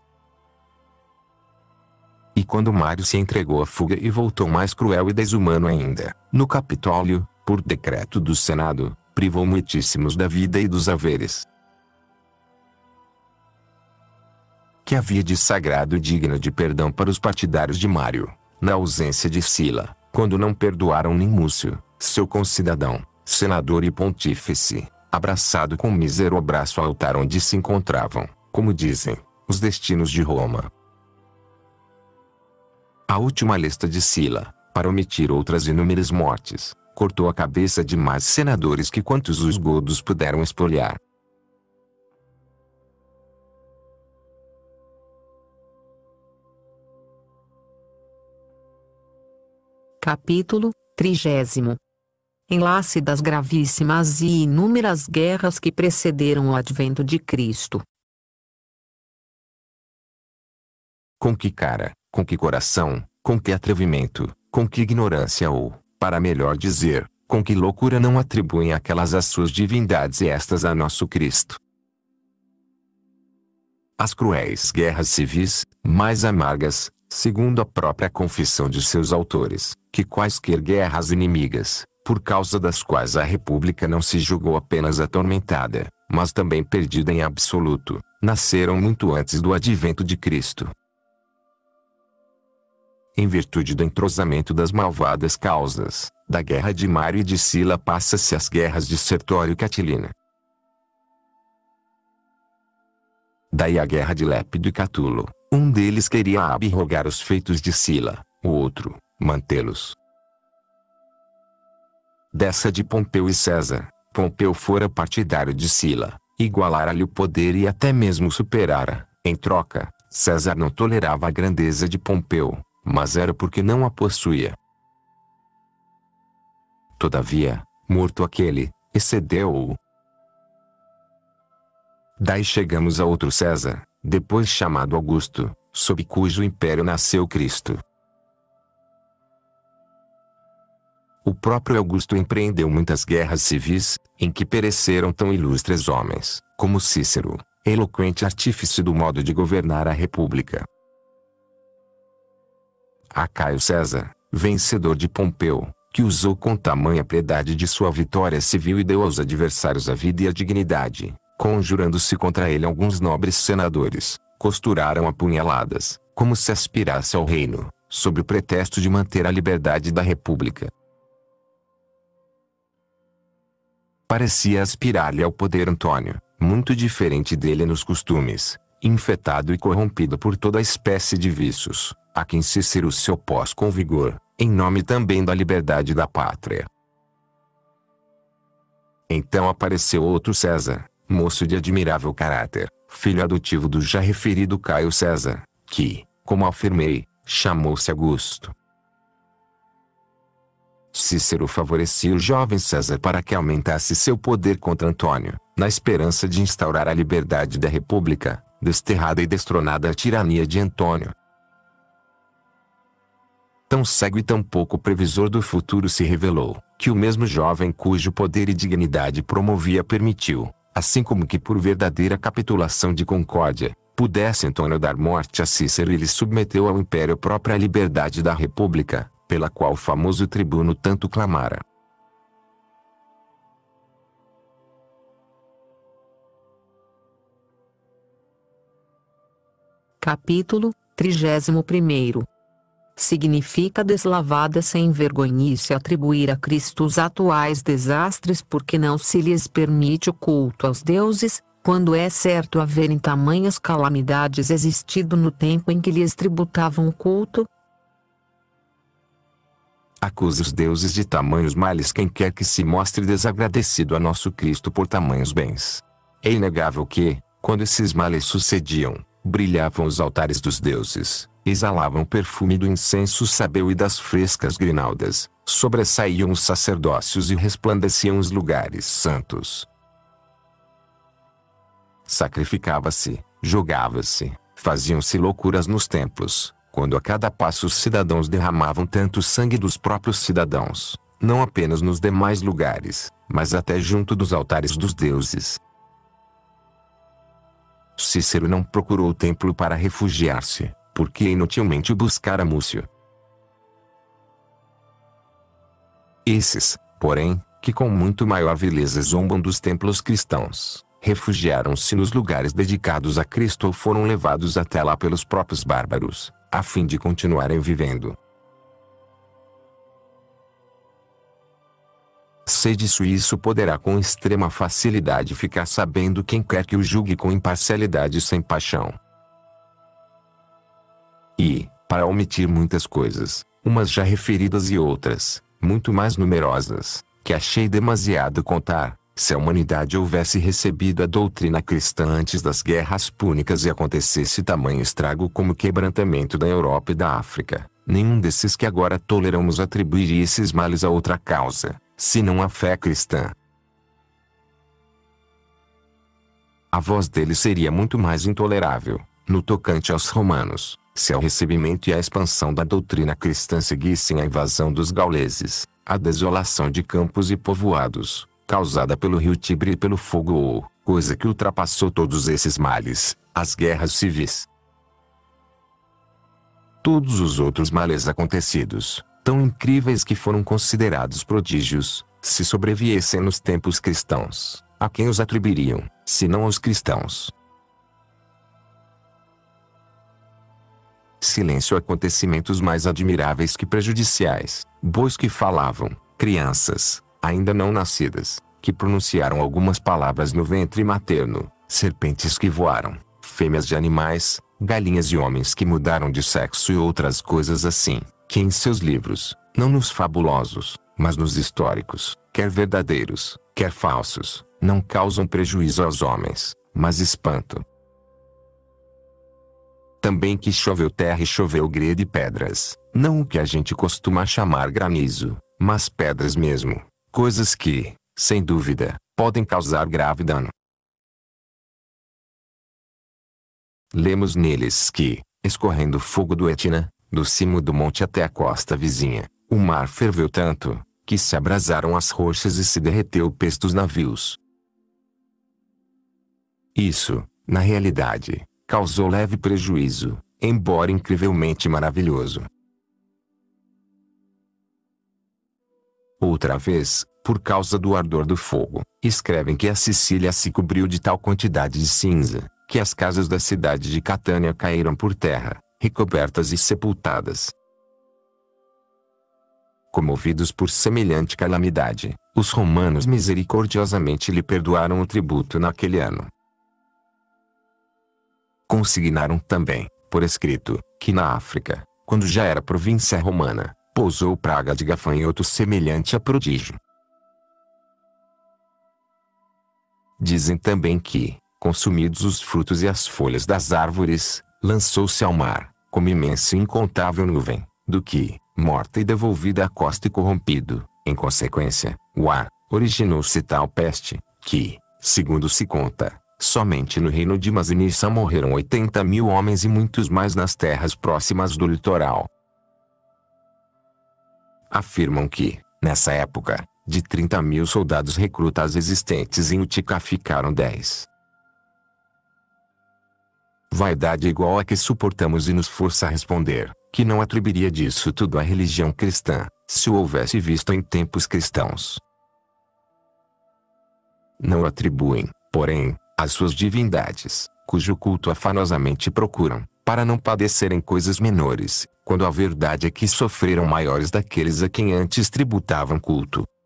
E quando Mário se entregou à fuga e voltou mais cruel e desumano ainda, no Capitólio, por decreto do Senado, privou muitíssimos da vida e dos haveres. Que havia de sagrado e digno de perdão para os partidários de Mário, na ausência de Sila, quando não perdoaram nem Múcio, seu concidadão, senador e pontífice, abraçado com mísero abraço ao altar onde se encontravam, como dizem, os destinos de Roma. A última lista de Sila, para omitir outras inúmeras mortes, cortou a cabeça de mais senadores que quantos os godos puderam espoliar. Capítulo 30. Enlace das gravíssimas e inúmeras guerras que precederam o advento de Cristo. Com que cara, com que coração, com que atrevimento, com que ignorância ou, para melhor dizer, com que loucura não atribuem aquelas às suas divindades e estas a nosso Cristo. As cruéis guerras civis, mais amargas, segundo a própria confissão de seus autores, que quaisquer guerras inimigas, por causa das quais a República não se julgou apenas atormentada, mas também perdida em absoluto, nasceram muito antes do advento de Cristo. Em virtude do entrosamento das malvadas causas, da guerra de Mário e de Sila passa-se às guerras de Sertório e Catilina. Daí a guerra de Lépido e Catulo, um deles queria abrogar os feitos de Sila, o outro, mantê-los. Dessa de Pompeu e César, Pompeu fora partidário de Sila, igualara-lhe o poder e até mesmo superara. Em troca, César não tolerava a grandeza de Pompeu, mas era porque não a possuía. Todavia, morto aquele, excedeu-o. Daí chegamos a outro César, depois chamado Augusto, sob cujo império nasceu Cristo. O próprio Augusto empreendeu muitas guerras civis, em que pereceram tão ilustres homens, como Cícero, eloquente artífice do modo de governar a República. A Caio César, vencedor de Pompeu, que usou com tamanha piedade de sua vitória civil e deu aos adversários a vida e a dignidade, conjurando-se contra ele alguns nobres senadores, costuraram a punhaladas, como se aspirasse ao reino, sob o pretexto de manter a liberdade da república. Parecia aspirar-lhe ao poder Antônio, muito diferente dele nos costumes, infetado e corrompido por toda espécie de vícios, a quem Cícero se opôs com vigor, em nome também da liberdade da pátria. Então apareceu outro César, moço de admirável caráter, filho adotivo do já referido Caio César, que, como afirmei, chamou-se Augusto. Cícero favorecia o jovem César para que aumentasse seu poder contra Antônio, na esperança de instaurar a liberdade da república, desterrada e destronada a tirania de Antônio. Tão cego e tão pouco previsor do futuro se revelou, que o mesmo jovem cujo poder e dignidade promovia permitiu, assim como que por verdadeira capitulação de concórdia, pudesse Antônio dar morte a Cícero e lhe submeteu ao império a própria liberdade da república, pela qual o famoso tribuno tanto clamara. Capítulo 31. Significa deslavada sem vergonhice atribuir a Cristo os atuais desastres porque não se lhes permite o culto aos deuses, quando é certo haverem tamanhas calamidades existido no tempo em que lhes tributavam o culto? Acusa os deuses de tamanhos males quem quer que se mostre desagradecido a nosso Cristo por tamanhos bens. É inegável que, quando esses males sucediam, brilhavam os altares dos deuses, exalavam o perfume do incenso sábio e das frescas grinaldas, sobressaíam os sacerdócios e resplandeciam os lugares santos. Sacrificava-se, jogava-se, faziam-se loucuras nos templos, quando a cada passo os cidadãos derramavam tanto sangue dos próprios cidadãos, não apenas nos demais lugares, mas até junto dos altares dos deuses. Cícero não procurou o templo para refugiar-se, porque inutilmente o buscara Múcio. Esses, porém, que com muito maior vileza zombam dos templos cristãos, refugiaram-se nos lugares dedicados a Cristo ou foram levados até lá pelos próprios bárbaros, a fim de continuarem vivendo. Sei disso e isso poderá com extrema facilidade ficar sabendo quem quer que o julgue com imparcialidade e sem paixão. E, para omitir muitas coisas, umas já referidas e outras, muito mais numerosas, que achei demasiado contar, se a humanidade houvesse recebido a doutrina cristã antes das guerras púnicas e acontecesse tamanho estrago como o quebrantamento da Europa e da África, nenhum desses que agora toleramos atribuiria esses males a outra causa, senão a fé cristã. A voz deles seria muito mais intolerável, no tocante aos romanos, se ao recebimento e à expansão da doutrina cristã seguissem a invasão dos gauleses, a desolação de campos e povoados, causada pelo rio Tibre e pelo fogo ou, coisa que ultrapassou todos esses males, as guerras civis. Todos os outros males acontecidos, tão incríveis que foram considerados prodígios, se sobreviessem nos tempos cristãos, a quem os atribuiriam, senão aos cristãos? Silêncio acontecimentos mais admiráveis que prejudiciais, bois que falavam, crianças, ainda não nascidas, que pronunciaram algumas palavras no ventre materno, serpentes que voaram, fêmeas de animais, galinhas e homens que mudaram de sexo e outras coisas assim, que em seus livros, não nos fabulosos, mas nos históricos, quer verdadeiros, quer falsos, não causam prejuízo aos homens, mas espanto. Também que choveu terra e choveu grede e pedras, não o que a gente costuma chamar granizo, mas pedras mesmo, coisas que, sem dúvida, podem causar grave dano. Lemos neles que, escorrendo fogo do Etna, do cimo do monte até a costa vizinha, o mar ferveu tanto, que se abrasaram as rochas e se derreteu o peso dos navios. Isso, na realidade, causou leve prejuízo, embora incrivelmente maravilhoso. Outra vez, por causa do ardor do fogo, escrevem que a Sicília se cobriu de tal quantidade de cinza, que as casas da cidade de Catânia caíram por terra, recobertas e sepultadas. Comovidos por semelhante calamidade, os romanos misericordiosamente lhe perdoaram o tributo naquele ano. Consignaram também, por escrito, que na África, quando já era província romana, pousou praga de gafanhoto semelhante a prodígio. Dizem também que, consumidos os frutos e as folhas das árvores, lançou-se ao mar, como imensa e incontável nuvem, do que, morta e devolvida à costa e corrompido, em consequência, o ar, originou-se tal peste, que, segundo se conta, somente no reino de Masinissa morreram 80.000 homens e muitos mais nas terras próximas do litoral. Afirmam que, nessa época, de 30.000 soldados recrutas existentes em Utica ficaram 10. Vaidade igual a que suportamos e nos força a responder, que não atribuiria disso tudo à religião cristã, se o houvesse visto em tempos cristãos. Não atribuem, porém, às suas divindades, cujo culto afanosamente procuram, para não padecerem coisas menores, quando a verdade é que sofreram maiores daqueles a quem antes tributavam culto.